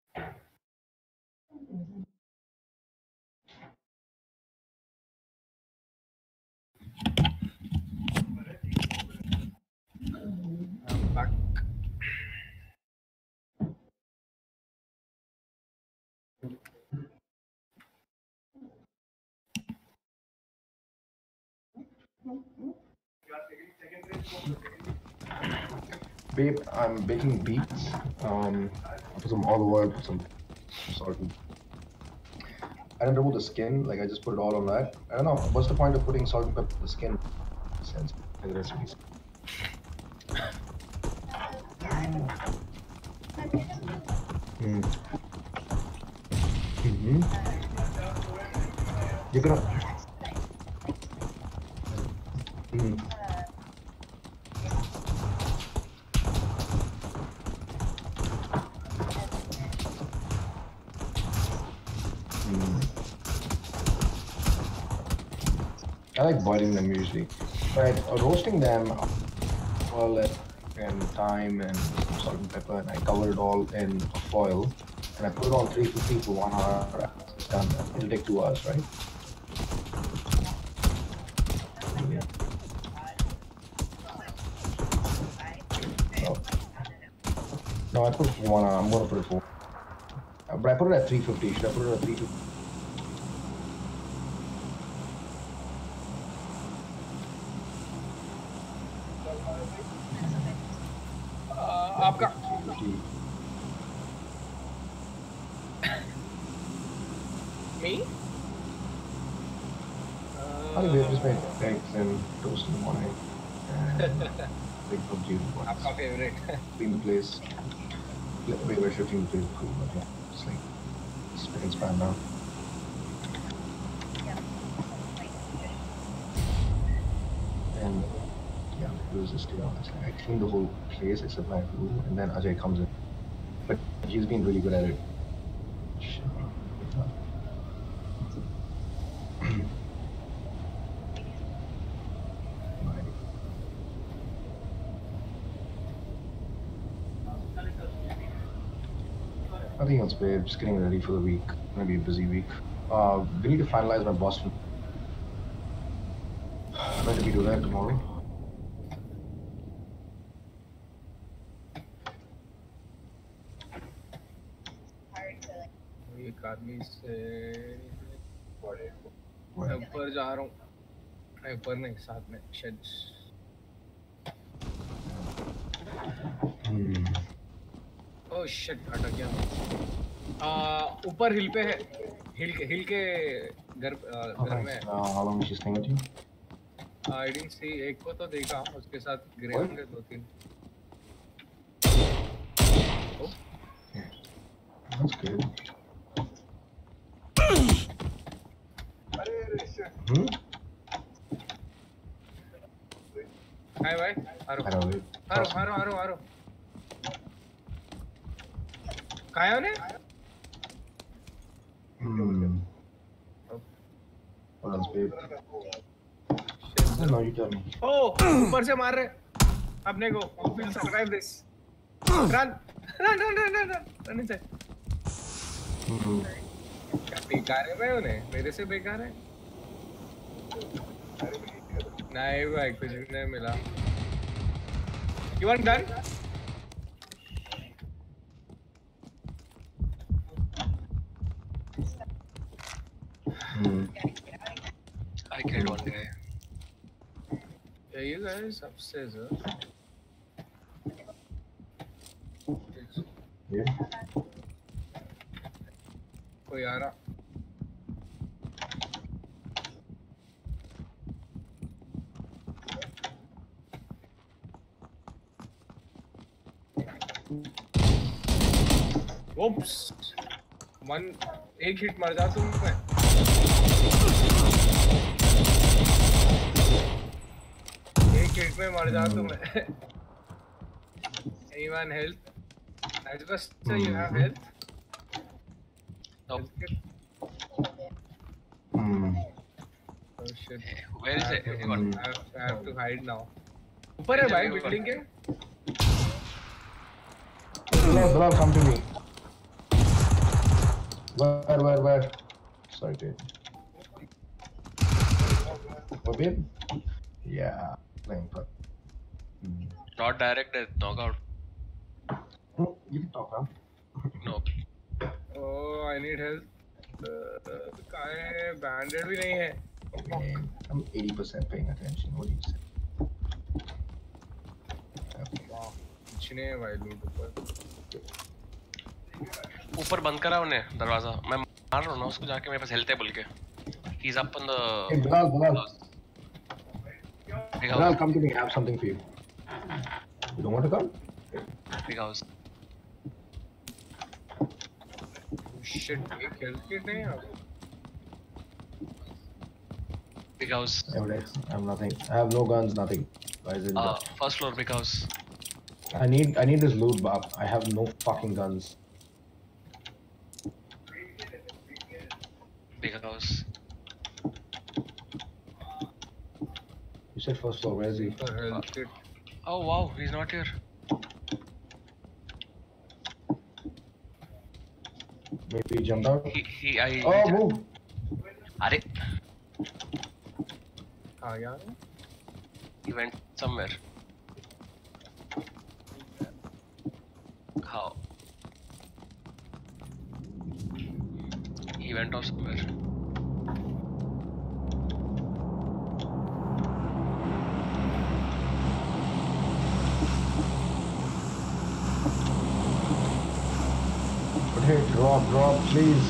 I'm back. Babe, I'm baking beets. Um, I put some olive oil, put some salt. And I didn't remove the skin. Like I just put it all on that. I don't know. What's the point of putting salt and pepper on the skin? Sense like the recipes. Mm. Mm-hmm. You're gonna. Mm. Mm. I like boiling them usually, but roasting them, all that and thyme and salt and pepper, and I cover it all in foil, and I put it on three fifty for one hour. It's done. It'll take two hours, right? Yeah. No. No, I put it for one hour. I'm gonna put it for. Uh, but I put it at three fifty. Should I put it at three fifty? आपका me? I think we just made eggs and toast in the morning. And big P U B G. आपका favorite? Clean the place. Wait, we're shifting the place. Cool, but yeah, it's like spick and span now. And yeah, it was just, you know, it's like I cleaned the whole place except my room, and then Ajay comes in. But he's been really good at it. Shit. Nothing else, babe. Just getting ready for the week. Gonna be a busy week. Uh, we need to finalize my Boston. When did we do that tomorrow? एक आदमी से मैं ऊपर जा रहा हूँ मैं ऊपर नहीं साथ में शेड्स ओह शिट अटक गया ऊपर हिल पे है हिल के हिल के घर घर में How long is she staying with you? I didn't see एक को तो देखा उसके साथ गिरे होंगे दो तीन That's good. Hmm? हाय भाई हारो I don't know. हारो हारो हारो हारो कहाँ है Hmm. What else, babe? No, you tell me. ओह ऊपर से मार रहे अपने को we'll survive this run run run run run run run inside Hmm. क्या बेकार है भाई उन्हें मेरे से बेकार है नहीं भाई कुछ नहीं मिला you want gun Hmm. I killed one guy. yeah you guys upstairs huh? Yeah. कोई आ रहा Oops. One एक हिट मर जा तुम मैं एक हिट में मर जा तुम मैं Anyone health? Adjuster, you have health? Nope. Hmm. Oh shit. Where is it? Everyone. I have, I have to hide now. ऊपर है भाई बिल्डिंग के Bilal, Bilal, come to me. Where, where, where? Sorry, dude. Mobile? Yeah, playing but. Mm. Not direct death, knockout. Hmm, You can talk, huh? No. Oh, I need help. Uh, कहाँ है? Banded भी नहीं है. Man, I'm eighty percent paying attention. What do you say? Wow. कुछ नहीं है भाई loot ऊपर. ऊपर बंद करा उन्हें दरवाजा. मैं मार रहा हूँ ना उसको जाके, मेरे पास हेल्थ है बोल के. He's up on the. Hey, Bilal, Bilal. Big Bilal, house. come to me. I have something for you. You don't want to come? Big house. Shit, एक health kit नहीं है. Big house. Evidence. I have nothing. I have no guns, nothing. Why is it? Uh, first floor, big house. I need I need this loot, Bob. I have no fucking guns. Big house. You said first floor. Where is he? For health kit. Oh wow, he's not here. Maybe he jumped out. He he I. Oh, move! Are आ गया. he went somewhere. How? He went off somewhere. But hey, drop, drop, please.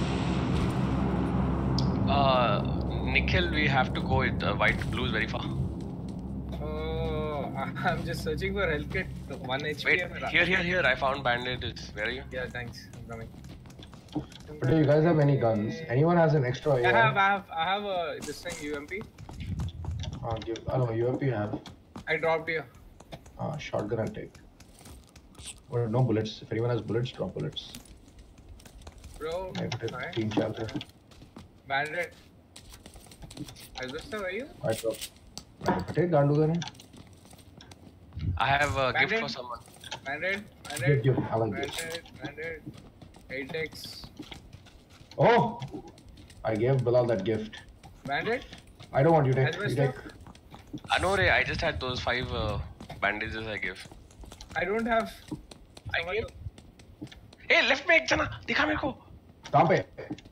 Uh, Nikhil, we have to go with uh, white. Blue is very far. Oh, I'm just searching for health kit. One H P. Wait, है मेरा. here, here, here. I found bandages. Where are you? Yeah, thanks. I'm coming. But do you guys have any guns? Anyone has an extra? I have, I have, I have a this thing U M P. Uh, give, I don't know. U M P you have. I dropped here. Uh, shotgun I'll take. Or no bullets. If anyone has bullets, drop bullets. Bro, Negative. hi. Team chapter. Bandit. Asbestos, where are you? I drop. Take Gandu then. I have a gift Bandit? for someone. Bandit, Give, bandit, give. I like this. bandit, bandit. eight X. Oh! I gave Bilal that gift. Bandit? I don't want you to take. You Asbestos? take. I know, Ray. I just had those five uh, bandages I gave. I don't have. I gave. Hey, left में एक जना दिखा मेरे को. कहाँ पे?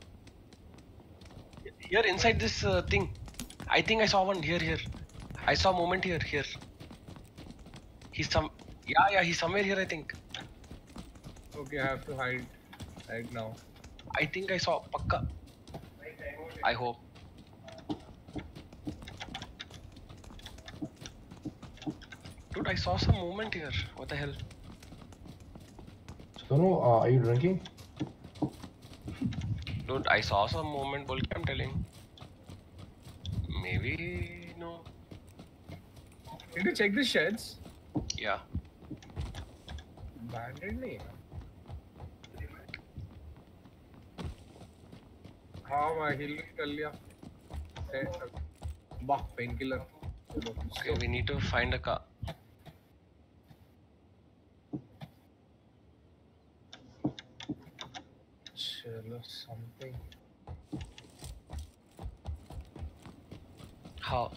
Here inside this uh, thing. I think I saw one here, here. I saw movement here, here. He's some. Yeah, yeah. He's somewhere here. I think. Okay, I have to hide right now. I think I saw Pakka. I hope. Dude, I saw some movement here. What the hell? Sonu, uh, are you drinking? Dude, I saw some movement. Bolke, I'm telling. Maybe no. Need to check the sheds. Yeah. Bandit नहीं है. हाँ मैं heal कर लिया. वाह painkiller. Okay, we need to find a car. चलो something. How?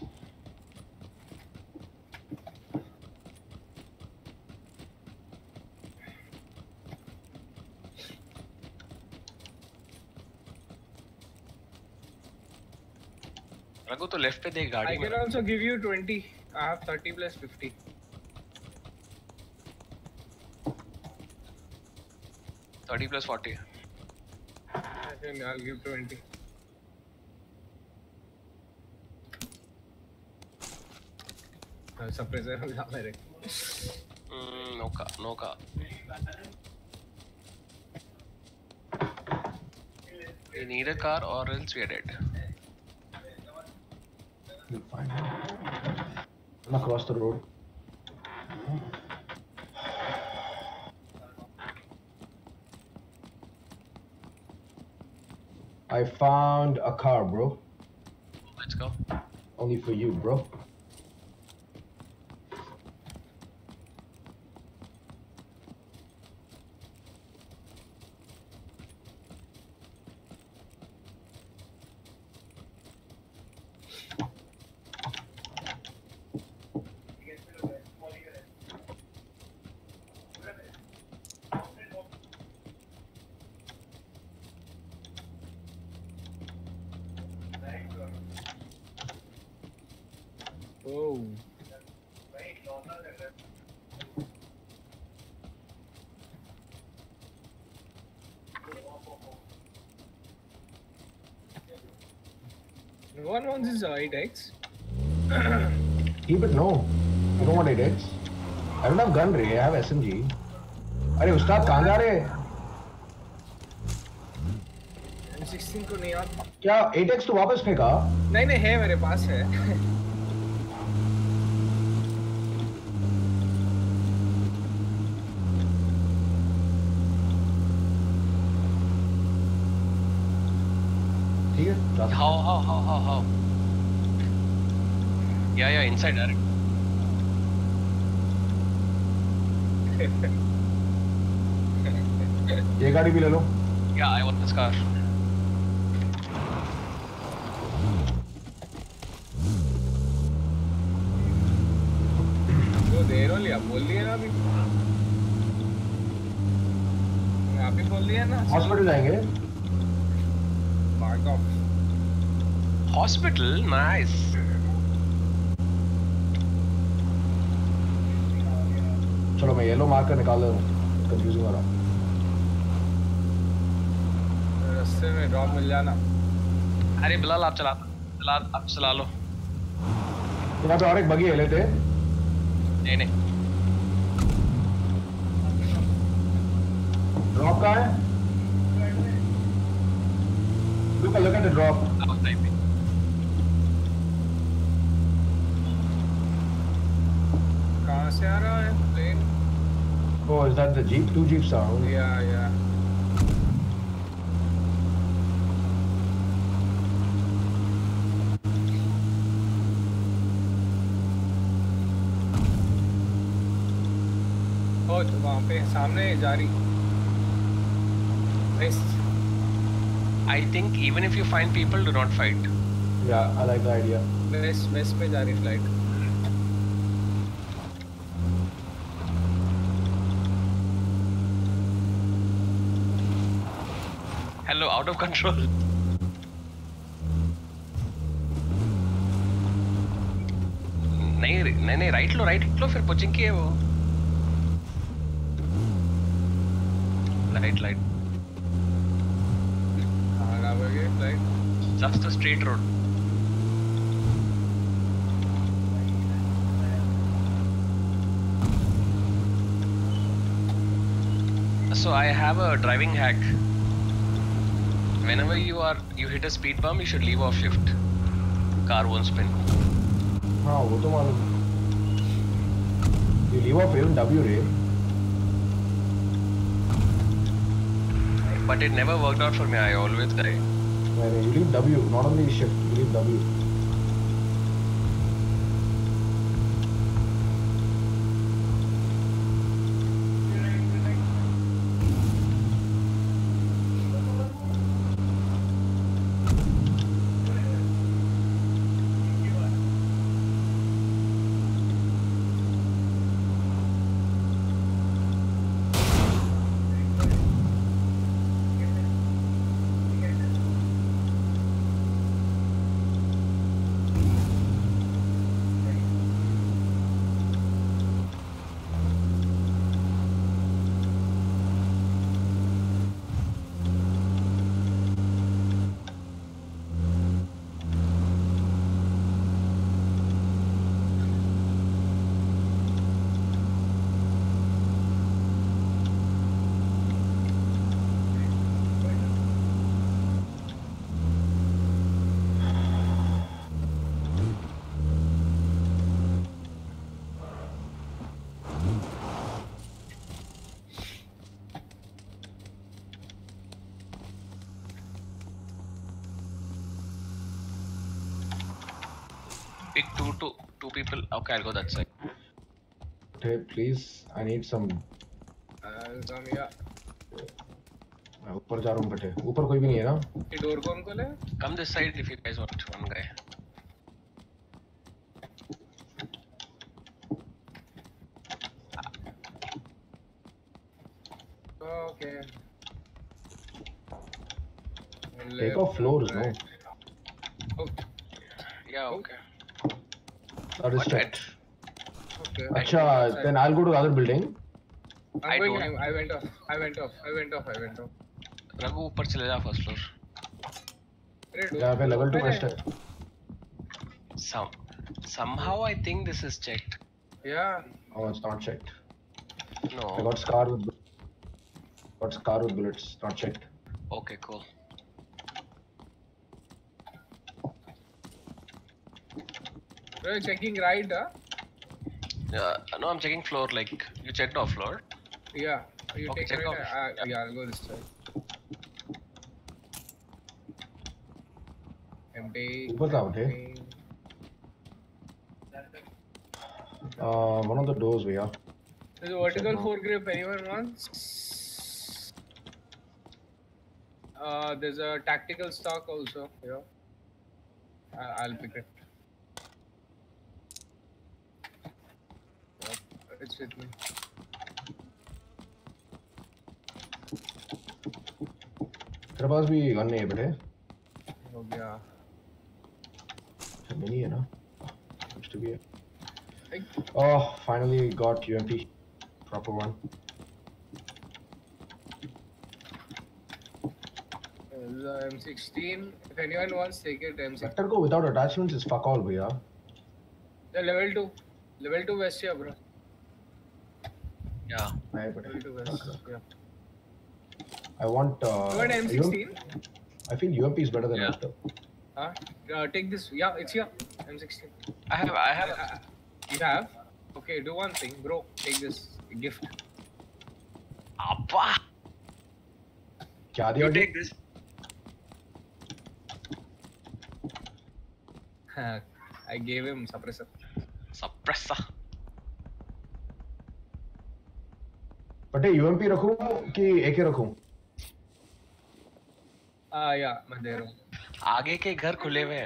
Raghu तो left पे देख गाड़ी I में. can also give you twenty. I have thirty plus fifty. thirty plus forty. Okay, I'll give twenty. Suppressor मिला मेरे. Mm, no car, no car. We need a car or else we are dead. You'll find it. I'm across the road. I found a car, bro. Let's go. Only for you, bro. No one wants his uh, eight X. Keep it, no. You don't want eight X? I don't have gun ray, I have S M G. अरे उस्ताद कहाँ जा रहे? M sixteen को नहीं आता. क्या eight X तो वापस फेंका? नहीं नहीं है मेरे पास है. ठीक है. How how how how how? Yeah yeah inside direct. ये गाड़ी भी ले लो. Yeah, I want this car. जो दे रो लिया बोल दिया ना अभी. आप ही बोल दिया ना. हॉस्पिटल जाएंगे. Mark off. Hospital, nice. चलो मैं येलो मार्कर निकाल रहा हूँ. कंफ्यूजिंग हो रहा. रास्ते में ड्रॉप मिल जाना. अरे बिलाल आप चला चला आप चला लो. यहाँ पे और एक बगी है लेते. नहीं नहीं. ड्रॉप कहाँ है? Look, look at the drop. Outside me. कहाँ से आ रहा है plane? Oh, is that the jeep? Two jeeps are. Yeah, yeah. ओ तो वहाँ पे सामने जा रही. West. I think even if you find people, do not fight. Yeah, I like the idea. West west पे जा रही flight. Hello, out of control. नहीं नहीं नहीं राइट लो राइट लो फिर पुचिंग की है वो. Light light. कहाँ लाओगे flight? Just a straight road. So I have a driving hack. Whenever you are you hit a speed bump, you should leave off shift. Car won't spin. हाँ वो तो मालूम. You leave off even W ray. But it never worked out for me. I always die. नहीं you leave W, not only shift. You leave W. Pick two, two, two people. Okay, I'll go that side. Hey, please, I need some. I'll come here. मैं ऊपर जा रहा हूँ बटे. ऊपर कोई भी नहीं है ना? ये डोर कौन खोले? Come this side if you guys want one guy. Okay. Take off floors, no? Okay. Yeah, okay. That is checked. Okay. Okay. Acha, then I'll go to the other building. I'm I going. don't- I, I went off. I went off. I went off. I went off. Raghu ऊपर चले जा first floor. अरे dough- यहाँ पे level two open west है। है. Some somehow I think this is checked. Yeah. Oh, it's not checked. I No. got scar with got scar with bullets. Not checked. Okay, cool. We're checking right, huh? Yeah, no, I'm checking floor. Like you checked off floor. Yeah. You Okay, take check right. off. Uh, yeah, I'll go this side. Empty. ऊपर कहाँ होते? empty. Uh, one of the doors, भैया. There's a vertical foregrip. Anyone wants? Uh, there's a tactical stock also. Yeah. I- I'll pick it. Yep, it's with me. तेरे पास भी gun नहीं है बेटे? हो गया. मिनी है ना? Seems to be. Hey. Oh, finally got U M P, proper one. There's a M sixteen. If anyone wants, take it. M sixteen. Vector go without attachments is fuck all, भैया. The level two. Level two west here, bro. Yeah. नहीं Level बेटे. two west. Yeah. I want. Uh, You want M sixteen? I feel U M P is better than Yeah. Vector. Huh? Uh, take this. Yeah, it's here. M sixteen. I have. I have. Uh, you have? Okay, do one thing, bro. Take this gift. Appa. क्या दिया? You take this. I gave him suppressor. Suppressor. बटे U M P रखूं कि A K रखूं? Ah, yeah, मैं दे रहा हूँ. आगे के घर खुले हुए हैं.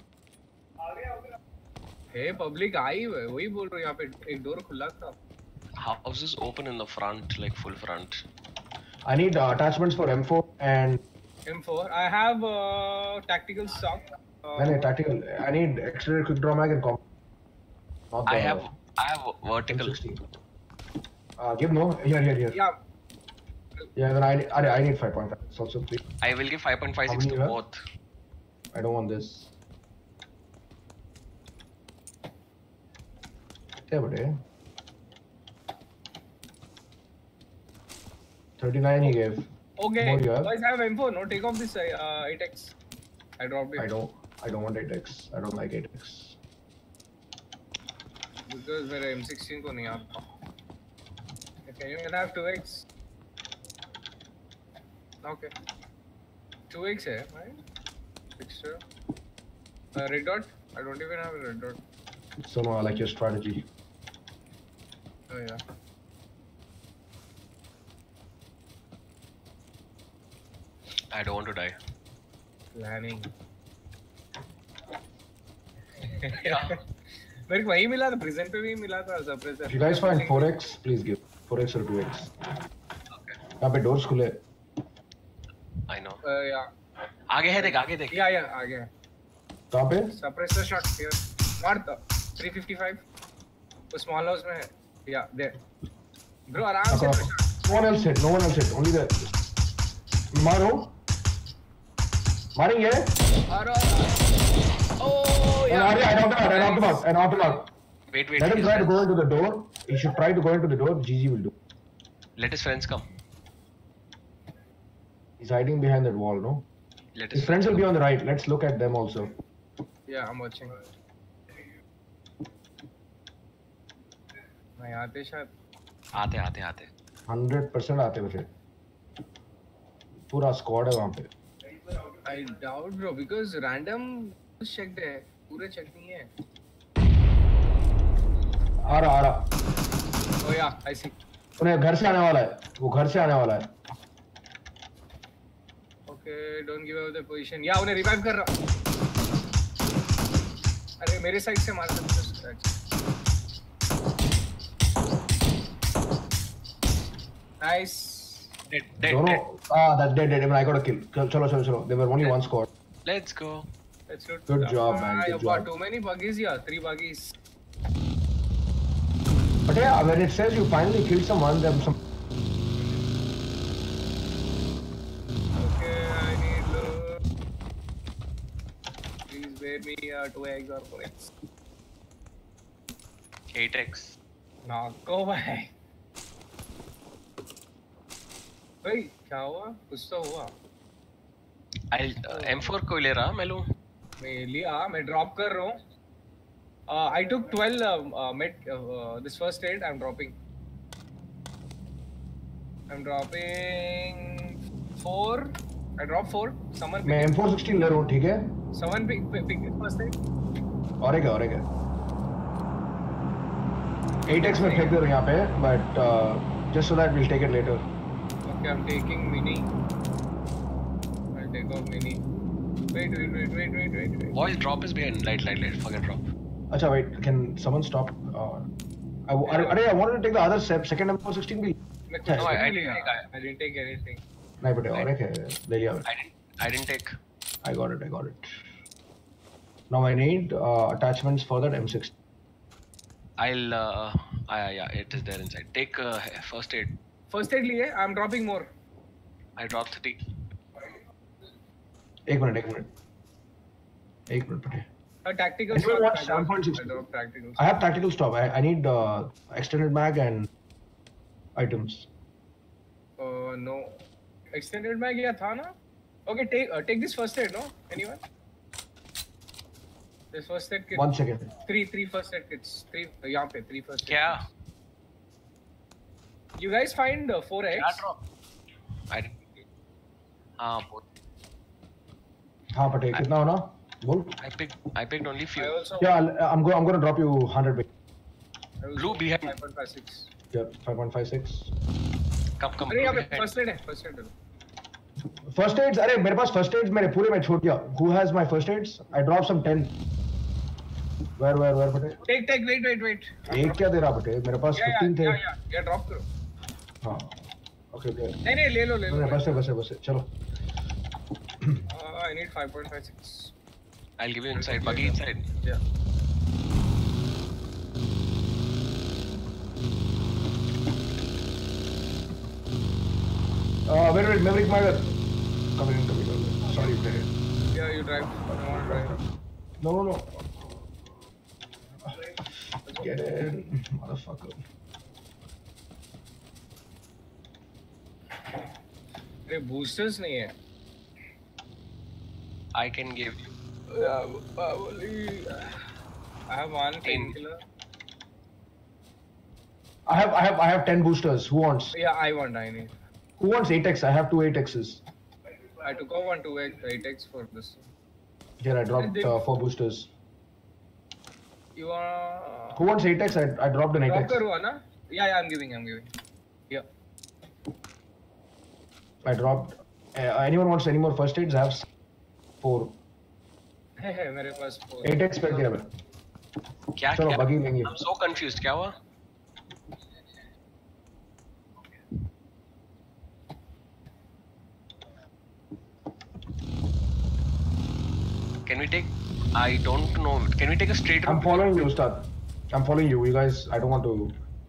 Hey, public आई हुए, वही बोल रहा हूँ. यहाँ पे एक डोर खुला था. Houses open in the front, like full front. I need uh, attachments for M four and. M four. I have uh, tactical stock. Uh, No, no, tactical. I need extended quick draw mag and comp. Not I the have. I have vertical. M sixteen. Uh, give no. Here, here, here. Yeah. Yeah, then I need, I, I need five point five. So, so please. I will give five point five six How to many you have? both. I don't want this. Yeah, but eh? thirty-nine he gave. Okay. More you have? Guys, I have M four. No, take off this uh, eight X. I dropped it. I don't. I don't want eight X. I don't like eight X. Because मेरे M sixteen को नहीं आता. Can you have two X? Okay. two X है, right? Fixture. Uh, red dot? I don't even have a red dot. So no, I like your strategy. Oh yeah. I don't want to die. Planning. Yeah. मेरे को वही मिला था, prison पे भी मिला था suppressor. If you guys find four X, please give four X or two X. Okay. यहाँ पे doors खुले. I know. Uh, yeah. आगे है देख, आगे देख. Yeah, yeah, आ गया. कहाँ पे? Suppressor shot here. Not the three fifty-five. वो small house में है. Yeah, there. Bro, आराम से. No one else hit. No one else hit. Only the. मारो. मारेंगे? अरे. Oh yeah. I knocked him out. I knocked him out. I knocked him out. Wait, wait. Let him his try to friends- go into the door. He should try to go into the door. G G will do. Let his friends come. He's hiding behind that wall, no? Let his, His friends will be on the right. Let's look at them also. Yeah, I'm watching. मैं आते शायद. आते आते आते. Hundred percent आते बचे. पूरा squad है वहाँ पे. I doubt, bro, because random checked है, पूरे check नहीं है. आ रहा आ रहा. Oh yeah, I see. उन्हें घर से आने वाला है. वो घर से आने वाला है. Okay, don't give away the position. Yeah, उन्हें revive कर रहा. अरे मेरे side से मार सकते हो. Nice. Dead, dead, दोनों. dead. Ah, that's dead, dead. I got a kill. चलो चलो चलो चलो. There were only one squad. Let's go. Let's loot. Good job, man. Ah, Good you've got job. too many buggies here. Three buggies. But yeah, when it says you finally killed someone, then some. Okay, I need loot. Please bear me uh, two eggs or four eggs. eight x. Knock go भाई. भाई क्या हुआ? कुछ तो हुआ. I'll uh, M four को ले रहा मैं लूँ. मैं लिया, मैं drop कर रहा हूँ. Uh, I took twelve uh, uh, med, uh, this first aid. I'm dropping. I'm dropping four. I drop four. Someone. मैं M four sixteen ले रहा हूँ, ठीक है? Someone pick pick, pick this first aid. और एक है, और एक है. eight x में फेंक दे रहा हूँ यहाँ पे, but uh, just so that we'll take it later. Okay, I'm taking mini. I'll take off mini. Wait, wait, wait, wait, wait, wait, wait. Boys, drop is behind. Light, light, light. Forget drop. Acha, wait. Can someone stop? Uh, I, I, I, I wanted to take the other step, second M four sixteen भी. No, I, I didn't take. I didn't take anything. नहीं बटे और एक है, ले लिया. I didn't. I didn't take. I got it. I got it. Now I need uh, attachments for that M six. I'll. Uh, yeah, yeah, it is there inside. Take uh, first aid. First aid लिए. I'm dropping more. I dropped three. एक minute, एक minute. एक minute बटे. A tactical Anyone stop. want I seven point drop- six? I drop tactical I stop. have tactical stop. I, I need uh, extended mag and items. Uh, no. Extended mag या था ना? Okay, take uh, take this first aid. No, anyone? This first aid kit. One second. Three three first aid kits. Three uh, यहाँ पे three first aid. क्या? You guys find uh, four eggs? क्या drop? I didn't. हाँ बोल. हाँ बटे कितना होना? बोल. I picked. I picked only few. I also. Yeah, I'll, I'm going. I'm going to drop you one hundred. bit. I also Blue behind. five point five six. Yeah, five point five six. Come, come. अरे यहाँ पे behind. first aid है. First aid है. First aids. अरे मेरे पास first aids मैंने पूरे में छोड़ दिया. Who has my first aids? I dropped some ten. Where, where, where बटे? Take take wait wait wait. एक क्या दे रहा बटे? मेरे पास Yeah fifteen थे. yeah yeah yeah. Yeah drop करो. हाँ. Okay, okay. नहीं नहीं ले लो ले लो. नहीं, बस है, बस है, बस है. चलो. Uh, I need five point five six. I'll give you inside. Buggy inside. Yeah. Uh, wait, wait, Maverick Magar. Come in, come in, come in. Sorry, bete. Yeah, you drive. I don't want to drive. No, no, no. Get in, motherfucker. अरे boosters नहीं है. I can give you. Yeah, probably. I have one painkiller. I have, I have, I have ten boosters. Who wants? Yeah, I want. I need. Who wants eight x? I have two eight x's. I took off one two eight x for this. Here, I dropped uh, four boosters. You wanna? Who wants eight x? I, I dropped an eight Drop x. करूँ ना? Yeah, yeah, I'm giving. I'm giving. Yeah. I dropped. Uh, anyone wants any more first aids? I have four. है है मेरे पास four. eight x पे दिया मैं. क्या चलो क्या? बगी लेंगे. I'm so confused. क्या हुआ? Can we take? I don't know. Can we take a straight route? I'm following you, Ustad. I'm following you. You guys, I don't want to.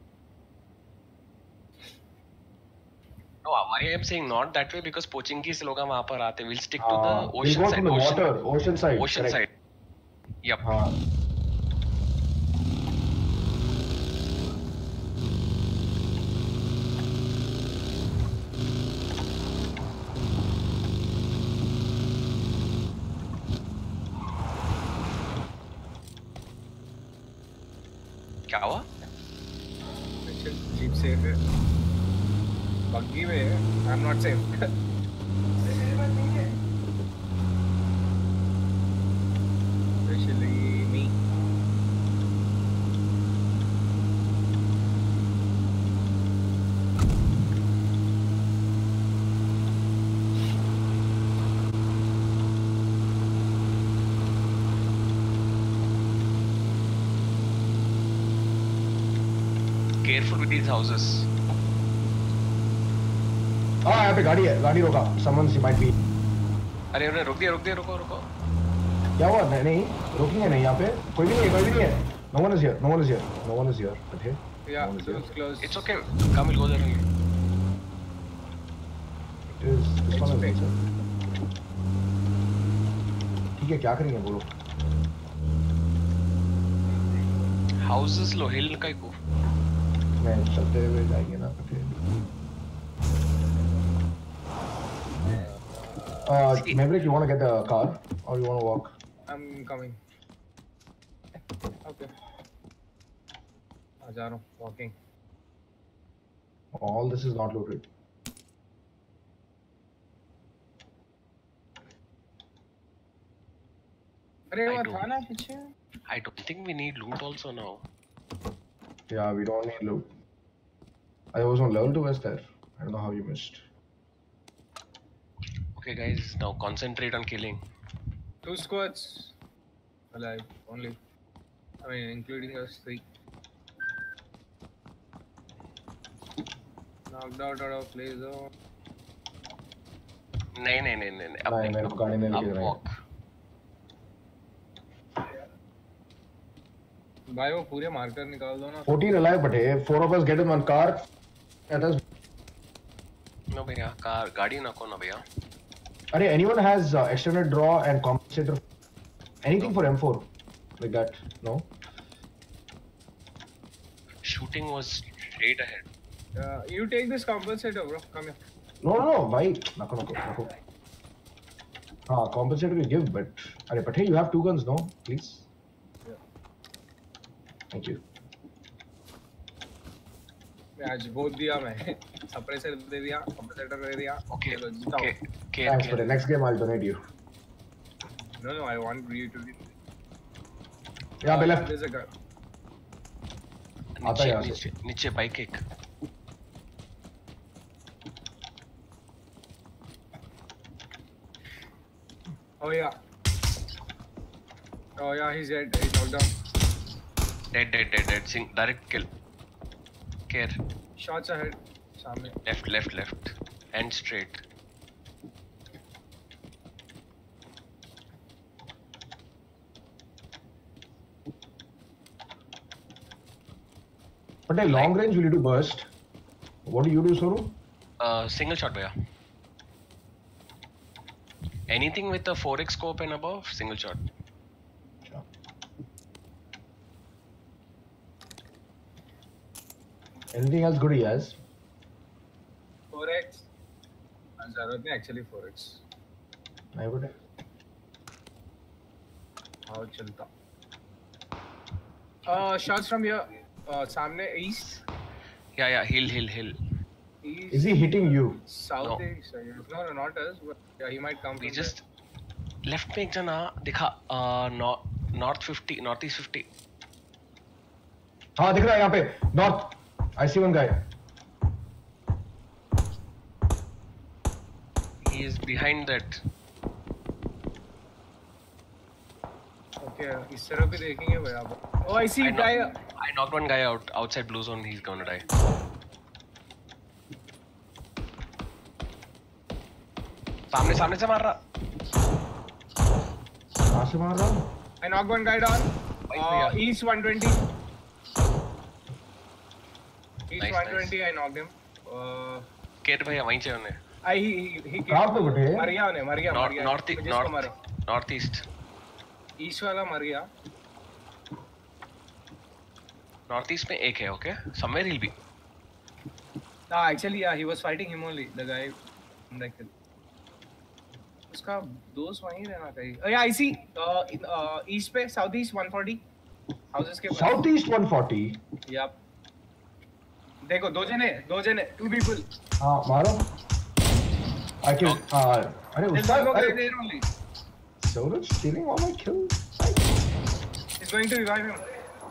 No, why I'm saying not that way because Pochinki से लोग वहाँ पर आते. We'll stick to Uh, the we'll ocean go side. from the ocean, water, ocean side. Ocean correct. side. Yep. हाँ. क्या हुआ? Jeep safe है. Buggy में है. I'm not safe. Especially me. Careful with these houses. हाँ यहाँ पे गाड़ी है. गाड़ी रोका. Someone might be. अरे अरे रुक दिया रुक दिया रुको रुको. क्या हुआ? नहीं नहीं. रोकेंगे नहीं यहाँ पे. कोई भी नहीं है. कोई भी नहीं है. No one is here. No one is here. No one is here. Okay. Yeah, One is door's here. closed. It's okay. Come, we'll go there only. It is this one is H P. inside. ठीक है क्या करेंगे बोलो? Houses लो hill का को. मैं चलते हुए जाएंगे ना पटे. Uh, Maverick, you want to get the car or you want to walk? I'm coming. Okay. आ जा रहा हूँ. Walking. All this is not loaded. अरे I वो don't- था ना पीछे. I don't think we need loot also now. Yeah, we don't need loot. I was on level two as there. I don't know how you missed. Okay, guys, now concentrate on killing. Two squads. Alive only. I mean, including us three. Knocked out out of play zone. नहीं नहीं नहीं नहीं अब नहीं, मेरे को गाड़ी नहीं लेके अब जाना है। walk. भाई वो पूरे मार्कर निकाल दो ना. fourteen alive, but hey, four of us get in one car. Let us. No भैया कार गाड़ी ना को ना भैया. Are anyone has uh, extended draw and compensator? Anything for M four like that? No. Shooting was straight ahead. Uh, you take this compensator, bro. Come here. No, no, no. Why? Nako, nako, nako. Ah, compensator you give, but अरे but hey, you have two guns, no? Please. Thank you. मैं आज बहुत दिया मैं. Suppressor दे दिया, compensator दे दिया. Okay, चलो, जीता okay. हूँ. Care, Thanks, care. but the next game I'll donate you. No, no, I want you to be. Yeah, be left. There's a gun. आता नीचे यहाँ से. नीचे नीचे बाइक एक. Oh yeah. Oh yeah, he's dead. He's knocked down. Dead dead dead dead. Sing direct kill. Care. Shots ahead. सामने. Left left left. And straight. But a long range will you do burst? What do you do, Soru? Uh, single shot भैया. Anything with a four X scope and above, single shot. Sure. Anything else good he has? four X. जरूरत नहीं actually four X. नहीं बेटे. हाँ चलता. Uh, shots from here. Uh, सामने east. Yeah yeah hill hill hill. East. Is he hitting you? South No. east. I guess. No, no, not us. But yeah, he might come. We from just left में एक जना दिखा uh, nor north fifty north east fifty. हाँ दिख रहा है यहाँ पे. North. I see one guy. He is behind that. there. Okay, इस तरफ भी देखेंगे भाई आप. Oh, I see I guy. knocked, I knocked one guy out outside blue zone. He's gonna die. सामने सामने से मार रहा. कहाँ से मार रहा हूँ? I knocked one guy down. Uh, east one twenty. East Nice, one twenty. I knocked him. Uh, केट भैया वहीं से उन्हें. I he he he. कहाँ पे बटे? मर गया उन्हें मर गया मर North गया. north जिसको मारा. north north east. East वाला मर गया. North east में एक है okay. Somewhere he'll be. Ah, actually yeah, he was fighting him only. The guy in the kill. उसका दोस्त वहीं रहना चाहिए. Oh yeah, I see. Uh, in, uh, east पे south east one forty. Houses के पास. Southeast one forty. Yep. देखो दो जने दो जने two people. हाँ मारो. I can. हाँ अरे There's उसका one more guy अरे. there only. Soru's stealing all my kills. He's going to revive him.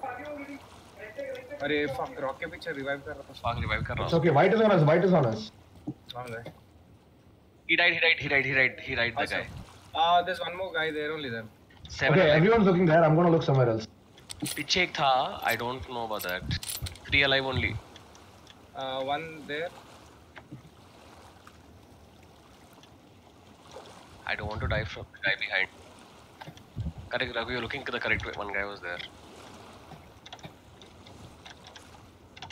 अरे fuck, rock के पीछे revive कर रहा Fuck revive कर रहा It's हूँ. okay. White is on us. White is on us. था. He died he died he died he died he died the guy. Ah, there's one more guy there only then. Seven Okay, alive. everyone's looking there. I'm gonna look somewhere else. पीछे एक था. I don't know about that. Three alive only. Uh, one there. I don't want to die from the guy behind. Correct, Raghu, you're looking to the correct way. One guy was there.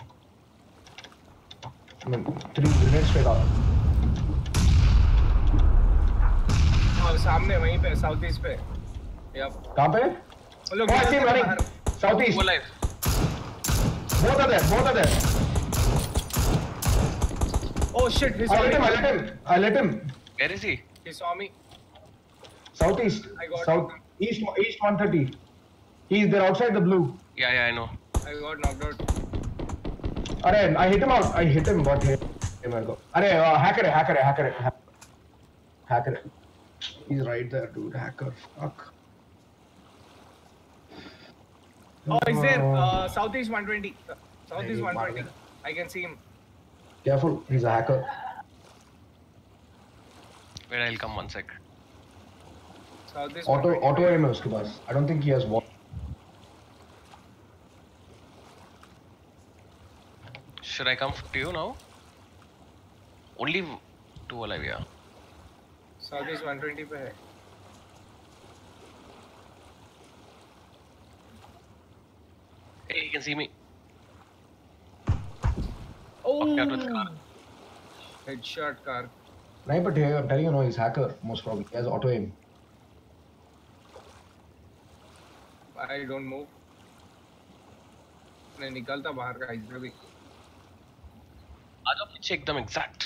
I mean, three grenades straight out. और सामने वहीं पे south east पे yup कहाँ पे? वो लोग Oh, I see him running. Southeast. Two alive. Both are there. Both are there. oh shit he I saw let him. me I let him. I let him. Where is he? he saw me Southeast. I got South. East. East one thirty. He's there outside the blue. Yeah, yeah, I know. I got knocked out Arey, I hit him out. I hit him, but hit him. I go. Arey, uh, hacker, hacker, hacker, hacker. He's right there, dude. Hacker. Fuck. oh he's there uh, southeast one twenty southeast one twenty I can see him Careful, he's a hacker. Wait, I'll come one sec. southeast Auto, one twenty. auto aim है उसके पास. I don't think he has wall. Should I come to you now? Only two alive, yeah. southeast one twenty पे है Hey, you can see me. oh Fucked out with car. headshot car नहीं, but here I'm telling you, no, he's hacker most probably. He has auto aim. I don't move नहीं निकलता बाहर का इधर भी आ जाओ पीछे एकदम exact.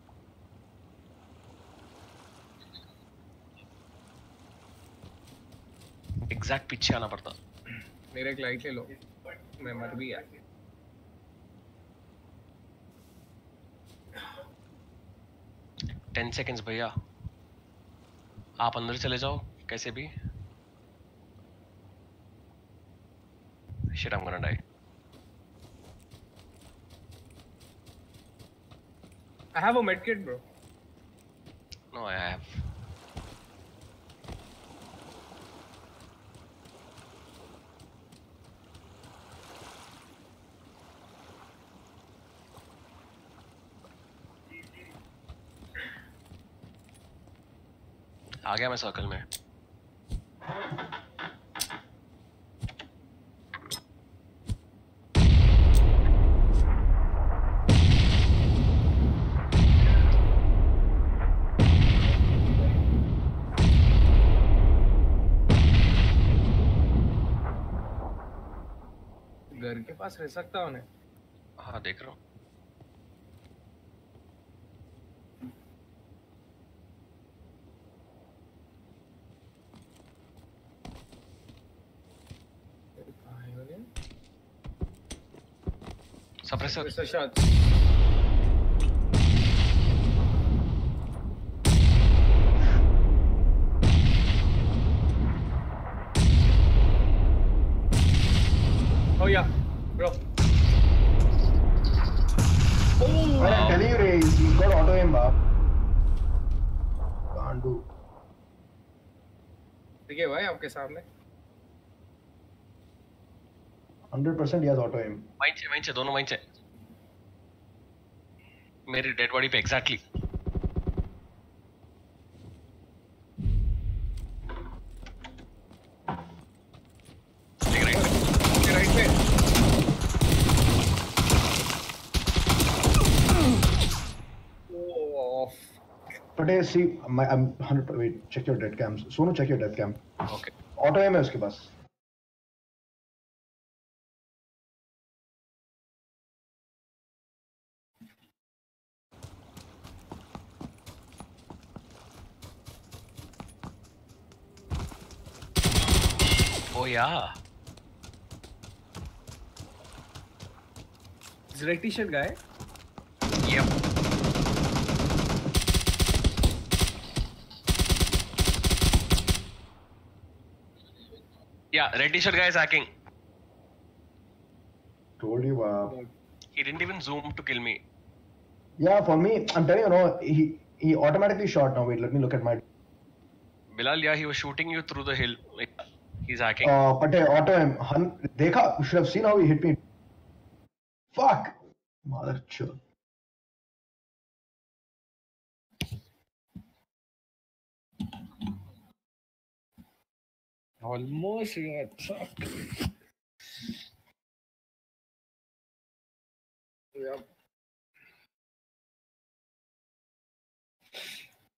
Exact पीछे आना पड़ता. मेरे एक लाइट ले लो मैं मर भी गया Ten seconds भैया. आप अंदर चले जाओ कैसे भी. Shit, I'm gonna die. I have a medkit bro No, I have. आ गया मैं सर्कल में. घर के पास रह सकता हूँ उन्हें हाँ देख रहा हूँ. Suppressor. Suppressor shots. Oh yeah, bro. Oh, I'm telling you, Ray, he's got auto aim, bro. Can't do. देखिए भाई आपके सामने. Hundred percent he has auto aim. वाइन से वाइन से दोनों वाइन से. मेरी डेड बॉडी पे exactly. ठीक राइट पे. राइट पे. Oh. But hey, see, my, I'm hundred. Wait, check your dead cams. Sonu, check your death cam. Okay. Auto aim है उसके पास. Oh yeah. Is red t-shirt guy? Yep. Yeah, red t-shirt guy is hacking. Told you, wow. He didn't even zoom to kill me. Yeah, for me, I'm telling you, no, he he automatically shot. Now wait, let me look at my. Bilal, yeah, he was shooting you through the hill. Like, he's hacking. Uh, but hey, auto aim. Hun, देखा, you should have seen how he hit me. Fuck, mother chill. Almost got truck. Yep.